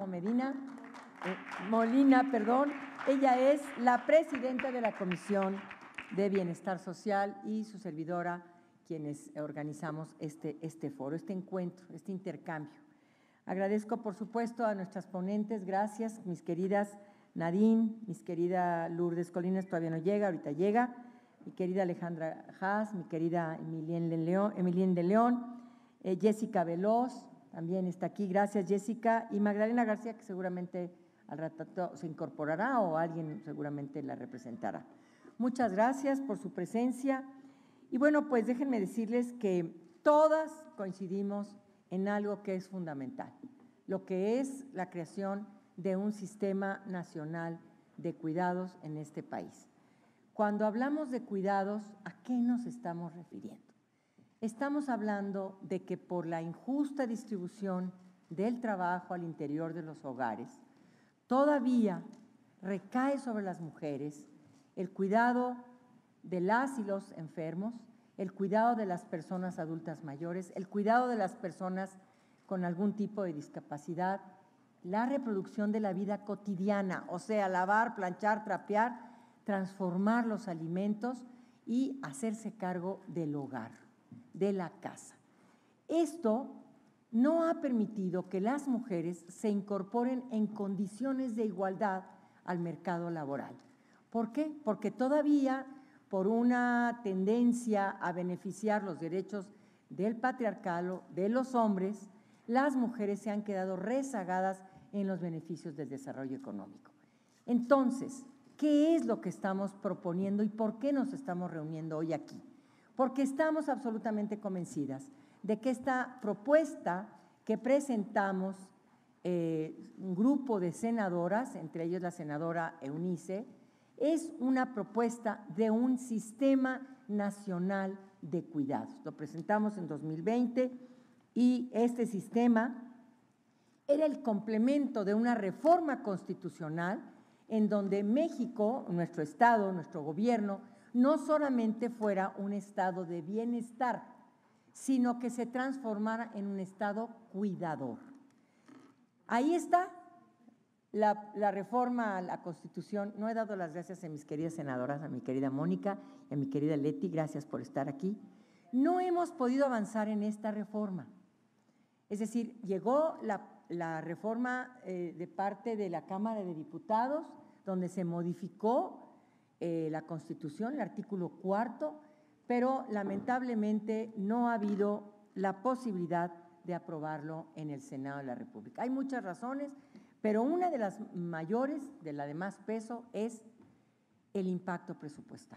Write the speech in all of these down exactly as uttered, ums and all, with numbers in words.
Medina, eh, Molina, perdón. Ella es la presidenta de la Comisión de Bienestar Social y su servidora, quienes organizamos este, este foro, este encuentro, este intercambio. Agradezco, por supuesto, a nuestras ponentes, gracias, mis queridas Nadine, mis querida Lourdes Colinas, todavía no llega, ahorita llega, mi querida Alejandra Haas, mi querida Emilien de León, Emilien de León eh, Jessica Veloz, también está aquí, gracias Jessica, y Magdalena García, que seguramente al rato se incorporará o alguien seguramente la representará. Muchas gracias por su presencia. Y bueno, pues déjenme decirles que todas coincidimos en algo que es fundamental, lo que es la creación de un sistema nacional de cuidados en este país. Cuando hablamos de cuidados, ¿a qué nos estamos refiriendo? Estamos hablando de que por la injusta distribución del trabajo al interior de los hogares, todavía recae sobre las mujeres el cuidado de las y los enfermos, el cuidado de las personas adultas mayores, el cuidado de las personas con algún tipo de discapacidad, la reproducción de la vida cotidiana, o sea, lavar, planchar, trapear, transformar los alimentos y hacerse cargo del hogar, de la casa. Esto no ha permitido que las mujeres se incorporen en condiciones de igualdad al mercado laboral. ¿Por qué? Porque todavía, por una tendencia a beneficiar los derechos del patriarcado, de los hombres, las mujeres se han quedado rezagadas en los beneficios del desarrollo económico. Entonces, ¿qué es lo que estamos proponiendo y por qué nos estamos reuniendo hoy aquí? Porque estamos absolutamente convencidas de que esta propuesta que presentamos eh, un grupo de senadoras, entre ellas la senadora Eunice, es una propuesta de un sistema nacional de cuidados. Lo presentamos en dos mil veinte y este sistema era el complemento de una reforma constitucional en donde México, nuestro Estado, nuestro gobierno, no solamente fuera un estado de bienestar, sino que se transformara en un estado cuidador. Ahí está la, la reforma a la Constitución. No he dado las gracias a mis queridas senadoras, a mi querida Mónica y a mi querida Leti, gracias por estar aquí. No hemos podido avanzar en esta reforma. Es decir, llegó la, la reforma eh, de parte de la Cámara de Diputados, donde se modificó Eh, la Constitución, el artículo cuarto, pero lamentablemente no ha habido la posibilidad de aprobarlo en el Senado de la República. Hay muchas razones, pero una de las mayores, de la de más peso, es el impacto presupuestal.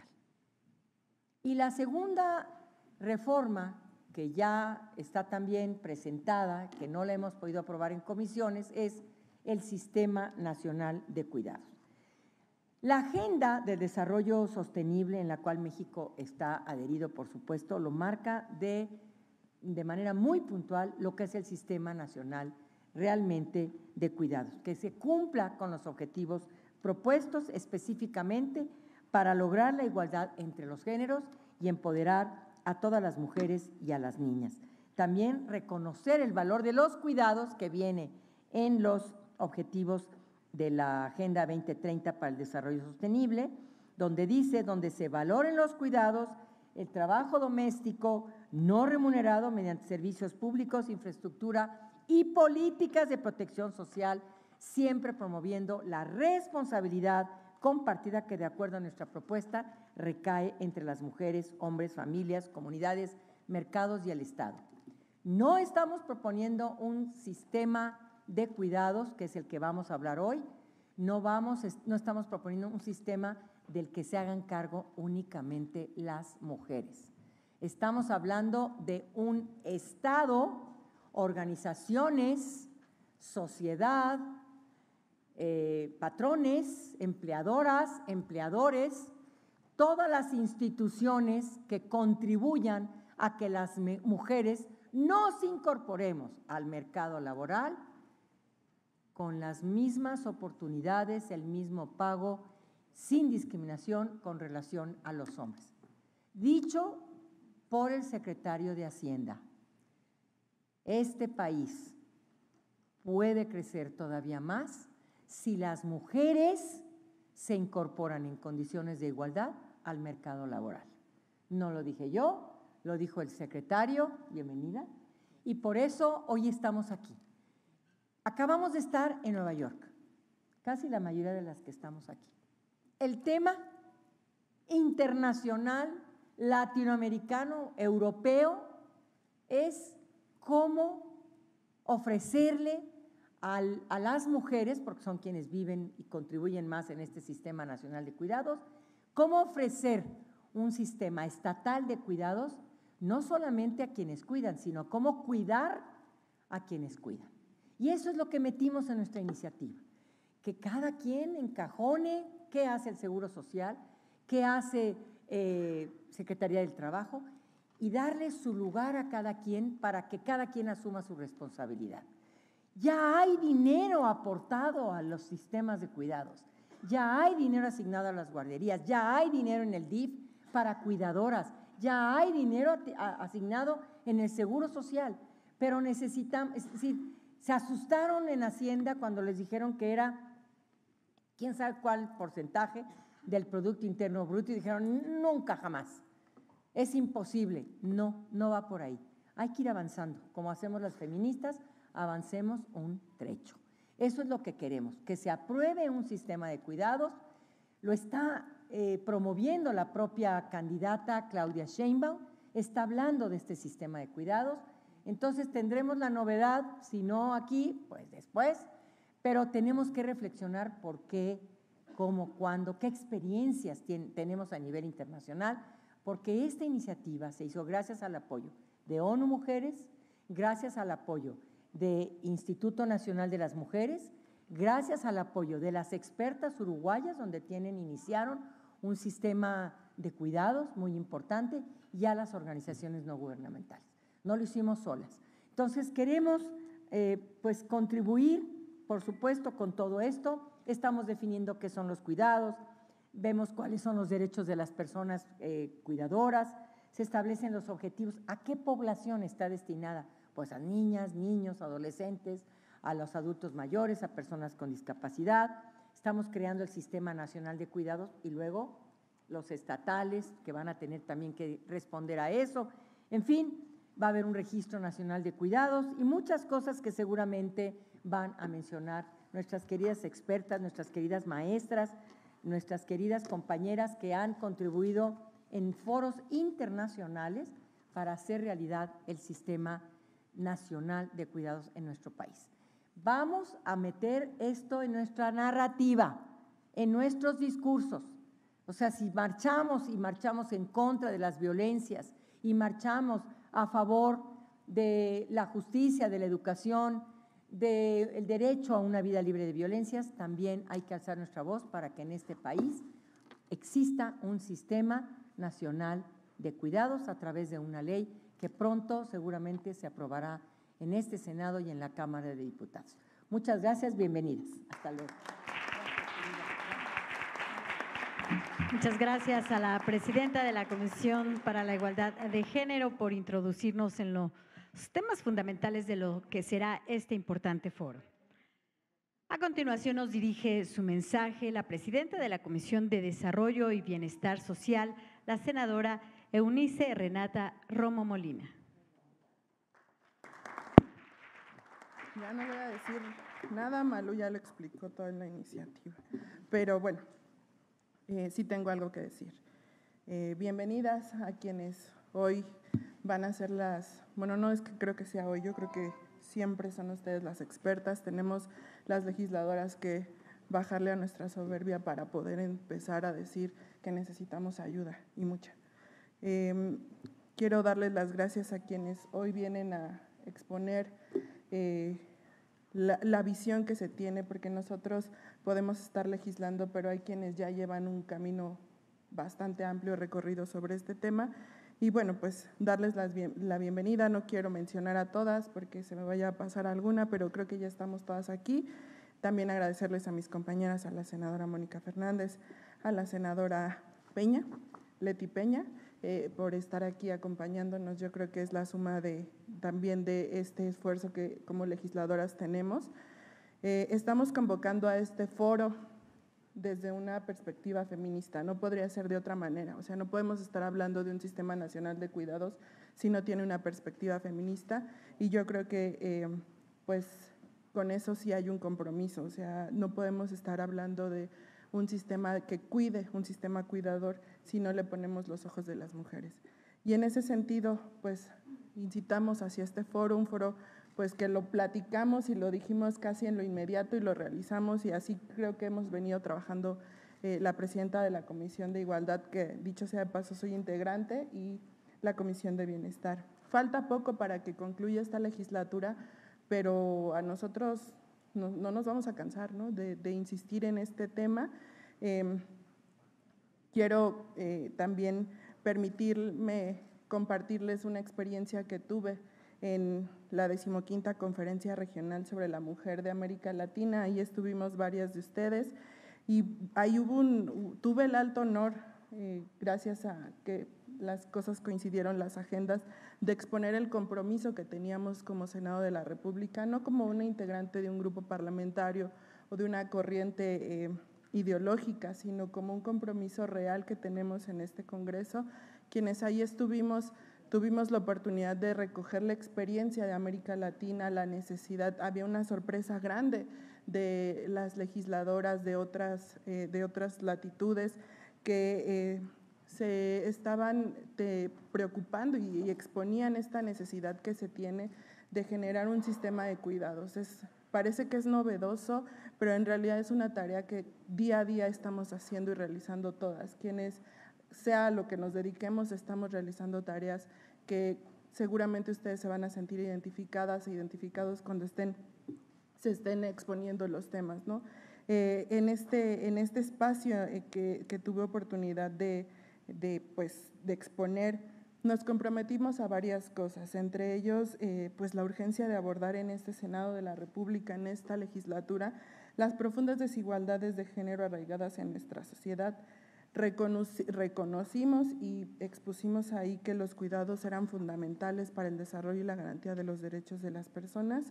Y la segunda reforma, que ya está también presentada, que no la hemos podido aprobar en comisiones, es el Sistema Nacional de Cuidados. La Agenda de Desarrollo Sostenible, en la cual México está adherido, por supuesto, lo marca de, de manera muy puntual lo que es el Sistema Nacional realmente de Cuidados, que se cumpla con los objetivos propuestos específicamente para lograr la igualdad entre los géneros y empoderar a todas las mujeres y a las niñas. También reconocer el valor de los cuidados que viene en los objetivos de la Agenda veinte treinta para el Desarrollo Sostenible, donde dice, donde se valoren los cuidados, el trabajo doméstico no remunerado mediante servicios públicos, infraestructura y políticas de protección social, siempre promoviendo la responsabilidad compartida que, de acuerdo a nuestra propuesta, recae entre las mujeres, hombres, familias, comunidades, mercados y el Estado. No estamos proponiendo un sistema de cuidados, que es el que vamos a hablar hoy, no, vamos, no estamos proponiendo un sistema del que se hagan cargo únicamente las mujeres. Estamos hablando de un Estado, organizaciones, sociedad, eh, patrones, empleadoras, empleadores, todas las instituciones que contribuyan a que las mujeres nos incorporemos al mercado laboral con las mismas oportunidades, el mismo pago, sin discriminación con relación a los hombres. Dicho por el secretario de Hacienda, este país puede crecer todavía más si las mujeres se incorporan en condiciones de igualdad al mercado laboral. No lo dije yo, lo dijo el secretario, bienvenida, y por eso hoy estamos aquí. Acabamos de estar en Nueva York, casi la mayoría de las que estamos aquí. El tema internacional, latinoamericano, europeo, es cómo ofrecerle al, a las mujeres, porque son quienes viven y contribuyen más en este sistema nacional de cuidados, cómo ofrecer un sistema estatal de cuidados, no solamente a quienes cuidan, sino cómo cuidar a quienes cuidan. Y eso es lo que metimos en nuestra iniciativa, que cada quien encajone qué hace el Seguro Social, qué hace eh, Secretaría del Trabajo, y darle su lugar a cada quien para que cada quien asuma su responsabilidad. Ya hay dinero aportado a los sistemas de cuidados, ya hay dinero asignado a las guarderías, ya hay dinero en el D I F para cuidadoras, ya hay dinero asignado en el Seguro Social, pero necesitamos, es decir, se asustaron en Hacienda cuando les dijeron que era quién sabe cuál porcentaje del Producto Interno Bruto y dijeron nunca jamás. Es imposible, no, no va por ahí. Hay que ir avanzando, como hacemos las feministas, avancemos un trecho. Eso es lo que queremos, que se apruebe un sistema de cuidados, lo está eh, promoviendo la propia candidata Claudia Sheinbaum, está hablando de este sistema de cuidados, entonces tendremos la novedad, si no aquí, pues después, pero tenemos que reflexionar por qué, cómo, cuándo, qué experiencias tiene, tenemos a nivel internacional, porque esta iniciativa se hizo gracias al apoyo de ONU Mujeres, gracias al apoyo del Instituto Nacional de las Mujeres, gracias al apoyo de las expertas uruguayas, donde tienen, iniciaron un sistema de cuidados muy importante, y a las organizaciones no gubernamentales. No lo hicimos solas. Entonces, queremos eh, pues contribuir, por supuesto, con todo esto. Estamos definiendo qué son los cuidados, vemos cuáles son los derechos de las personas eh, cuidadoras, se establecen los objetivos, a qué población está destinada, pues a niñas, niños, adolescentes, a los adultos mayores, a personas con discapacidad. Estamos creando el Sistema Nacional de Cuidados y luego los estatales que van a tener también que responder a eso. En fin, va a haber un Registro Nacional de Cuidados y muchas cosas que seguramente van a mencionar nuestras queridas expertas, nuestras queridas maestras, nuestras queridas compañeras que han contribuido en foros internacionales para hacer realidad el Sistema Nacional de Cuidados en nuestro país. Vamos a meter esto en nuestra narrativa, en nuestros discursos. O sea, si marchamos y marchamos en contra de las violencias y marchamos a favor de la justicia, de la educación, del derecho a una vida libre de violencias, también hay que alzar nuestra voz para que en este país exista un sistema nacional de cuidados a través de una ley que pronto seguramente se aprobará en este Senado y en la Cámara de Diputados. Muchas gracias, bienvenidas. Hasta luego. Muchas gracias a la presidenta de la Comisión para la Igualdad de Género por introducirnos en los temas fundamentales de lo que será este importante foro. A continuación nos dirige su mensaje la presidenta de la Comisión de Desarrollo y Bienestar Social, la senadora Eunice Renata Romo Molina. Ya no voy a decir nada, Malu ya lo explicó toda la iniciativa, pero bueno, eh, sí tengo algo que decir. Eh, bienvenidas a quienes hoy van a ser las, bueno, no es que creo que sea hoy, yo creo que siempre son ustedes las expertas, tenemos las legisladoras que bajarle a nuestra soberbia para poder empezar a decir que necesitamos ayuda y mucha. Eh, quiero darles las gracias a quienes hoy vienen a exponer eh, la, la visión que se tiene, porque nosotros podemos estar legislando, pero hay quienes ya llevan un camino bastante amplio recorrido sobre este tema. Y bueno, pues darles las bien, la bienvenida, no quiero mencionar a todas porque se me vaya a pasar alguna, pero creo que ya estamos todas aquí. También agradecerles a mis compañeras, a la senadora Mónica Fernández, a la senadora Peña, Leti Peña, eh, por estar aquí acompañándonos. Yo creo que es la suma de, también de este esfuerzo que como legisladoras tenemos. Eh, estamos convocando a este foro desde una perspectiva feminista, no podría ser de otra manera, o sea, no podemos estar hablando de un sistema nacional de cuidados si no tiene una perspectiva feminista, y yo creo que eh, pues con eso sí hay un compromiso, o sea, no podemos estar hablando de un sistema que cuide, un sistema cuidador, si no le ponemos los ojos de las mujeres. Y en ese sentido, pues incitamos hacia este foro, un foro pues que lo platicamos y lo dijimos casi en lo inmediato y lo realizamos, y así creo que hemos venido trabajando eh, la presidenta de la Comisión de Igualdad, que dicho sea de paso soy integrante, y la Comisión de Bienestar. Falta poco para que concluya esta legislatura, pero a nosotros no, no nos vamos a cansar, ¿no?, de, de insistir en este tema. Eh, quiero eh, también permitirme compartirles una experiencia que tuve en la decimoquinta Conferencia Regional sobre la Mujer de América Latina. Ahí estuvimos varias de ustedes y ahí hubo un, tuve el alto honor, eh, gracias a que las cosas coincidieron, las agendas, de exponer el compromiso que teníamos como Senado de la República, no como una integrante de un grupo parlamentario o de una corriente eh, ideológica, sino como un compromiso real que tenemos en este Congreso. Quienes ahí estuvimos, tuvimos la oportunidad de recoger la experiencia de América Latina, la necesidad, había una sorpresa grande de las legisladoras de otras, eh, de otras latitudes que eh, se estaban te, preocupando y, y exponían esta necesidad que se tiene de generar un sistema de cuidados. Es, parece que es novedoso, pero en realidad es una tarea que día a día estamos haciendo y realizando todas. Quienes, sea lo que nos dediquemos, estamos realizando tareas que seguramente ustedes se van a sentir identificadas e identificados cuando estén, se estén exponiendo los temas, ¿no? Eh, en, este, en este espacio eh, que, que tuve oportunidad de, de, pues, de exponer, nos comprometimos a varias cosas, entre ellos eh, pues la urgencia de abordar en este Senado de la República, en esta legislatura, las profundas desigualdades de género arraigadas en nuestra sociedad. Reconoci, reconocimos y expusimos ahí que los cuidados eran fundamentales para el desarrollo y la garantía de los derechos de las personas.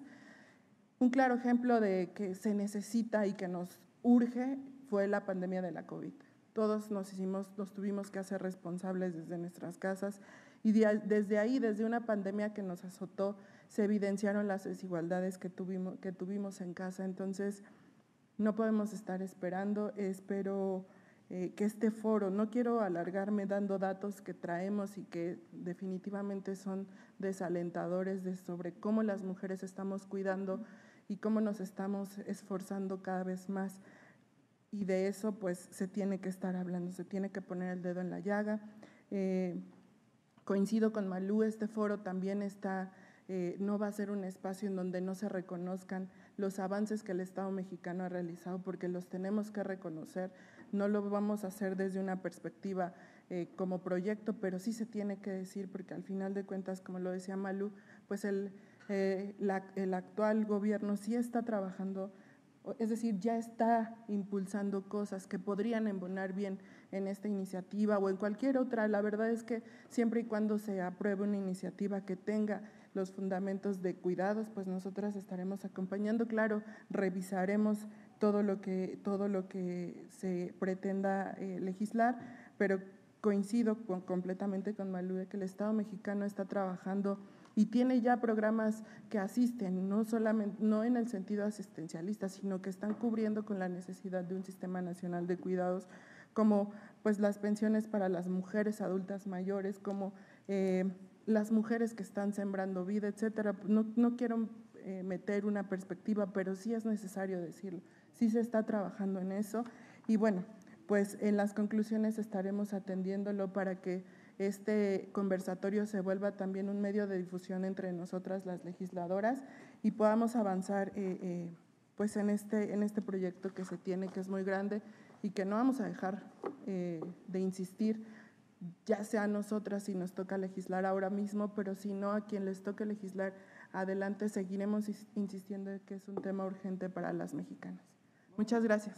Un claro ejemplo de que se necesita y que nos urge fue la pandemia de la COVID. Todos nos, hicimos, nos tuvimos que hacer responsables desde nuestras casas y de, desde ahí, desde una pandemia que nos azotó, se evidenciaron las desigualdades que tuvimos, que tuvimos en casa. Entonces, no podemos estar esperando, espero eh, que este foro, no quiero alargarme dando datos que traemos y que definitivamente son desalentadores de sobre cómo las mujeres estamos cuidando y cómo nos estamos esforzando cada vez más. Y de eso pues se tiene que estar hablando, se tiene que poner el dedo en la llaga. Eh, coincido con Malú, este foro también está, eh, no va a ser un espacio en donde no se reconozcan los avances que el Estado mexicano ha realizado, porque los tenemos que reconocer. No lo vamos a hacer desde una perspectiva eh, como proyecto, pero sí se tiene que decir, porque al final de cuentas, como lo decía Malú, pues el, eh, la, el actual gobierno sí está trabajando, es decir, ya está impulsando cosas que podrían embonar bien en esta iniciativa o en cualquier otra. La verdad es que siempre y cuando se apruebe una iniciativa que tenga los fundamentos de cuidados, pues nosotras estaremos acompañando. Claro, revisaremos todo lo que, todo lo que se pretenda eh, legislar, pero coincido con, completamente con Malú de que el Estado mexicano está trabajando y tiene ya programas que asisten, no solamente, no en el sentido asistencialista, sino que están cubriendo con la necesidad de un sistema nacional de cuidados, como pues las pensiones para las mujeres adultas mayores, como eh, las mujeres que están sembrando vida, etcétera. No, no quiero eh, meter una perspectiva, pero sí es necesario decirlo, sí se está trabajando en eso. Y bueno, pues en las conclusiones estaremos atendiéndolo para que este conversatorio se vuelva también un medio de difusión entre nosotras las legisladoras y podamos avanzar eh, eh, pues en este, en este proyecto que se tiene, que es muy grande y que no vamos a dejar eh, de insistir, ya sea a nosotras si nos toca legislar ahora mismo, pero si no a quien les toque legislar adelante, seguiremos insistiendo en que es un tema urgente para las mexicanas. Muchas gracias.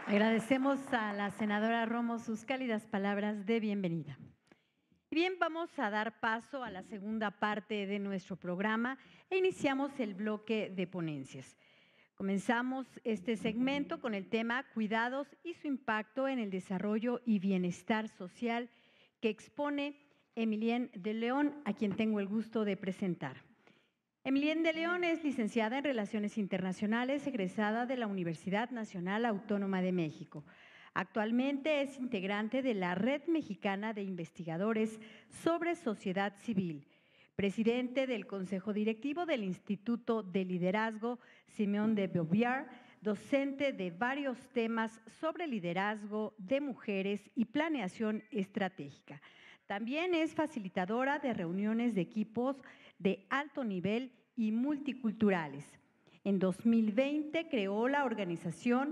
Agradecemos a la senadora Romo sus cálidas palabras de bienvenida. Bien, vamos a dar paso a la segunda parte de nuestro programa e iniciamos el bloque de ponencias. Comenzamos este segmento con el tema Cuidados y su impacto en el desarrollo y bienestar social que expone Emilienne de León, a quien tengo el gusto de presentar. Emilienne de León es licenciada en Relaciones Internacionales, egresada de la Universidad Nacional Autónoma de México. Actualmente es integrante de la Red Mexicana de Investigadores sobre Sociedad Civil, presidente del Consejo Directivo del Instituto de Liderazgo Simone de Beauvoir, docente de varios temas sobre liderazgo de mujeres y planeación estratégica. También es facilitadora de reuniones de equipos de alto nivel y multiculturales. En dos mil veinte creó la organización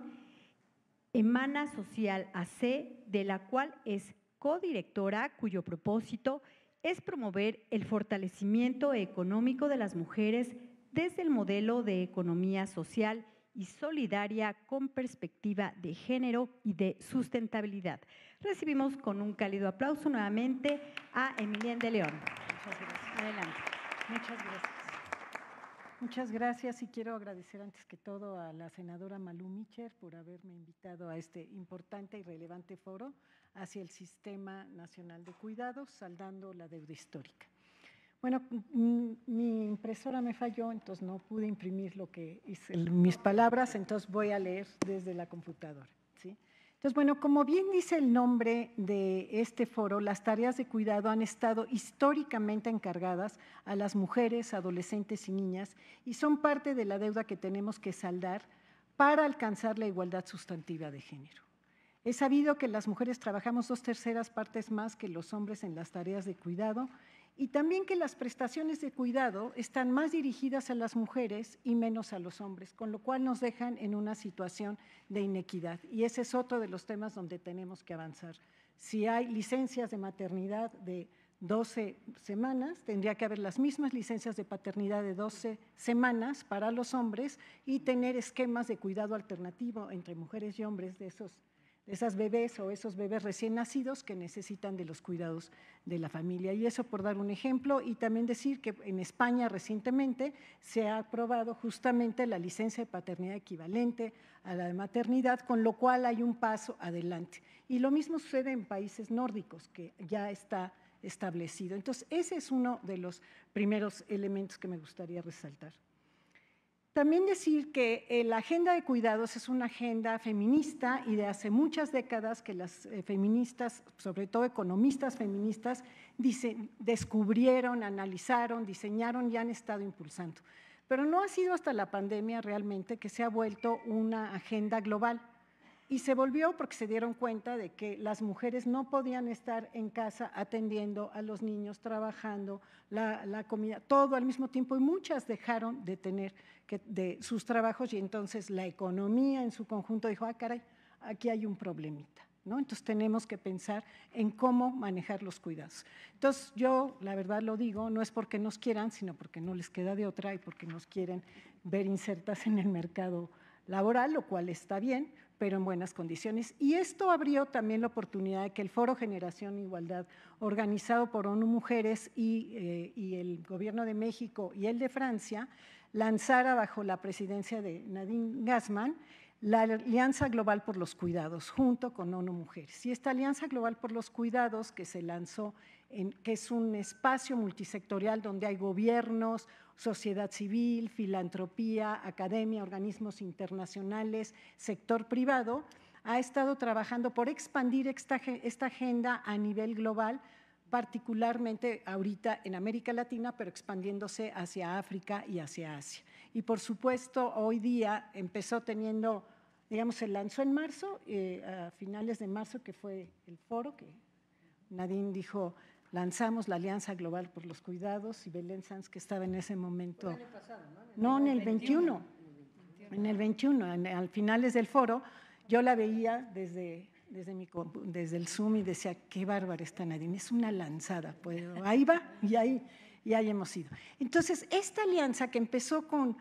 Emana Social A C, de la cual es codirectora, cuyo propósito es promover el fortalecimiento económico de las mujeres desde el modelo de economía social y solidaria con perspectiva de género y de sustentabilidad. Recibimos con un cálido aplauso nuevamente a Emilienne de León. Muchas gracias. Adelante. Muchas gracias. Muchas gracias y quiero agradecer antes que todo a la senadora Malú Micher por haberme invitado a este importante y relevante foro hacia el Sistema Nacional de Cuidados, saldando la deuda histórica. Bueno, mi impresora me falló, entonces no pude imprimir lo que hice, mis palabras, entonces voy a leer desde la computadora, ¿sí? Entonces, bueno, como bien dice el nombre de este foro, las tareas de cuidado han estado históricamente encargadas a las mujeres, adolescentes y niñas y son parte de la deuda que tenemos que saldar para alcanzar la igualdad sustantiva de género. Es sabido que las mujeres trabajamos dos terceras partes más que los hombres en las tareas de cuidado y también que las prestaciones de cuidado están más dirigidas a las mujeres y menos a los hombres, con lo cual nos dejan en una situación de inequidad. Y ese es otro de los temas donde tenemos que avanzar. Si hay licencias de maternidad de doce semanas, tendría que haber las mismas licencias de paternidad de doce semanas para los hombres y tener esquemas de cuidado alternativo entre mujeres y hombres de esos de esas bebés o esos bebés recién nacidos que necesitan de los cuidados de la familia. Y eso por dar un ejemplo, y también decir que en España recientemente se ha aprobado justamente la licencia de paternidad equivalente a la de maternidad, con lo cual hay un paso adelante. Y lo mismo sucede en países nórdicos, que ya está establecido. Entonces, ese es uno de los primeros elementos que me gustaría resaltar. También decir que eh, la agenda de cuidados es una agenda feminista y de hace muchas décadas que las eh, feministas, sobre todo economistas feministas, dice, descubrieron, analizaron, diseñaron y han estado impulsando. Pero no ha sido hasta la pandemia realmente que se ha vuelto una agenda global. Y se volvió porque se dieron cuenta de que las mujeres no podían estar en casa atendiendo a los niños, trabajando, la, la comida, todo al mismo tiempo, y muchas dejaron de tener que, de sus trabajos y entonces la economía en su conjunto dijo, ah, caray, aquí hay un problemita, ¿no? Entonces tenemos que pensar en cómo manejar los cuidados. Entonces yo, la verdad lo digo, no es porque nos quieran, sino porque no les queda de otra y porque nos quieren ver insertas en el mercado laboral, lo cual está bien, pero en buenas condiciones. Y esto abrió también la oportunidad de que el Foro Generación Igualdad, organizado por ONU Mujeres y, eh, y el Gobierno de México y el de Francia, lanzara bajo la presidencia de Nadine Gassmann la Alianza Global por los Cuidados, junto con ONU Mujeres. Y esta Alianza Global por los Cuidados, que se lanzó, en, que es un espacio multisectorial donde hay gobiernos, sociedad civil, filantropía, academia, organismos internacionales, sector privado, ha estado trabajando por expandir esta, esta agenda a nivel global, particularmente ahorita en América Latina, pero expandiéndose hacia África y hacia Asia. Y por supuesto, hoy día empezó teniendo, digamos, se lanzó en marzo, eh, a finales de marzo, que fue el foro, que Nadine dijo, lanzamos la Alianza Global por los Cuidados, y Belén Sanz, que estaba en ese momento. El año pasado, ¿no? No, en el veintiuno. En el veintiuno, en, al finales del foro, yo la veía desde, desde, mi, desde el Zoom y decía, qué bárbara está Nadine, es una lanzada. Pues ahí va y ahí, y ahí hemos ido. Entonces, esta alianza que empezó con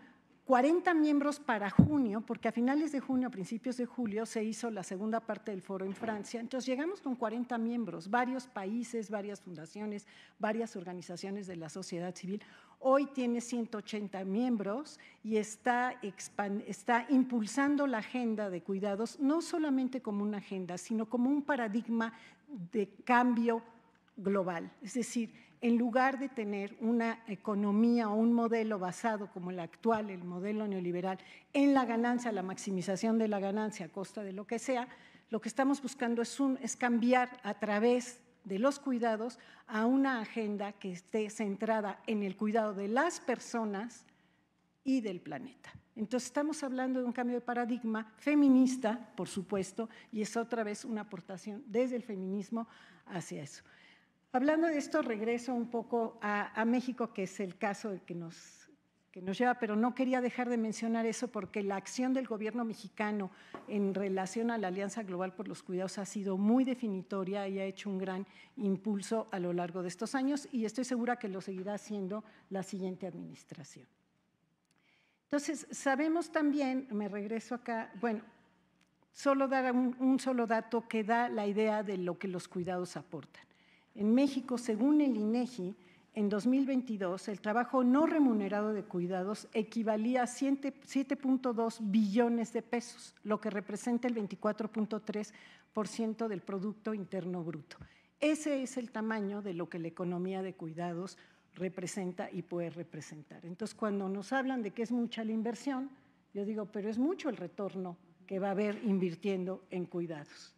cuarenta miembros para junio, porque a finales de junio, a principios de julio, se hizo la segunda parte del foro en Francia. Entonces, llegamos con cuarenta miembros, varios países, varias fundaciones, varias organizaciones de la sociedad civil. Hoy tiene ciento ochenta miembros y está, está impulsando la agenda de cuidados, no solamente como una agenda, sino como un paradigma de cambio global. Es decir, en lugar de tener una economía o un modelo basado como el actual, el modelo neoliberal, en la ganancia, la maximización de la ganancia a costa de lo que sea, lo que estamos buscando es, un, es cambiar a través de los cuidados a una agenda que esté centrada en el cuidado de las personas y del planeta. Entonces, estamos hablando de un cambio de paradigma feminista, por supuesto, y es otra vez una aportación desde el feminismo hacia eso. Hablando de esto, regreso un poco a, a México, que es el caso que nos, que nos lleva, pero no quería dejar de mencionar eso porque la acción del gobierno mexicano en relación a la Alianza Global por los Cuidados ha sido muy definitoria y ha hecho un gran impulso a lo largo de estos años y estoy segura que lo seguirá haciendo la siguiente administración. Entonces, sabemos también, me regreso acá, bueno, solo dar un, un solo dato que da la idea de lo que los cuidados aportan. En México, según el INEGI, en dos mil veintidós, el trabajo no remunerado de cuidados equivalía a siete punto dos billones de pesos, lo que representa el veinticuatro punto tres por ciento del Producto Interno Bruto. Ese es el tamaño de lo que la economía de cuidados representa y puede representar. Entonces, cuando nos hablan de que es mucha la inversión, yo digo, pero es mucho el retorno que va a haber invirtiendo en cuidados.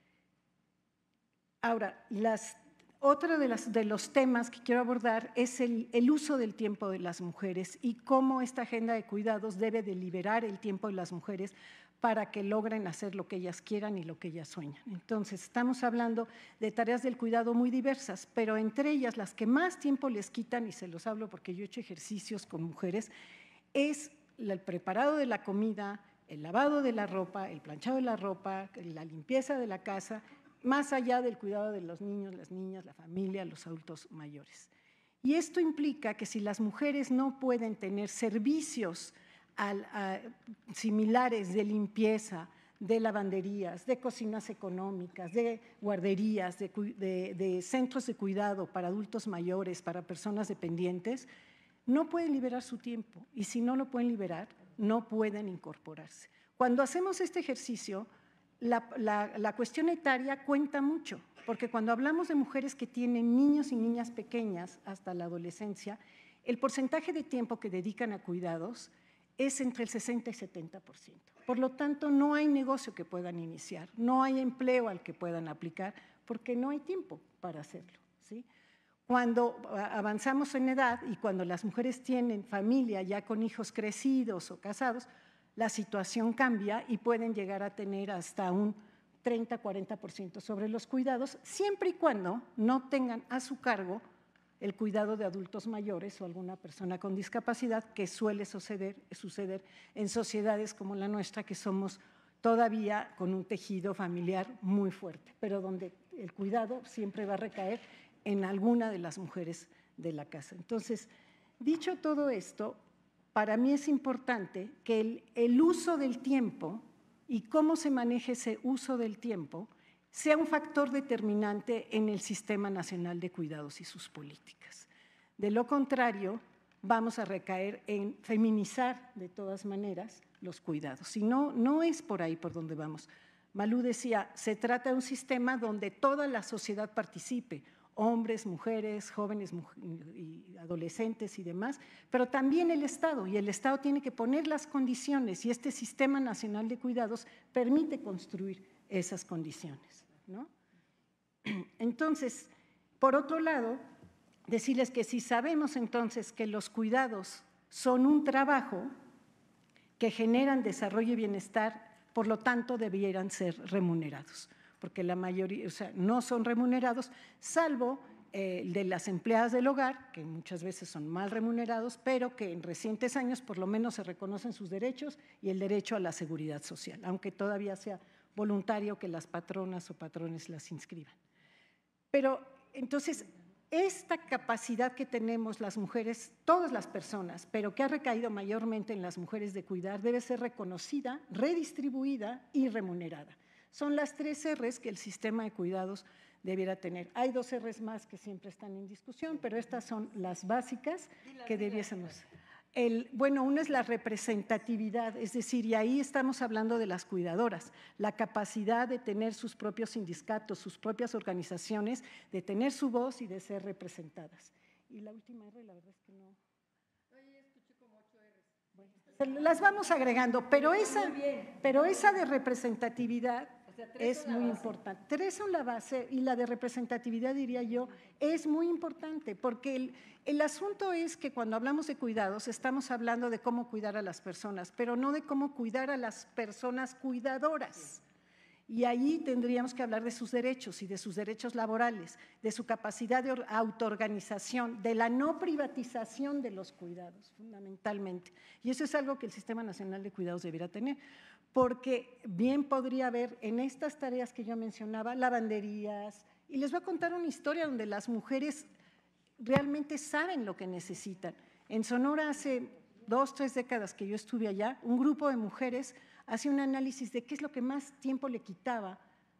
Ahora, las Otro de, las, de los temas que quiero abordar es el, el uso del tiempo de las mujeres y cómo esta agenda de cuidados debe de liberar el tiempo de las mujeres para que logren hacer lo que ellas quieran y lo que ellas sueñan. Entonces, estamos hablando de tareas del cuidado muy diversas, pero entre ellas las que más tiempo les quitan, y se los hablo porque yo he hecho ejercicios con mujeres, es el preparado de la comida, el lavado de la ropa, el planchado de la ropa, la limpieza de la casa, más allá del cuidado de los niños, las niñas, la familia, los adultos mayores. Y esto implica que si las mujeres no pueden tener servicios al, a, similares de limpieza, de lavanderías, de cocinas económicas, de guarderías, de, de, de centros de cuidado para adultos mayores, para personas dependientes, no pueden liberar su tiempo. Y si no lo pueden liberar, no pueden incorporarse. Cuando hacemos este ejercicio, La, la, la cuestión etaria cuenta mucho, porque cuando hablamos de mujeres que tienen niños y niñas pequeñas hasta la adolescencia, el porcentaje de tiempo que dedican a cuidados es entre el sesenta y setenta por ciento. Por lo tanto, no hay negocio que puedan iniciar, no hay empleo al que puedan aplicar, porque no hay tiempo para hacerlo, ¿sí? Cuando avanzamos en edad y cuando las mujeres tienen familia ya con hijos crecidos o casados, la situación cambia y pueden llegar a tener hasta un treinta a cuarenta por ciento sobre los cuidados, siempre y cuando no tengan a su cargo el cuidado de adultos mayores o alguna persona con discapacidad, que suele suceder, suceder en sociedades como la nuestra, que somos todavía con un tejido familiar muy fuerte, pero donde el cuidado siempre va a recaer en alguna de las mujeres de la casa. Entonces, dicho todo esto, para mí es importante que el, el uso del tiempo y cómo se maneja ese uso del tiempo sea un factor determinante en el Sistema Nacional de Cuidados y sus políticas. De lo contrario, vamos a recaer en feminizar de todas maneras los cuidados. Y no, no es por ahí por donde vamos. Malú decía, se trata de un sistema donde toda la sociedad participe, hombres, mujeres, jóvenes y adolescentes y demás, pero también el Estado, y el Estado tiene que poner las condiciones y este Sistema Nacional de Cuidados permite construir esas condiciones, ¿no? Entonces, por otro lado, decirles que si sabemos entonces que los cuidados son un trabajo que generan desarrollo y bienestar, por lo tanto debieran ser remunerados, porque la mayoría, o sea, no son remunerados, salvo eh, de las empleadas del hogar, que muchas veces son mal remunerados, pero que en recientes años por lo menos se reconocen sus derechos y el derecho a la seguridad social, aunque todavía sea voluntario que las patronas o patrones las inscriban. Pero entonces, esta capacidad que tenemos las mujeres, todas las personas, pero que ha recaído mayormente en las mujeres de cuidar, debe ser reconocida, redistribuida y remunerada. Son las tres R's que el sistema de cuidados debiera tener. Hay dos R's más que siempre están en discusión, pero estas son las básicas que debiésemos. El, bueno, una es la representatividad, es decir, y ahí estamos hablando de las cuidadoras, la capacidad de tener sus propios sindicatos, sus propias organizaciones, de tener su voz y de ser representadas. Y la última R, la verdad es que no. Bueno, las vamos agregando, pero esa, pero esa de representatividad es muy importante. Tres son la base y la de representatividad, diría yo, es muy importante porque el, el asunto es que cuando hablamos de cuidados estamos hablando de cómo cuidar a las personas, pero no de cómo cuidar a las personas cuidadoras. Y ahí tendríamos que hablar de sus derechos y de sus derechos laborales, de su capacidad de autoorganización, de la no privatización de los cuidados, fundamentalmente. Y eso es algo que el Sistema Nacional de Cuidados debiera tener, porque bien podría haber en estas tareas que yo mencionaba, lavanderías, y les voy a contar una historia donde las mujeres realmente saben lo que necesitan. En Sonora hace dos, tres décadas que yo estuve allá, un grupo de mujeres hace un análisis de qué es lo que más tiempo le quitaba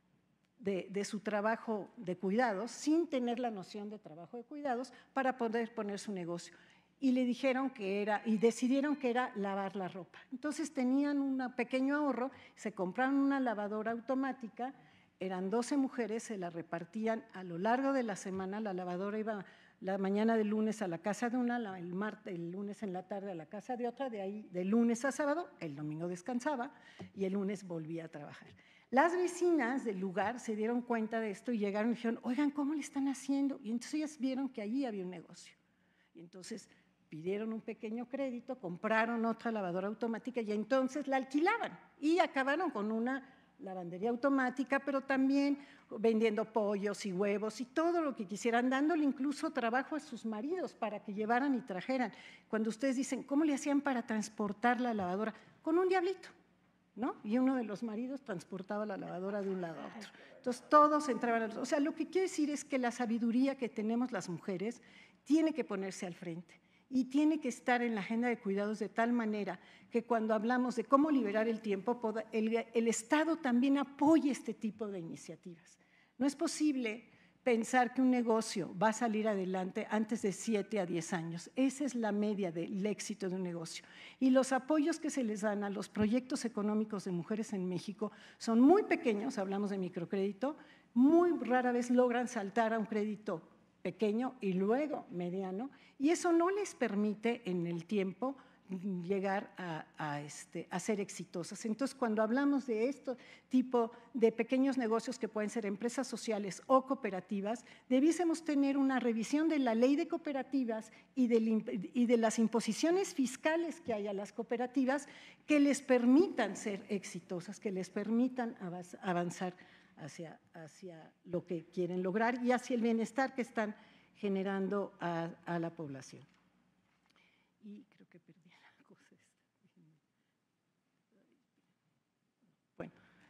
de, de su trabajo de cuidados, sin tener la noción de trabajo de cuidados, para poder poner su negocio. Y le dijeron que era, y decidieron que era lavar la ropa. Entonces tenían un pequeño ahorro, se compraron una lavadora automática, eran doce mujeres, se la repartían a lo largo de la semana, la lavadora iba la mañana del lunes a la casa de una, el, martes, el lunes en la tarde a la casa de otra, de ahí de lunes a sábado, el domingo descansaba y el lunes volvía a trabajar. Las vecinas del lugar se dieron cuenta de esto y llegaron y dijeron, oigan, ¿cómo le están haciendo? Y entonces ellas vieron que allí había un negocio. Y entonces pidieron un pequeño crédito, compraron otra lavadora automática y entonces la alquilaban y acabaron con una lavandería automática, pero también vendiendo pollos y huevos y todo lo que quisieran, dándole incluso trabajo a sus maridos para que llevaran y trajeran. Cuando ustedes dicen, ¿cómo le hacían para transportar la lavadora? Con un diablito, ¿no? Y uno de los maridos transportaba la lavadora de un lado a otro. Entonces todos entraban a los… O sea, lo que quiero decir es que la sabiduría que tenemos las mujeres tiene que ponerse al frente y tiene que estar en la agenda de cuidados de tal manera que cuando hablamos de cómo liberar el tiempo, el, el Estado también apoye este tipo de iniciativas. No es posible pensar que un negocio va a salir adelante antes de siete a diez años. Esa es la media del éxito de un negocio. Y los apoyos que se les dan a los proyectos económicos de mujeres en México son muy pequeños, hablamos de microcrédito, muy rara vez logran saltar a un crédito pequeño y luego mediano, y eso no les permite en el tiempo llegar a, a, este, a ser exitosas. Entonces, cuando hablamos de este tipo de pequeños negocios que pueden ser empresas sociales o cooperativas, debiésemos tener una revisión de la ley de cooperativas y de, y de las imposiciones fiscales que hay a las cooperativas que les permitan ser exitosas, que les permitan avanzar hacia, hacia lo que quieren lograr y hacia el bienestar que están generando a, a la población. Y creo que perdí la cosa esta. Bueno.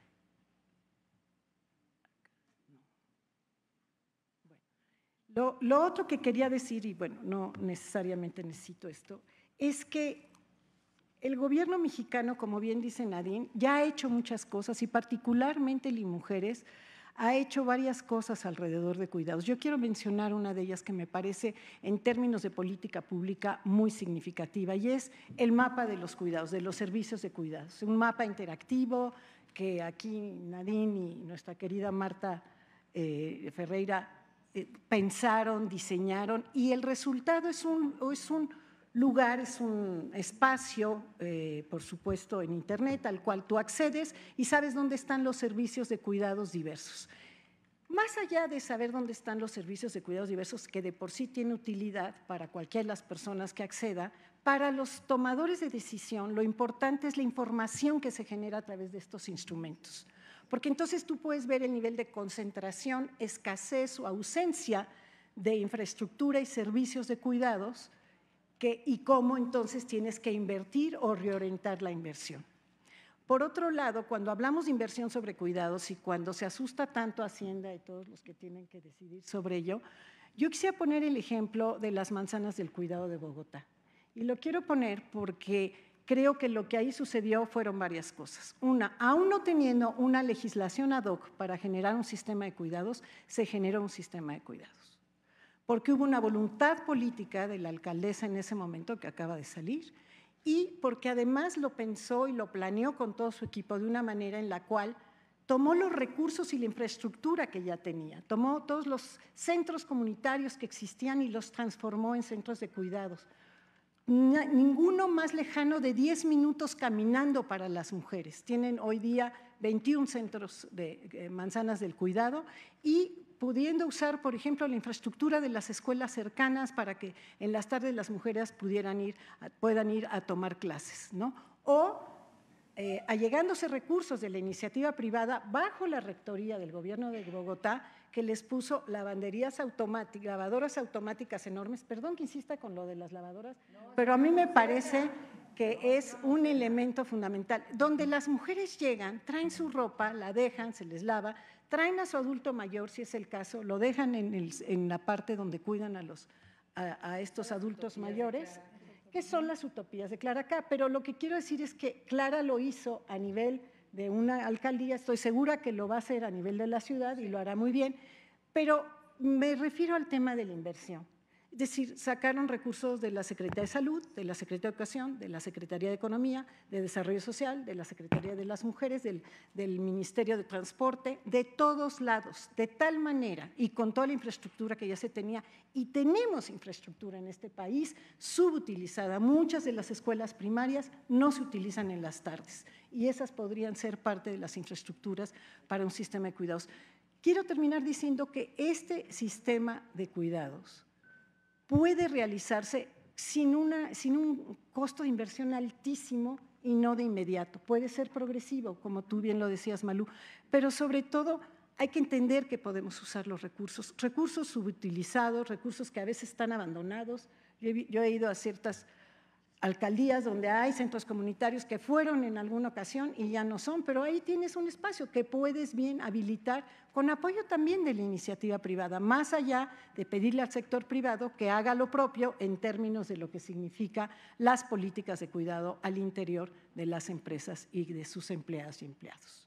Bueno. Lo, lo otro que quería decir, y bueno, no necesariamente necesito esto, es que el gobierno mexicano, como bien dice Nadine, ya ha hecho muchas cosas y particularmente Limujeres ha hecho varias cosas alrededor de cuidados. Yo quiero mencionar una de ellas que me parece en términos de política pública muy significativa y es el mapa de los cuidados, de los servicios de cuidados. Un mapa interactivo que aquí Nadine y nuestra querida Marta eh, Ferreira eh, pensaron, diseñaron y el resultado es un… Es un lugar, es un espacio, eh, por supuesto, en Internet, al cual tú accedes y sabes dónde están los servicios de cuidados diversos. Más allá de saber dónde están los servicios de cuidados diversos, que de por sí tiene utilidad para cualquiera de las personas que acceda, para los tomadores de decisión, lo importante es la información que se genera a través de estos instrumentos. Porque entonces tú puedes ver el nivel de concentración, escasez o ausencia de infraestructura y servicios de cuidados, Que, y cómo entonces tienes que invertir o reorientar la inversión. Por otro lado, cuando hablamos de inversión sobre cuidados y cuando se asusta tanto Hacienda y todos los que tienen que decidir sobre ello, Yo quisiera poner el ejemplo de las manzanas del cuidado de Bogotá. Y lo quiero poner porque creo que lo que ahí sucedió fueron varias cosas. Una, aún no teniendo una legislación ad hoc para generar un sistema de cuidados, se generó un sistema de cuidados. Porque hubo una voluntad política de la alcaldesa en ese momento, que acaba de salir, y porque además lo pensó y lo planeó con todo su equipo de una manera en la cual tomó los recursos y la infraestructura que ya tenía, tomó todos los centros comunitarios que existían y los transformó en centros de cuidados. Ninguno más lejano de diez minutos caminando para las mujeres. Tienen hoy día veintiún centros de eh, manzanas del cuidado y pudiendo usar, por ejemplo, la infraestructura de las escuelas cercanas para que en las tardes las mujeres pudieran ir, puedan ir a tomar clases, ¿no? O eh, allegándose recursos de la iniciativa privada bajo la rectoría del gobierno de Bogotá, que les puso lavanderías automáticas, lavadoras automáticas enormes. Perdón que insista con lo de las lavadoras, pero a mí me parece que es un elemento fundamental. Donde las mujeres llegan, traen su ropa, la dejan, se les lava, traen a su adulto mayor, si es el caso, lo dejan en, el, en la parte donde cuidan a, los, a, a estos adultos mayores, que son las utopías de Clara K. Pero lo que quiero decir es que Clara lo hizo a nivel de una alcaldía, estoy segura que lo va a hacer a nivel de la ciudad y lo hará muy bien, pero me refiero al tema de la inversión. Es decir, sacaron recursos de la Secretaría de Salud, de la Secretaría de Educación, de la Secretaría de Economía, de Desarrollo Social, de la Secretaría de las Mujeres, del, del Ministerio de Transporte, de todos lados, de tal manera y con toda la infraestructura que ya se tenía, y tenemos infraestructura en este país subutilizada. Muchas de las escuelas primarias no se utilizan en las tardes y esas podrían ser parte de las infraestructuras para un sistema de cuidados. Quiero terminar diciendo que este sistema de cuidados puede realizarse sin, una, sin un costo de inversión altísimo y no de inmediato. Puede ser progresivo, como tú bien lo decías, Malú, pero sobre todo hay que entender que podemos usar los recursos, recursos subutilizados, recursos que a veces están abandonados. Yo he, yo he ido a ciertas alcaldías donde hay centros comunitarios que fueron en alguna ocasión y ya no son, pero ahí tienes un espacio que puedes bien habilitar con apoyo también de la iniciativa privada, más allá de pedirle al sector privado que haga lo propio en términos de lo que significa las políticas de cuidado al interior de las empresas y de sus empleadas y empleados.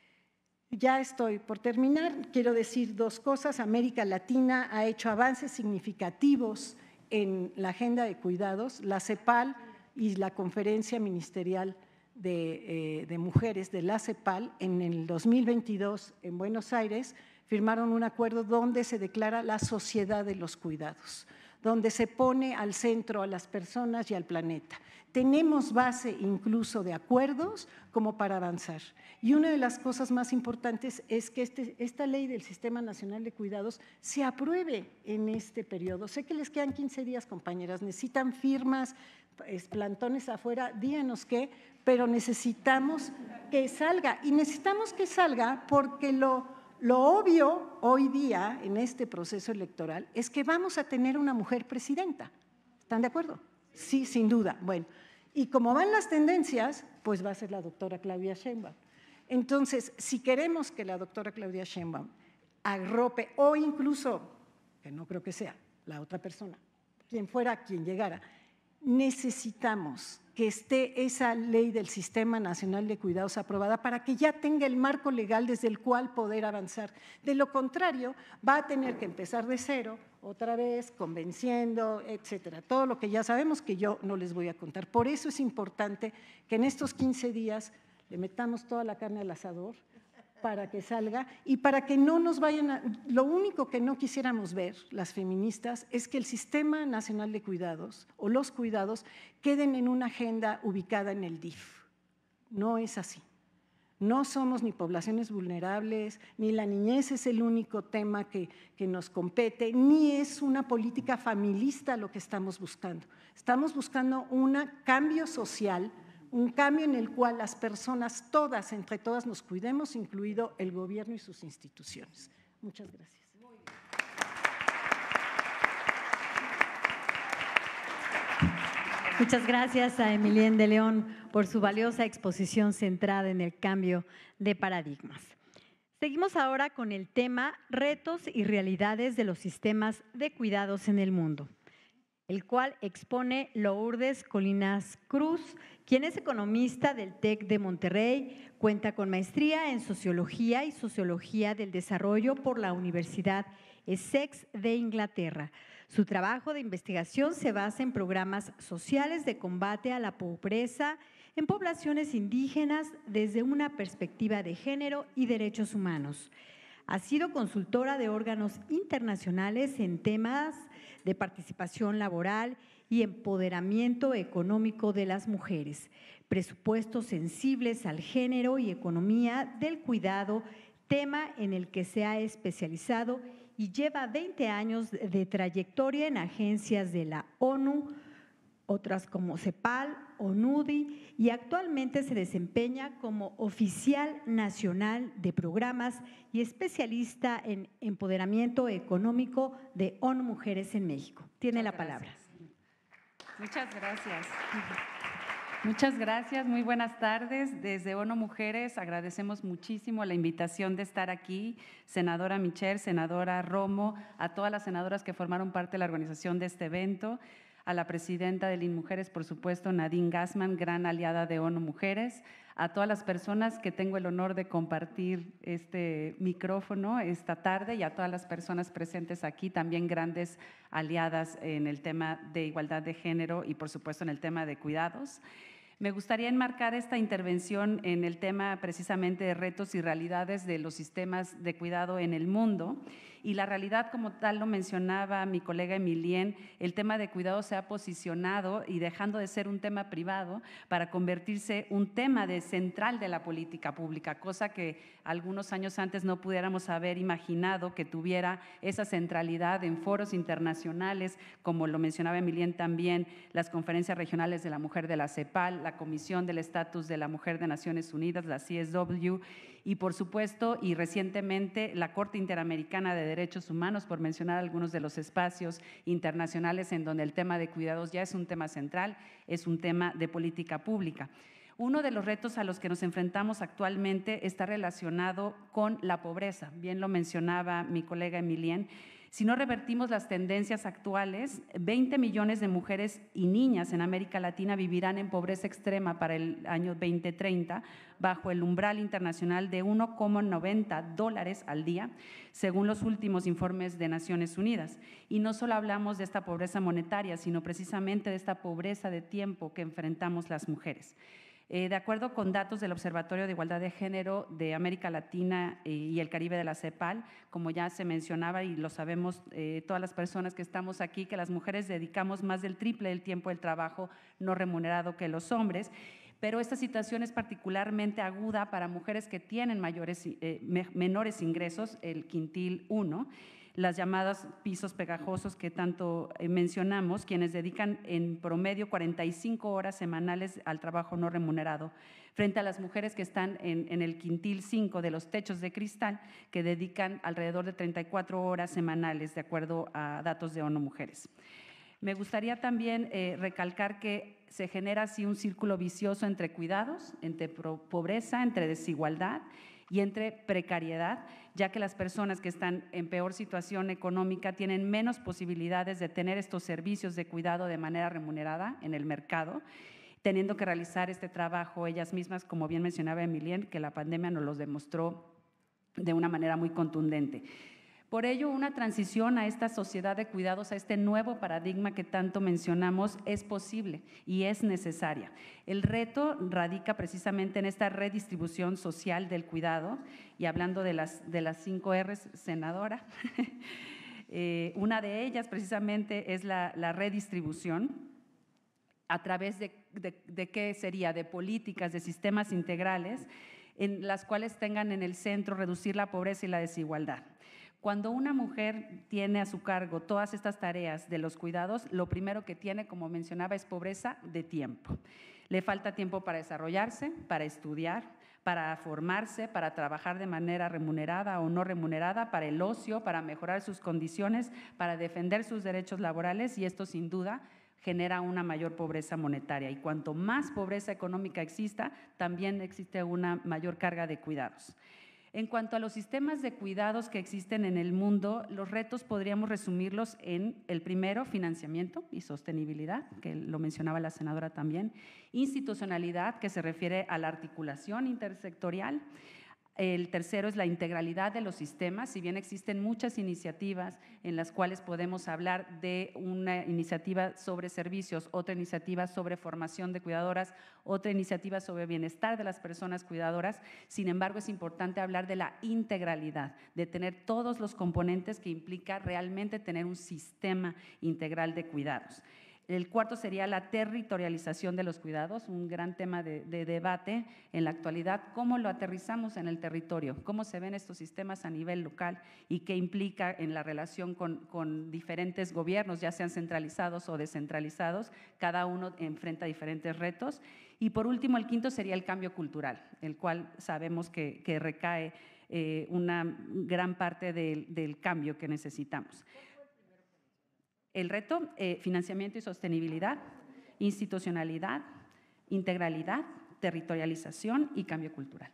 Ya estoy por terminar, quiero decir dos cosas. América Latina ha hecho avances significativos en la agenda de cuidados. La CEPAL y la Conferencia Ministerial de, eh, de Mujeres de la CEPAL en el dos mil veintidós en Buenos Aires firmaron un acuerdo donde se declara la sociedad de los cuidados, donde se pone al centro a las personas y al planeta. Tenemos base incluso de acuerdos como para avanzar. Y una de las cosas más importantes es que este, esta ley del Sistema Nacional de Cuidados se apruebe en este periodo. Sé que les quedan quince días, compañeras, necesitan firmas, plantones afuera, díganos qué, pero necesitamos que salga. Y necesitamos que salga porque lo, lo obvio hoy día en este proceso electoral es que vamos a tener una mujer presidenta. ¿Están de acuerdo? Sí, sin duda. Bueno, y como van las tendencias, pues va a ser la doctora Claudia Sheinbaum. Entonces, si queremos que la doctora Claudia Sheinbaum arrope, o incluso, que no creo que sea la otra persona, quien fuera, quien llegara, necesitamos que esté esa ley del Sistema Nacional de Cuidados aprobada para que ya tenga el marco legal desde el cual poder avanzar. De lo contrario, va a tener que empezar de cero, otra vez, convenciendo, etcétera. Todo lo que ya sabemos que yo no les voy a contar. Por eso es importante que en estos quince días le metamos toda la carne al asador para que salga y para que no nos vayan a… Lo único que no quisiéramos ver, las feministas, es que el Sistema Nacional de Cuidados o los cuidados queden en una agenda ubicada en el D I F. No es así. No somos ni poblaciones vulnerables, ni la niñez es el único tema que, que nos compete, ni es una política familista lo que estamos buscando. Estamos buscando un cambio social, un cambio en el cual las personas, todas, entre todas, nos cuidemos, incluido el gobierno y sus instituciones. Muchas gracias. Muchas gracias a Emilienne de León por su valiosa exposición centrada en el cambio de paradigmas. Seguimos ahora con el tema Retos y realidades de los sistemas de cuidados en el mundo, el cual expone Lourdes Colinas Cruz, quien es economista del TEC de Monterrey, cuenta con maestría en Sociología y Sociología del Desarrollo por la Universidad Essex de Inglaterra. Su trabajo de investigación se basa en programas sociales de combate a la pobreza en poblaciones indígenas desde una perspectiva de género y derechos humanos. Ha sido consultora de órganos internacionales en temas de participación laboral y empoderamiento económico de las mujeres, presupuestos sensibles al género y economía del cuidado, tema en el que se ha especializado y lleva veinte años de trayectoria en agencias de la ONU, otras como CEPAL, ONUDI, y actualmente se desempeña como oficial nacional de programas y especialista en empoderamiento económico de ONU Mujeres en México. Tiene Muchas la palabra. Gracias. Muchas gracias. Muchas gracias, muy buenas tardes. Desde ONU Mujeres agradecemos muchísimo la invitación de estar aquí, senadora Michel, senadora Romo, a todas las senadoras que formaron parte de la organización de este evento, a la presidenta de Linmujeres, por supuesto, Nadine Gassman, gran aliada de ONU Mujeres, a todas las personas que tengo el honor de compartir este micrófono esta tarde y a todas las personas presentes aquí, también grandes aliadas en el tema de igualdad de género y, por supuesto, en el tema de cuidados. Me gustaría enmarcar esta intervención en el tema precisamente de retos y realidades de los sistemas de cuidado en el mundo. Y la realidad, como tal lo mencionaba mi colega Emilien, el tema de cuidado se ha posicionado y dejando de ser un tema privado para convertirse un tema de central de la política pública, cosa que algunos años antes no pudiéramos haber imaginado que tuviera esa centralidad en foros internacionales, como lo mencionaba Emilien también, las conferencias regionales de la mujer de la CEPAL, la Comisión del Estatus de la Mujer de Naciones Unidas, la C S W, y por supuesto, y recientemente, la Corte Interamericana de Derechos Humanos, por mencionar algunos de los espacios internacionales en donde el tema de cuidados ya es un tema central, es un tema de política pública. Uno de los retos a los que nos enfrentamos actualmente está relacionado con la pobreza, bien lo mencionaba mi colega Emilien. Si no revertimos las tendencias actuales, veinte millones de mujeres y niñas en América Latina vivirán en pobreza extrema para el año veinte treinta, bajo el umbral internacional de uno coma noventa dólares al día, según los últimos informes de Naciones Unidas. Y no solo hablamos de esta pobreza monetaria, sino precisamente de esta pobreza de tiempo que enfrentamos las mujeres. Eh, de acuerdo con datos del Observatorio de Igualdad de Género de América Latina eh, y el Caribe de la CEPAL, como ya se mencionaba y lo sabemos eh, todas las personas que estamos aquí, que las mujeres dedicamos más del triple del tiempo del trabajo no remunerado que los hombres, pero esta situación es particularmente aguda para mujeres que tienen mayores, eh, me, menores ingresos, el quintil uno, las llamadas pisos pegajosos que tanto mencionamos, quienes dedican en promedio cuarenta y cinco horas semanales al trabajo no remunerado, frente a las mujeres que están en, en el quintil cinco de los techos de cristal, que dedican alrededor de treinta y cuatro horas semanales, de acuerdo a datos de ONU Mujeres. Me gustaría también eh, recalcar que se genera así un círculo vicioso entre cuidados, entre pobreza, entre desigualdad y entre precariedad, ya que las personas que están en peor situación económica tienen menos posibilidades de tener estos servicios de cuidado de manera remunerada en el mercado, teniendo que realizar este trabajo ellas mismas, como bien mencionaba Emilien, que la pandemia nos los demostró de una manera muy contundente. Por ello, una transición a esta sociedad de cuidados, a este nuevo paradigma que tanto mencionamos, es posible y es necesaria. El reto radica precisamente en esta redistribución social del cuidado, y hablando de las, de las cinco R's, senadora, eh, una de ellas precisamente es la, la redistribución, a través de, de, de qué sería, de políticas, de sistemas integrales, en las cuales tengan en el centro reducir la pobreza y la desigualdad. Cuando una mujer tiene a su cargo todas estas tareas de los cuidados, lo primero que tiene, como mencionaba, es pobreza de tiempo. Le falta tiempo para desarrollarse, para estudiar, para formarse, para trabajar de manera remunerada o no remunerada, para el ocio, para mejorar sus condiciones, para defender sus derechos laborales, y esto sin duda genera una mayor pobreza monetaria. Y cuanto más pobreza económica exista, también existe una mayor carga de cuidados. En cuanto a los sistemas de cuidados que existen en el mundo, los retos podríamos resumirlos en el primero, financiamiento y sostenibilidad, que lo mencionaba la senadora también, institucionalidad, que se refiere a la articulación intersectorial. El tercero es la integralidad de los sistemas, si bien existen muchas iniciativas en las cuales podemos hablar de una iniciativa sobre servicios, otra iniciativa sobre formación de cuidadoras, otra iniciativa sobre bienestar de las personas cuidadoras, sin embargo es importante hablar de la integralidad, de tener todos los componentes que implica realmente tener un sistema integral de cuidados. El cuarto sería la territorialización de los cuidados, un gran tema de, de debate en la actualidad. ¿Cómo lo aterrizamos en el territorio? ¿Cómo se ven estos sistemas a nivel local y qué implica en la relación con, con diferentes gobiernos, ya sean centralizados o descentralizados? Cada uno enfrenta diferentes retos. Y por último, el quinto sería el cambio cultural, el cual sabemos que, que recae eh, una gran parte del, del cambio que necesitamos. El reto, eh, financiamiento y sostenibilidad, institucionalidad, integralidad, territorialización y cambio cultural.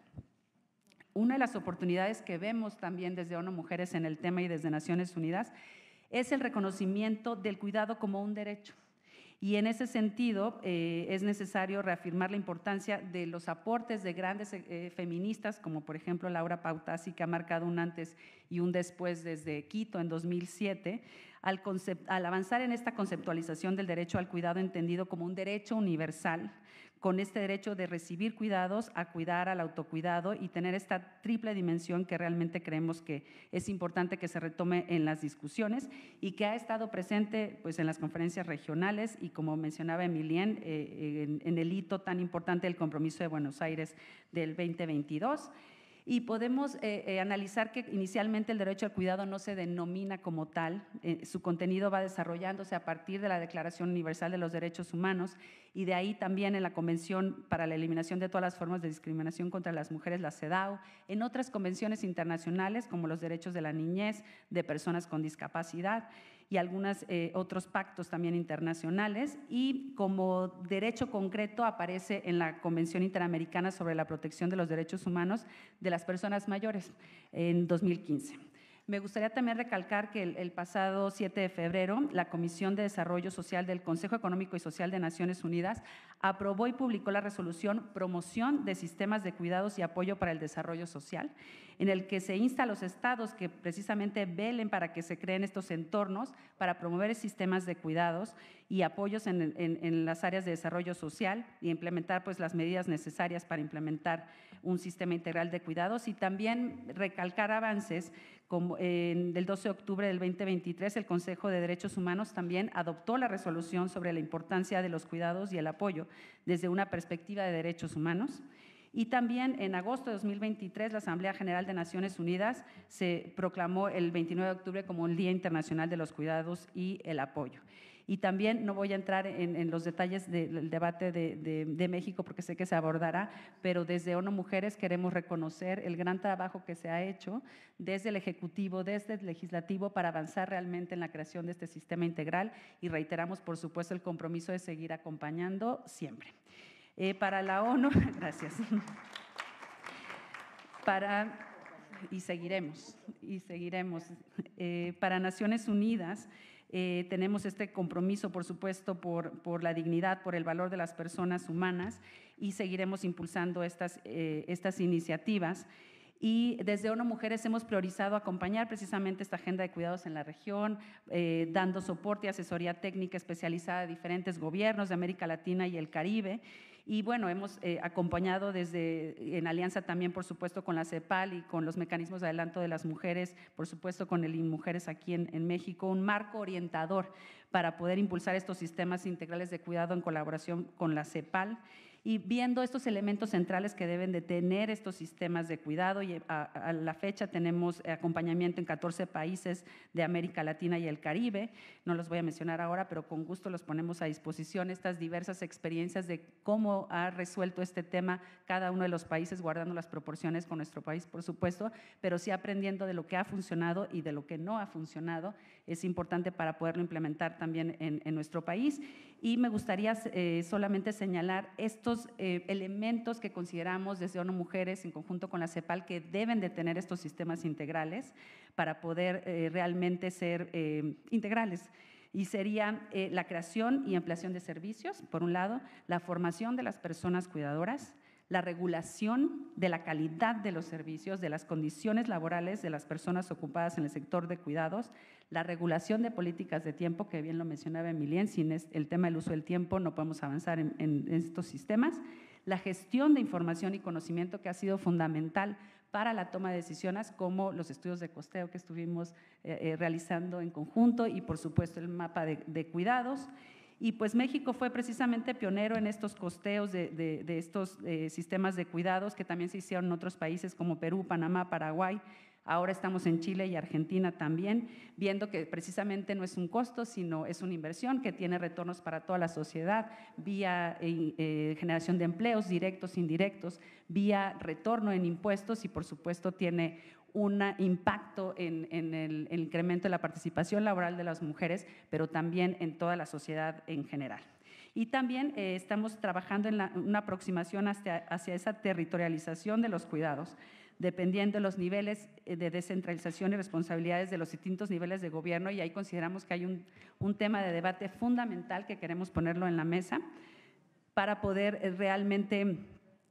Una de las oportunidades que vemos también desde ONU Mujeres en el tema y desde Naciones Unidas es el reconocimiento del cuidado como un derecho. Y en ese sentido eh, es necesario reafirmar la importancia de los aportes de grandes eh, feministas, como por ejemplo Laura Pautasi, que ha marcado un antes y un después desde Quito en dos mil siete, al, al avanzar en esta conceptualización del derecho al cuidado entendido como un derecho universal, con este derecho de recibir cuidados, a cuidar, al autocuidado y tener esta triple dimensión que realmente creemos que es importante que se retome en las discusiones y que ha estado presente pues, en las conferencias regionales y como mencionaba Emilien, eh, en, en el hito tan importante del compromiso de Buenos Aires del veinte veintidós. Y podemos eh, eh, analizar que inicialmente el derecho al cuidado no se denomina como tal, eh, su contenido va desarrollándose a partir de la Declaración Universal de los Derechos Humanos y de ahí también en la Convención para la Eliminación de todas las formas de discriminación contra las mujeres, la CEDAW, en otras convenciones internacionales como los derechos de la niñez, de personas con discapacidad y algunos eh, otros pactos también internacionales, y como derecho concreto aparece en la Convención Interamericana sobre la Protección de los Derechos Humanos de las Personas Mayores en dos mil quince. Me gustaría también recalcar que el, el pasado siete de febrero, la Comisión de Desarrollo Social del Consejo Económico y Social de Naciones Unidas aprobó y publicó la resolución Promoción de Sistemas de Cuidados y Apoyo para el Desarrollo Social, en el que se insta a los estados que precisamente velen para que se creen estos entornos para promover sistemas de cuidados y apoyos en, en, en las áreas de desarrollo social y implementar pues, las medidas necesarias para implementar un sistema integral de cuidados y también recalcar avances. Como en el doce de octubre del veinte veintitrés, el Consejo de Derechos Humanos también adoptó la resolución sobre la importancia de los cuidados y el apoyo desde una perspectiva de derechos humanos. Y también en agosto de dos mil veintitrés, la Asamblea General de Naciones Unidas se proclamó el veintinueve de octubre como el Día Internacional de los Cuidados y el Apoyo. Y también no voy a entrar en, en los detalles del debate de, de, de México porque sé que se abordará, pero desde ONU Mujeres queremos reconocer el gran trabajo que se ha hecho desde el Ejecutivo, desde el Legislativo para avanzar realmente en la creación de este sistema integral y reiteramos, por supuesto, el compromiso de seguir acompañando siempre. Eh, para la ONU, gracias. Para, y seguiremos, y seguiremos. Eh, para Naciones Unidas, Eh, tenemos este compromiso, por supuesto, por, por la dignidad, por el valor de las personas humanas y seguiremos impulsando estas, eh, estas iniciativas. Y desde ONU Mujeres hemos priorizado acompañar precisamente esta agenda de cuidados en la región, eh, dando soporte y asesoría técnica especializada a diferentes gobiernos de América Latina y el Caribe. Y bueno, hemos eh, acompañado desde, en alianza también, por supuesto, con la CEPAL y con los mecanismos de adelanto de las mujeres, por supuesto, con el INMujeres aquí en, en México, un marco orientador para poder impulsar estos sistemas integrales de cuidado en colaboración con la CEPAL. Y viendo estos elementos centrales que deben de tener estos sistemas de cuidado, y a, a la fecha tenemos acompañamiento en catorce países de América Latina y el Caribe, no los voy a mencionar ahora, pero con gusto los ponemos a disposición, estas diversas experiencias de cómo ha resuelto este tema cada uno de los países, guardando las proporciones con nuestro país, por supuesto, pero sí aprendiendo de lo que ha funcionado y de lo que no ha funcionado, es importante para poderlo implementar también en, en nuestro país. y me gustaría eh, solamente señalar estos eh, elementos que consideramos desde ONU Mujeres en conjunto con la CEPAL que deben de tener estos sistemas integrales para poder eh, realmente ser eh, integrales. Y sería eh, la creación y ampliación de servicios, por un lado, la formación de las personas cuidadoras, la regulación de la calidad de los servicios, de las condiciones laborales de las personas ocupadas en el sector de cuidados, la regulación de políticas de tiempo, que bien lo mencionaba Emilien, sin el tema del uso del tiempo no podemos avanzar en, en estos sistemas, la gestión de información y conocimiento, que ha sido fundamental para la toma de decisiones, como los estudios de costeo que estuvimos eh, eh, realizando en conjunto y, por supuesto, el mapa de, de cuidados. Y pues México fue precisamente pionero en estos costeos de, de, de estos eh, sistemas de cuidados que también se hicieron en otros países como Perú, Panamá, Paraguay. Ahora estamos en Chile y Argentina también, viendo que precisamente no es un costo, sino es una inversión que tiene retornos para toda la sociedad, vía eh, eh, generación de empleos directos, indirectos, vía retorno en impuestos y, por supuesto, tiene un impacto en, en el, el incremento de la participación laboral de las mujeres, pero también en toda la sociedad en general. Y también eh, estamos trabajando en la, una aproximación hacia, hacia esa territorialización de los cuidados, dependiendo de los niveles de descentralización y responsabilidades de los distintos niveles de gobierno, y ahí consideramos que hay un, un tema de debate fundamental que queremos ponerlo en la mesa para poder realmente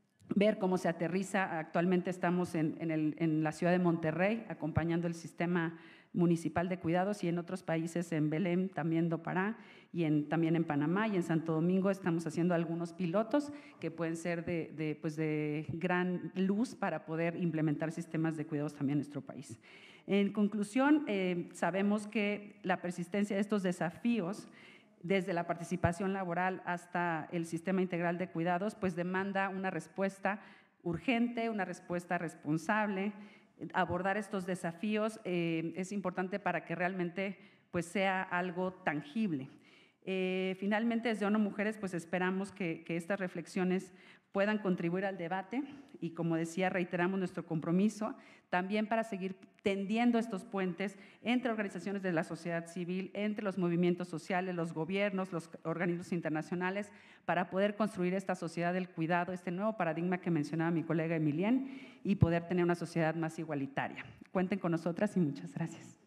ver cómo se aterriza. Actualmente estamos en, en, el, en la ciudad de Monterrey, acompañando el sistema municipal de cuidados, y en otros países, en Belém, también Dopará, y en, también en Panamá y en Santo Domingo estamos haciendo algunos pilotos que pueden ser de, de, pues de gran luz para poder implementar sistemas de cuidados también en nuestro país. En conclusión, eh, sabemos que la persistencia de estos desafíos, desde la participación laboral hasta el sistema integral de cuidados, pues demanda una respuesta urgente, una respuesta responsable. Abordar estos desafíos eh, es importante para que realmente pues, sea algo tangible. Eh, finalmente, desde ONU Mujeres, pues esperamos que, que estas reflexiones puedan contribuir al debate y, como decía, reiteramos nuestro compromiso también para seguir tendiendo estos puentes entre organizaciones de la sociedad civil, entre los movimientos sociales, los gobiernos, los organismos internacionales, para poder construir esta sociedad del cuidado, este nuevo paradigma que mencionaba mi colega Emilien, y poder tener una sociedad más igualitaria. Cuenten con nosotras y muchas gracias.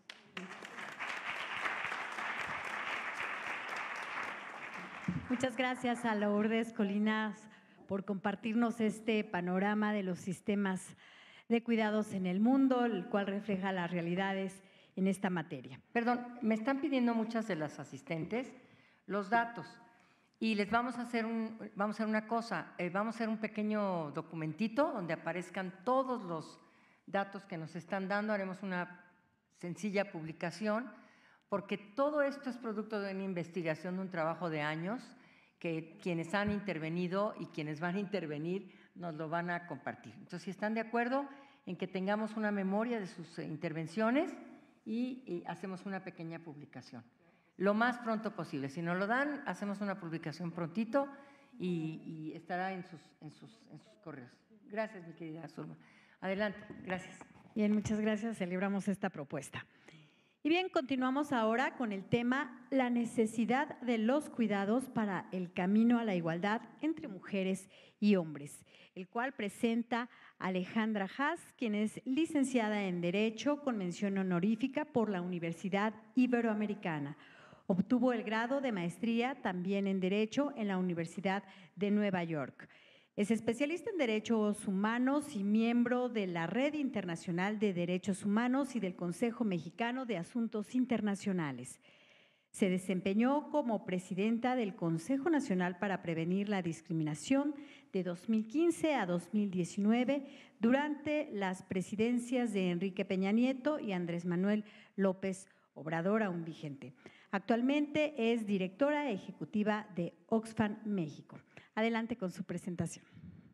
Muchas gracias a Lourdes Colinas por compartirnos este panorama de los sistemas de cuidados en el mundo, el cual refleja las realidades en esta materia. Perdón, me están pidiendo muchas de las asistentes los datos y les vamos a hacer, un, vamos a hacer una cosa, eh, vamos a hacer un pequeño documentito donde aparezcan todos los datos que nos están dando, haremos una sencilla publicación, porque todo esto es producto de una investigación, de un trabajo de años, que quienes han intervenido y quienes van a intervenir nos lo van a compartir. Entonces, si están de acuerdo en que tengamos una memoria de sus intervenciones y, y hacemos una pequeña publicación, lo más pronto posible. Si nos lo dan, hacemos una publicación prontito y, y estará en sus, en, sus, en sus correos. Gracias, mi querida Zulma. Adelante, gracias. Bien, muchas gracias. Celebramos esta propuesta. Y bien, continuamos ahora con el tema la necesidad de los cuidados para el camino a la igualdad entre mujeres y hombres, el cual presenta Alejandra Haas, quien es licenciada en Derecho con mención honorífica por la Universidad Iberoamericana. Obtuvo el grado de maestría también en Derecho en la Universidad de Nueva York. Es especialista en Derechos Humanos y miembro de la Red Internacional de Derechos Humanos y del Consejo Mexicano de Asuntos Internacionales. Se desempeñó como presidenta del Consejo Nacional para Prevenir la Discriminación de dos mil quince a dos mil diecinueve durante las presidencias de Enrique Peña Nieto y Andrés Manuel López Obrador, aún vigente. Actualmente es directora ejecutiva de Oxfam México. Adelante con su presentación.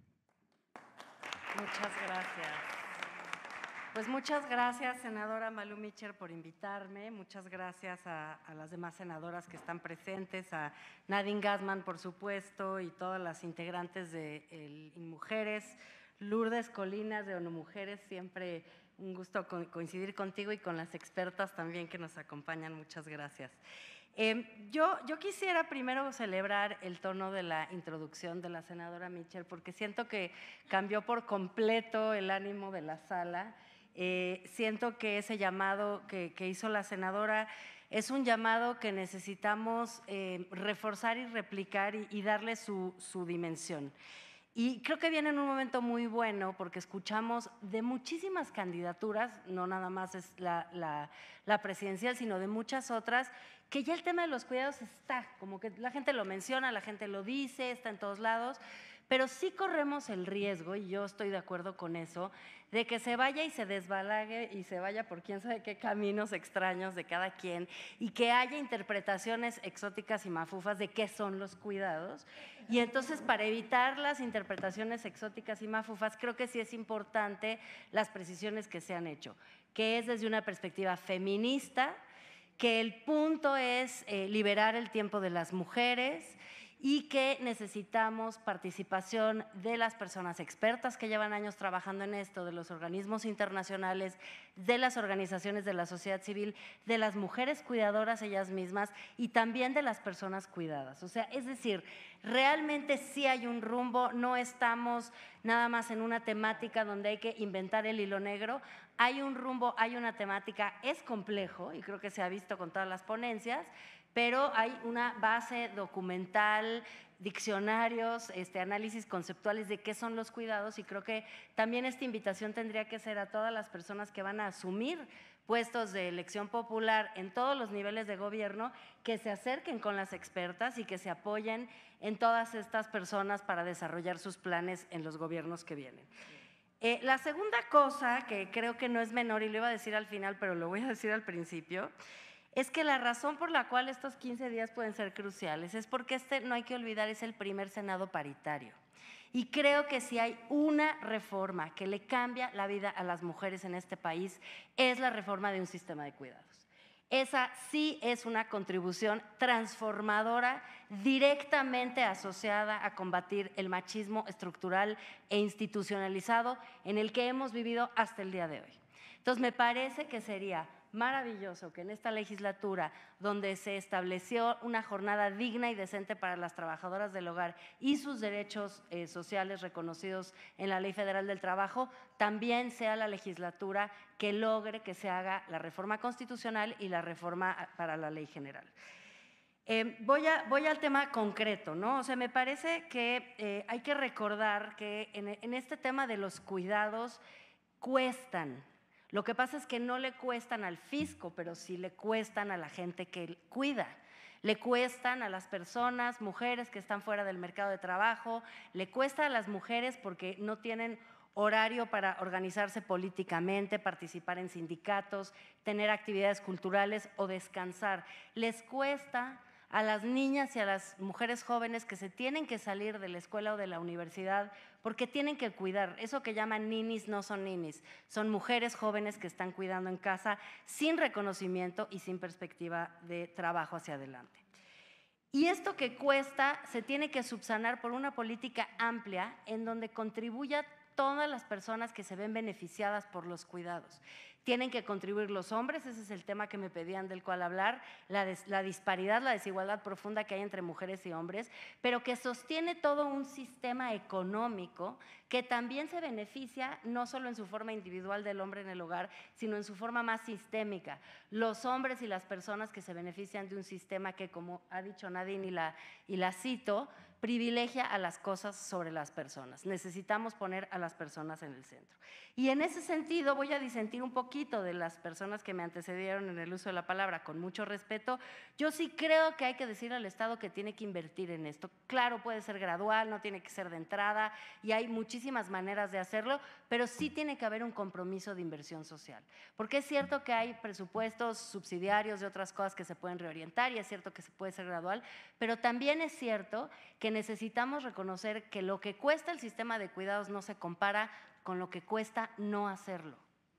Muchas gracias. Pues muchas gracias, senadora Malú Micher, por invitarme. Muchas gracias a, a las demás senadoras que están presentes, a Nadine Gassman, por supuesto, y todas las integrantes de el, Mujeres, Lourdes Colinas de ONU Mujeres, siempre un gusto co- coincidir contigo y con las expertas también que nos acompañan. Muchas gracias. Eh, yo, yo quisiera primero celebrar el tono de la introducción de la senadora Michel, porque siento que cambió por completo el ánimo de la sala. Eh, siento que ese llamado que, que hizo la senadora es un llamado que necesitamos eh, reforzar y replicar y, y darle su, su dimensión. Y creo que viene en un momento muy bueno porque escuchamos de muchísimas candidaturas, no nada más es la, la, la presidencial, sino de muchas otras, que ya el tema de los cuidados está, como que la gente lo menciona, la gente lo dice, está en todos lados, pero sí corremos el riesgo, y yo estoy de acuerdo con eso, de que se vaya y se desbalague y se vaya por quién sabe qué caminos extraños de cada quien y que haya interpretaciones exóticas y mafufas de qué son los cuidados. Y entonces, para evitar las interpretaciones exóticas y mafufas, creo que sí es importante las precisiones que se han hecho, que es desde una perspectiva feminista, que el punto es eh, liberar el tiempo de las mujeres y que necesitamos participación de las personas expertas que llevan años trabajando en esto, de los organismos internacionales, de las organizaciones de la sociedad civil, de las mujeres cuidadoras ellas mismas y también de las personas cuidadas. O sea, es decir, realmente sí hay un rumbo, no estamos nada más en una temática donde hay que inventar el hilo negro, hay un rumbo, hay una temática, es complejo y creo que se ha visto con todas las ponencias, pero hay una base documental, diccionarios, este, análisis conceptuales de qué son los cuidados y creo que también esta invitación tendría que ser a todas las personas que van a asumir puestos de elección popular en todos los niveles de gobierno, que se acerquen con las expertas y que se apoyen en todas estas personas para desarrollar sus planes en los gobiernos que vienen. Eh, la segunda cosa, que creo que no es menor y lo iba a decir al final, pero lo voy a decir al principio, es que la razón por la cual estos quince días pueden ser cruciales es porque este, no hay que olvidar, es el primer Senado paritario. Y creo que si hay una reforma que le cambia la vida a las mujeres en este país, es la reforma de un sistema de cuidados. Esa sí es una contribución transformadora directamente asociada a combatir el machismo estructural e institucionalizado en el que hemos vivido hasta el día de hoy. Entonces, me parece que sería maravilloso que en esta legislatura, donde se estableció una jornada digna y decente para las trabajadoras del hogar y sus derechos eh, sociales reconocidos en la Ley Federal del Trabajo, también sea la legislatura que logre que se haga la reforma constitucional y la reforma para la Ley General. Eh, voy, a, voy al tema concreto, ¿no? O sea, me parece que eh, hay que recordar que en, en este tema de los cuidados cuestan. Lo que pasa es que no le cuestan al fisco, pero sí le cuestan a la gente que cuida. Le cuestan a las personas, mujeres que están fuera del mercado de trabajo, le cuesta a las mujeres porque no tienen horario para organizarse políticamente, participar en sindicatos, tener actividades culturales o descansar. Les cuesta a las niñas y a las mujeres jóvenes que se tienen que salir de la escuela o de la universidad porque tienen que cuidar. Eso que llaman ninis no son ninis, son mujeres jóvenes que están cuidando en casa sin reconocimiento y sin perspectiva de trabajo hacia adelante. Y esto que cuesta se tiene que subsanar por una política amplia en donde contribuya todas las personas que se ven beneficiadas por los cuidados. Tienen que contribuir los hombres, ese es el tema que me pedían del cual hablar, la, des, la disparidad, la desigualdad profunda que hay entre mujeres y hombres, pero que sostiene todo un sistema económico que también se beneficia no solo en su forma individual del hombre en el hogar, sino en su forma más sistémica. Los hombres y las personas que se benefician de un sistema que, como ha dicho Nadine y la, y la cito, privilegia a las cosas sobre las personas. Necesitamos poner a las personas en el centro. Y en ese sentido voy a disentir un poquito de las personas que me antecedieron en el uso de la palabra, con mucho respeto. Yo sí creo que hay que decir al Estado que tiene que invertir en esto. Claro, puede ser gradual, no tiene que ser de entrada y hay muchísimas maneras de hacerlo, pero sí tiene que haber un compromiso de inversión social. Porque es cierto que hay presupuestos subsidiarios de otras cosas que se pueden reorientar y es cierto que se puede ser gradual, pero también es cierto que necesitamos reconocer que lo que cuesta el sistema de cuidados no se compara con lo que cuesta no hacerlo.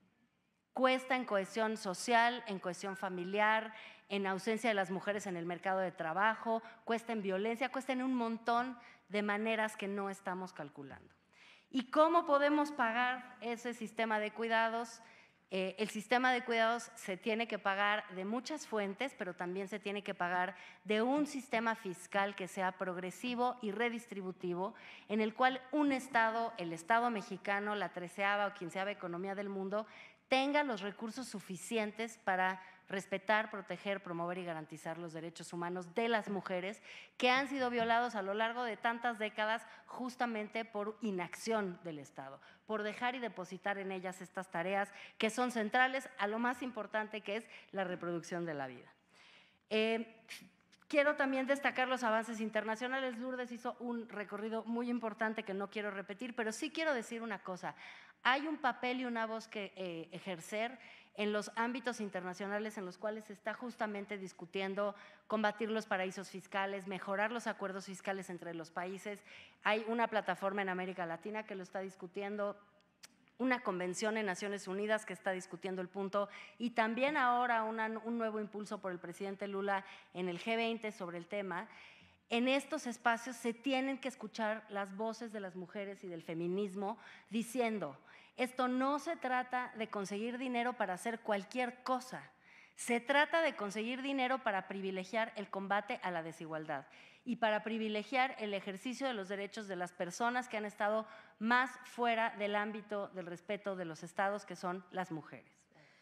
Cuesta en cohesión social, en cohesión familiar, en ausencia de las mujeres en el mercado de trabajo, cuesta en violencia, cuesta en un montón de maneras que no estamos calculando. ¿Y cómo podemos pagar ese sistema de cuidados? Eh, el sistema de cuidados se tiene que pagar de muchas fuentes, pero también se tiene que pagar de un sistema fiscal que sea progresivo y redistributivo, en el cual un Estado, el Estado mexicano, la treceava o quinceava economía del mundo, tenga los recursos suficientes para respetar, proteger, promover y garantizar los derechos humanos de las mujeres que han sido violados a lo largo de tantas décadas justamente por inacción del Estado, por dejar y depositar en ellas estas tareas que son centrales a lo más importante, que es la reproducción de la vida. Eh, Quiero también destacar los avances internacionales. Lourdes hizo un recorrido muy importante que no quiero repetir, pero sí quiero decir una cosa. Hay un papel y una voz que eh, ejercer en los ámbitos internacionales en los cuales se está justamente discutiendo combatir los paraísos fiscales, mejorar los acuerdos fiscales entre los países. Hay una plataforma en América Latina que lo está discutiendo, una convención en Naciones Unidas que está discutiendo el punto y también ahora una, un nuevo impulso por el presidente Lula en el G veinte sobre el tema. En estos espacios se tienen que escuchar las voces de las mujeres y del feminismo diciendo, esto no se trata de conseguir dinero para hacer cualquier cosa, se trata de conseguir dinero para privilegiar el combate a la desigualdad y para privilegiar el ejercicio de los derechos de las personas que han estado más fuera del ámbito del respeto de los estados, que son las mujeres.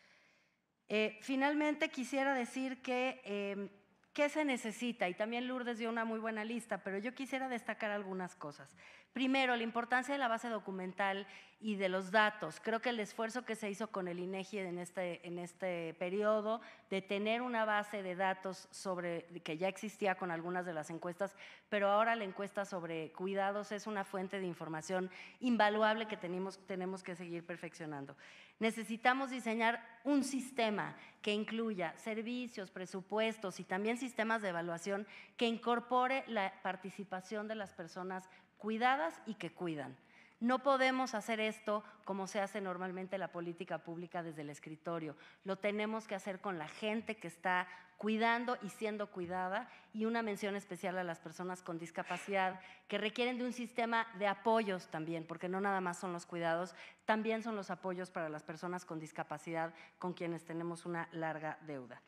Eh, finalmente, quisiera decir que eh, ¿qué se necesita? Y también Lourdes dio una muy buena lista, pero yo quisiera destacar algunas cosas. Primero, la importancia de la base documental y de los datos. Creo que el esfuerzo que se hizo con el INEGI en este, en este periodo de tener una base de datos sobre, que ya existía con algunas de las encuestas, pero ahora la encuesta sobre cuidados es una fuente de información invaluable que tenemos, tenemos que seguir perfeccionando. Necesitamos diseñar un sistema que incluya servicios, presupuestos y también sistemas de evaluación que incorpore la participación de las personas cuidadas y que cuidan. No podemos hacer esto como se hace normalmente la política pública desde el escritorio. Lo tenemos que hacer con la gente que está cuidando y siendo cuidada, y una mención especial a las personas con discapacidad que requieren de un sistema de apoyos también, porque no nada más son los cuidados, también son los apoyos para las personas con discapacidad con quienes tenemos una larga deuda.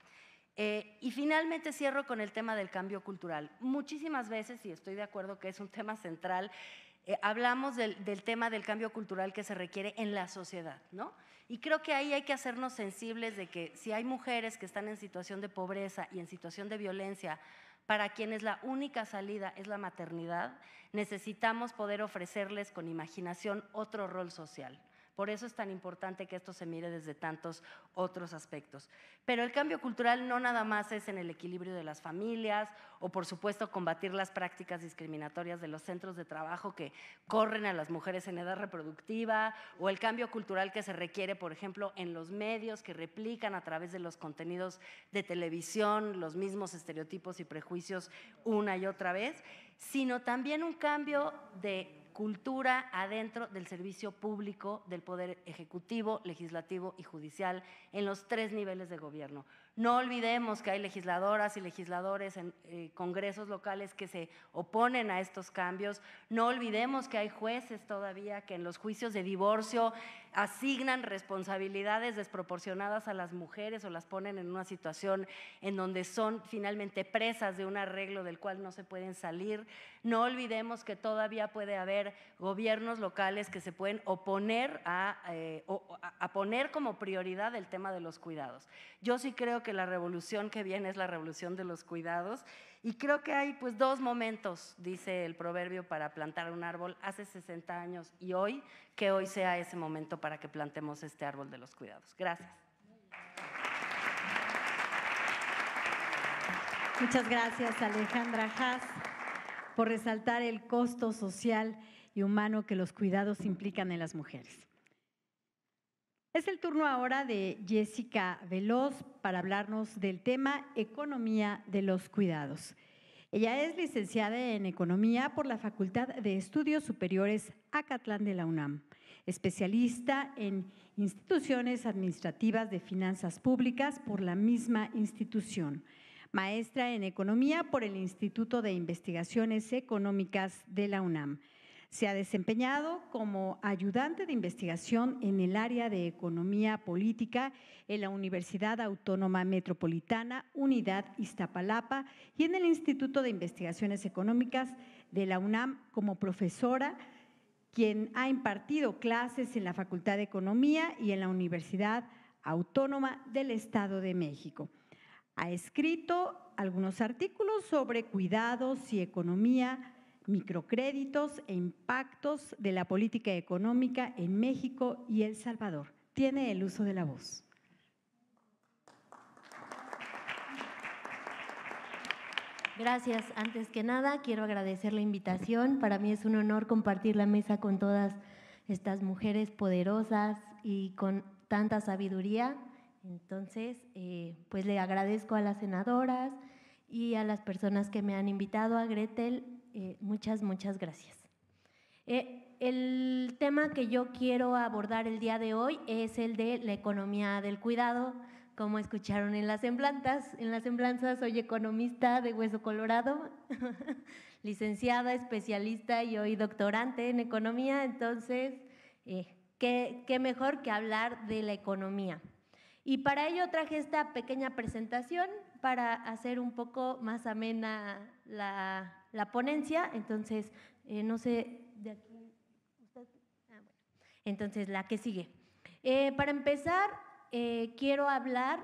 Eh, y finalmente cierro con el tema del cambio cultural. Muchísimas veces, y estoy de acuerdo que es un tema central, eh, hablamos del, del tema del cambio cultural que se requiere en la sociedad, ¿no? Y creo que ahí hay que hacernos sensibles de que si hay mujeres que están en situación de pobreza y en situación de violencia, para quienes la única salida es la maternidad, necesitamos poder ofrecerles con imaginación otro rol social. Por eso es tan importante que esto se mire desde tantos otros aspectos. Pero el cambio cultural no nada más es en el equilibrio de las familias o, por supuesto, combatir las prácticas discriminatorias de los centros de trabajo que corren a las mujeres en edad reproductiva, o el cambio cultural que se requiere, por ejemplo, en los medios que replican a través de los contenidos de televisión los mismos estereotipos y prejuicios una y otra vez, sino también un cambio de cultura adentro del servicio público del Poder Ejecutivo, Legislativo y Judicial en los tres niveles de gobierno. No olvidemos que hay legisladoras y legisladores en eh, congresos locales que se oponen a estos cambios. No olvidemos que hay jueces todavía que en los juicios de divorcio asignan responsabilidades desproporcionadas a las mujeres o las ponen en una situación en donde son finalmente presas de un arreglo del cual no se pueden salir. No olvidemos que todavía puede haber gobiernos locales que se pueden oponer a, eh, a, a poner como prioridad el tema de los cuidados. Yo sí creo que la revolución que viene es la revolución de los cuidados, y creo que hay pues dos momentos, dice el proverbio, para plantar un árbol, hace sesenta años y hoy, que hoy sea ese momento para que plantemos este árbol de los cuidados. Gracias. Muchas gracias, Alejandra Haas, por resaltar el costo social y humano que los cuidados implican en las mujeres. Es el turno ahora de Jessica Veloz para hablarnos del tema Economía de los Cuidados. Ella es licenciada en Economía por la Facultad de Estudios Superiores Acatlán de la UNAM, especialista en instituciones administrativas de finanzas públicas por la misma institución, maestra en Economía por el Instituto de Investigaciones Económicas de la UNAM. Se ha desempeñado como ayudante de investigación en el área de Economía Política en la Universidad Autónoma Metropolitana, Unidad Iztapalapa, y en el Instituto de Investigaciones Económicas de la UNAM como profesora, quien ha impartido clases en la Facultad de Economía y en la Universidad Autónoma del Estado de México. Ha escrito algunos artículos sobre cuidados y economía, microcréditos e impactos de la política económica en México y El Salvador. Tiene el uso de la voz. Gracias. Antes que nada, quiero agradecer la invitación. Para mí es un honor compartir la mesa con todas estas mujeres poderosas y con tanta sabiduría. Entonces, eh, pues le agradezco a las senadoras y a las personas que me han invitado, a Gretel, eh, muchas, muchas gracias. Eh, el tema que yo quiero abordar el día de hoy es el de la economía del cuidado. Como escucharon en las semblanzas, en las semblanzas soy economista de hueso colorado, licenciada, especialista y hoy doctorante en economía, entonces, eh, ¿qué, qué mejor que hablar de la economía? Y para ello traje esta pequeña presentación para hacer un poco más amena la, la ponencia. Entonces, eh, no sé, de aquí, usted, ah, bueno. Entonces, la que sigue. Eh, para empezar, eh, quiero hablar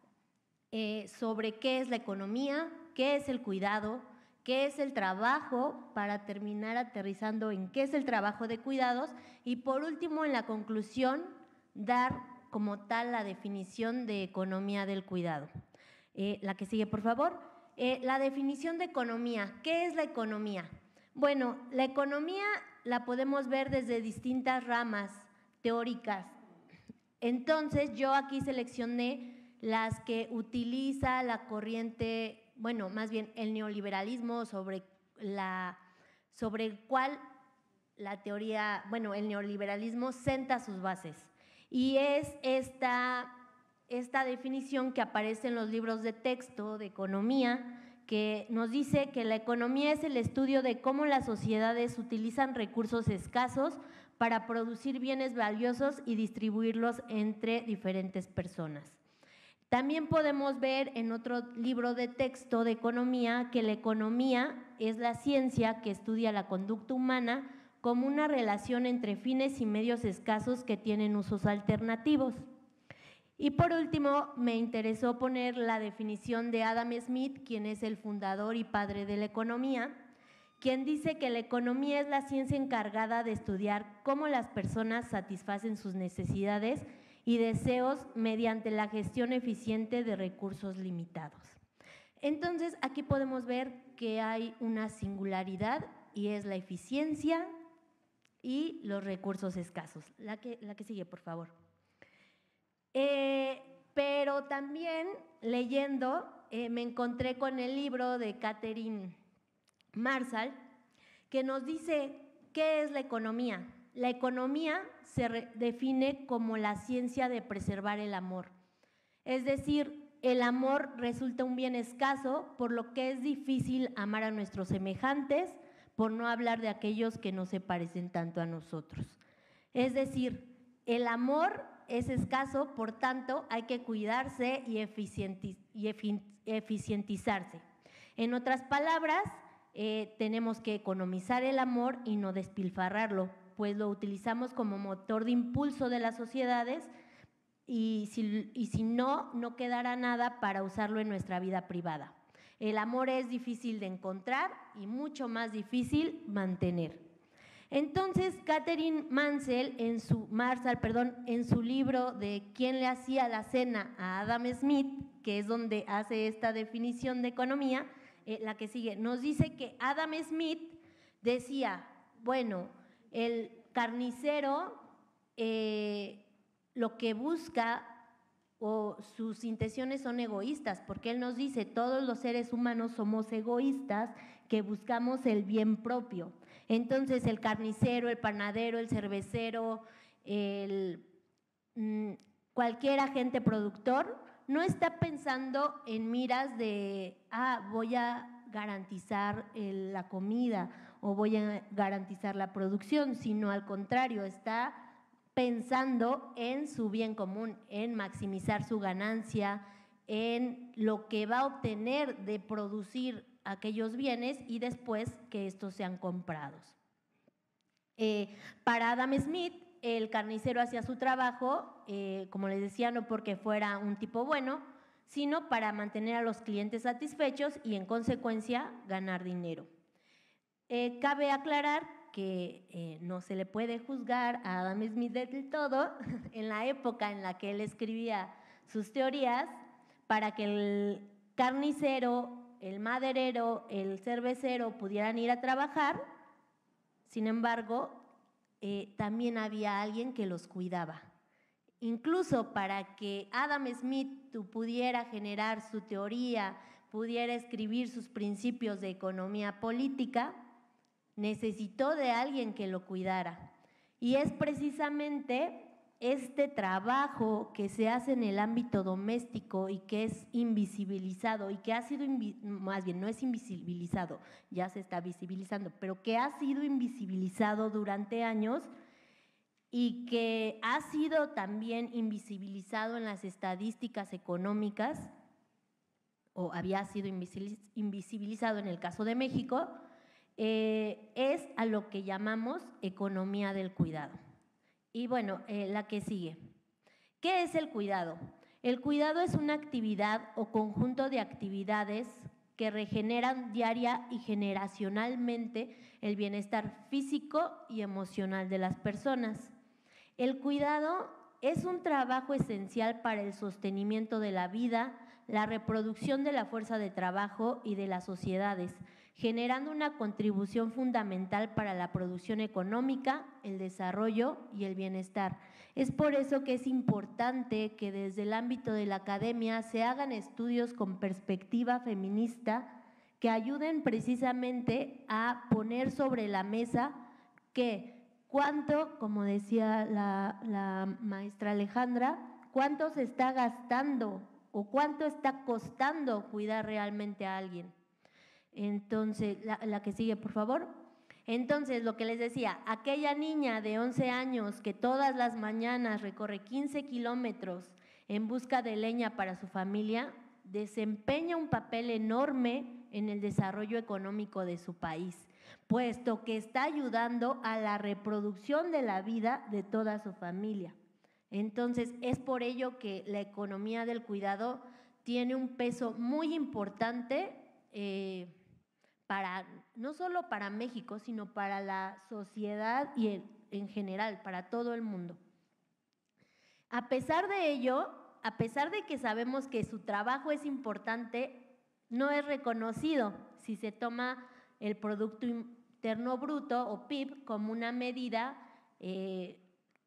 eh, sobre qué es la economía, qué es el cuidado, qué es el trabajo, para terminar aterrizando en qué es el trabajo de cuidados y por último, en la conclusión, dar como tal la definición de economía del cuidado. Eh, la que sigue, por favor. Eh, la definición de economía. ¿Qué es la economía? Bueno, la economía la podemos ver desde distintas ramas teóricas. Entonces, yo aquí seleccioné las que utiliza la corriente, bueno, más bien el neoliberalismo, sobre, la, sobre el cual la teoría, bueno, el neoliberalismo senta sus bases. Y es esta, esta definición que aparece en los libros de texto de economía, que nos dice que la economía es el estudio de cómo las sociedades utilizan recursos escasos para producir bienes valiosos y distribuirlos entre diferentes personas. También podemos ver en otro libro de texto de economía que la economía es la ciencia que estudia la conducta humana como una relación entre fines y medios escasos que tienen usos alternativos. Y por último, me interesó poner la definición de Adam Smith, quien es el fundador y padre de la economía, quien dice que la economía es la ciencia encargada de estudiar cómo las personas satisfacen sus necesidades y deseos mediante la gestión eficiente de recursos limitados. Entonces, aquí podemos ver que hay una singularidad y es la eficiencia y los recursos escasos. La que, la que sigue, por favor. Eh, pero también leyendo eh, me encontré con el libro de Catherine Marshall, que nos dice qué es la economía. La economía se define como la ciencia de preservar el amor. Es decir, el amor resulta un bien escaso, por lo que es difícil amar a nuestros semejantes, por no hablar de aquellos que no se parecen tanto a nosotros. Es decir, el amor es escaso, por tanto, hay que cuidarse y, eficientiz y efi eficientizarse. En otras palabras, eh, tenemos que economizar el amor y no despilfarrarlo, pues lo utilizamos como motor de impulso de las sociedades y si, y si no, no quedará nada para usarlo en nuestra vida privada. El amor es difícil de encontrar y mucho más difícil mantener. Entonces, Catherine Marshall, en su, Marshall, perdón, en su libro de ¿Quién le hacía la cena a Adam Smith?, que es donde hace esta definición de economía, eh, la que sigue, nos dice que Adam Smith decía, bueno, el carnicero eh, lo que busca o sus intenciones son egoístas, porque él nos dice, todos los seres humanos somos egoístas que buscamos el bien propio. Entonces, el carnicero, el panadero, el cervecero, el, mmm, cualquier agente productor no está pensando en miras de, ah, voy a garantizar el, la comida o voy a garantizar la producción, sino al contrario, está pensando en su bien común, en maximizar su ganancia, en lo que va a obtener de producir aquellos bienes y después que estos sean comprados. Eh, para Adam Smith, el carnicero hacía su trabajo, eh, como les decía, no porque fuera un tipo bueno, sino para mantener a los clientes satisfechos y en consecuencia ganar dinero. Eh, cabe aclarar que eh, no se le puede juzgar a Adam Smith del todo en la época en la que él escribía sus teorías para que el carnicero, el maderero, el cervecero pudieran ir a trabajar. Sin embargo, eh, también había alguien que los cuidaba. Incluso para que Adam Smith pudiera generar su teoría, pudiera escribir sus principios de economía política, necesitó de alguien que lo cuidara. Y es precisamente este trabajo que se hace en el ámbito doméstico y que es invisibilizado y que ha sido, más bien no es invisibilizado, ya se está visibilizando, pero que ha sido invisibilizado durante años y que ha sido también invisibilizado en las estadísticas económicas, o había sido invisibilizado en el caso de México, eh, es a lo que llamamos economía del cuidado. Y bueno, eh, la que sigue. ¿Qué es el cuidado? El cuidado es una actividad o conjunto de actividades que regeneran diaria y generacionalmente el bienestar físico y emocional de las personas. El cuidado es un trabajo esencial para el sostenimiento de la vida, la reproducción de la fuerza de trabajo y de las sociedades, generando una contribución fundamental para la producción económica, el desarrollo y el bienestar. Es por eso que es importante que desde el ámbito de la academia se hagan estudios con perspectiva feminista que ayuden precisamente a poner sobre la mesa que cuánto, como decía la, la maestra Alejandra, cuánto se está gastando o cuánto está costando cuidar realmente a alguien. Entonces, la, la que sigue, por favor. Entonces, lo que les decía, aquella niña de once años que todas las mañanas recorre quince kilómetros en busca de leña para su familia, desempeña un papel enorme en el desarrollo económico de su país, puesto que está ayudando a la reproducción de la vida de toda su familia. Entonces, es por ello que la economía del cuidado tiene un peso muy importante eh, para, no solo para México, sino para la sociedad y en, en general, para todo el mundo. A pesar de ello, a pesar de que sabemos que su trabajo es importante, no es reconocido si se toma el Producto Interno Bruto o P I B como una medida eh,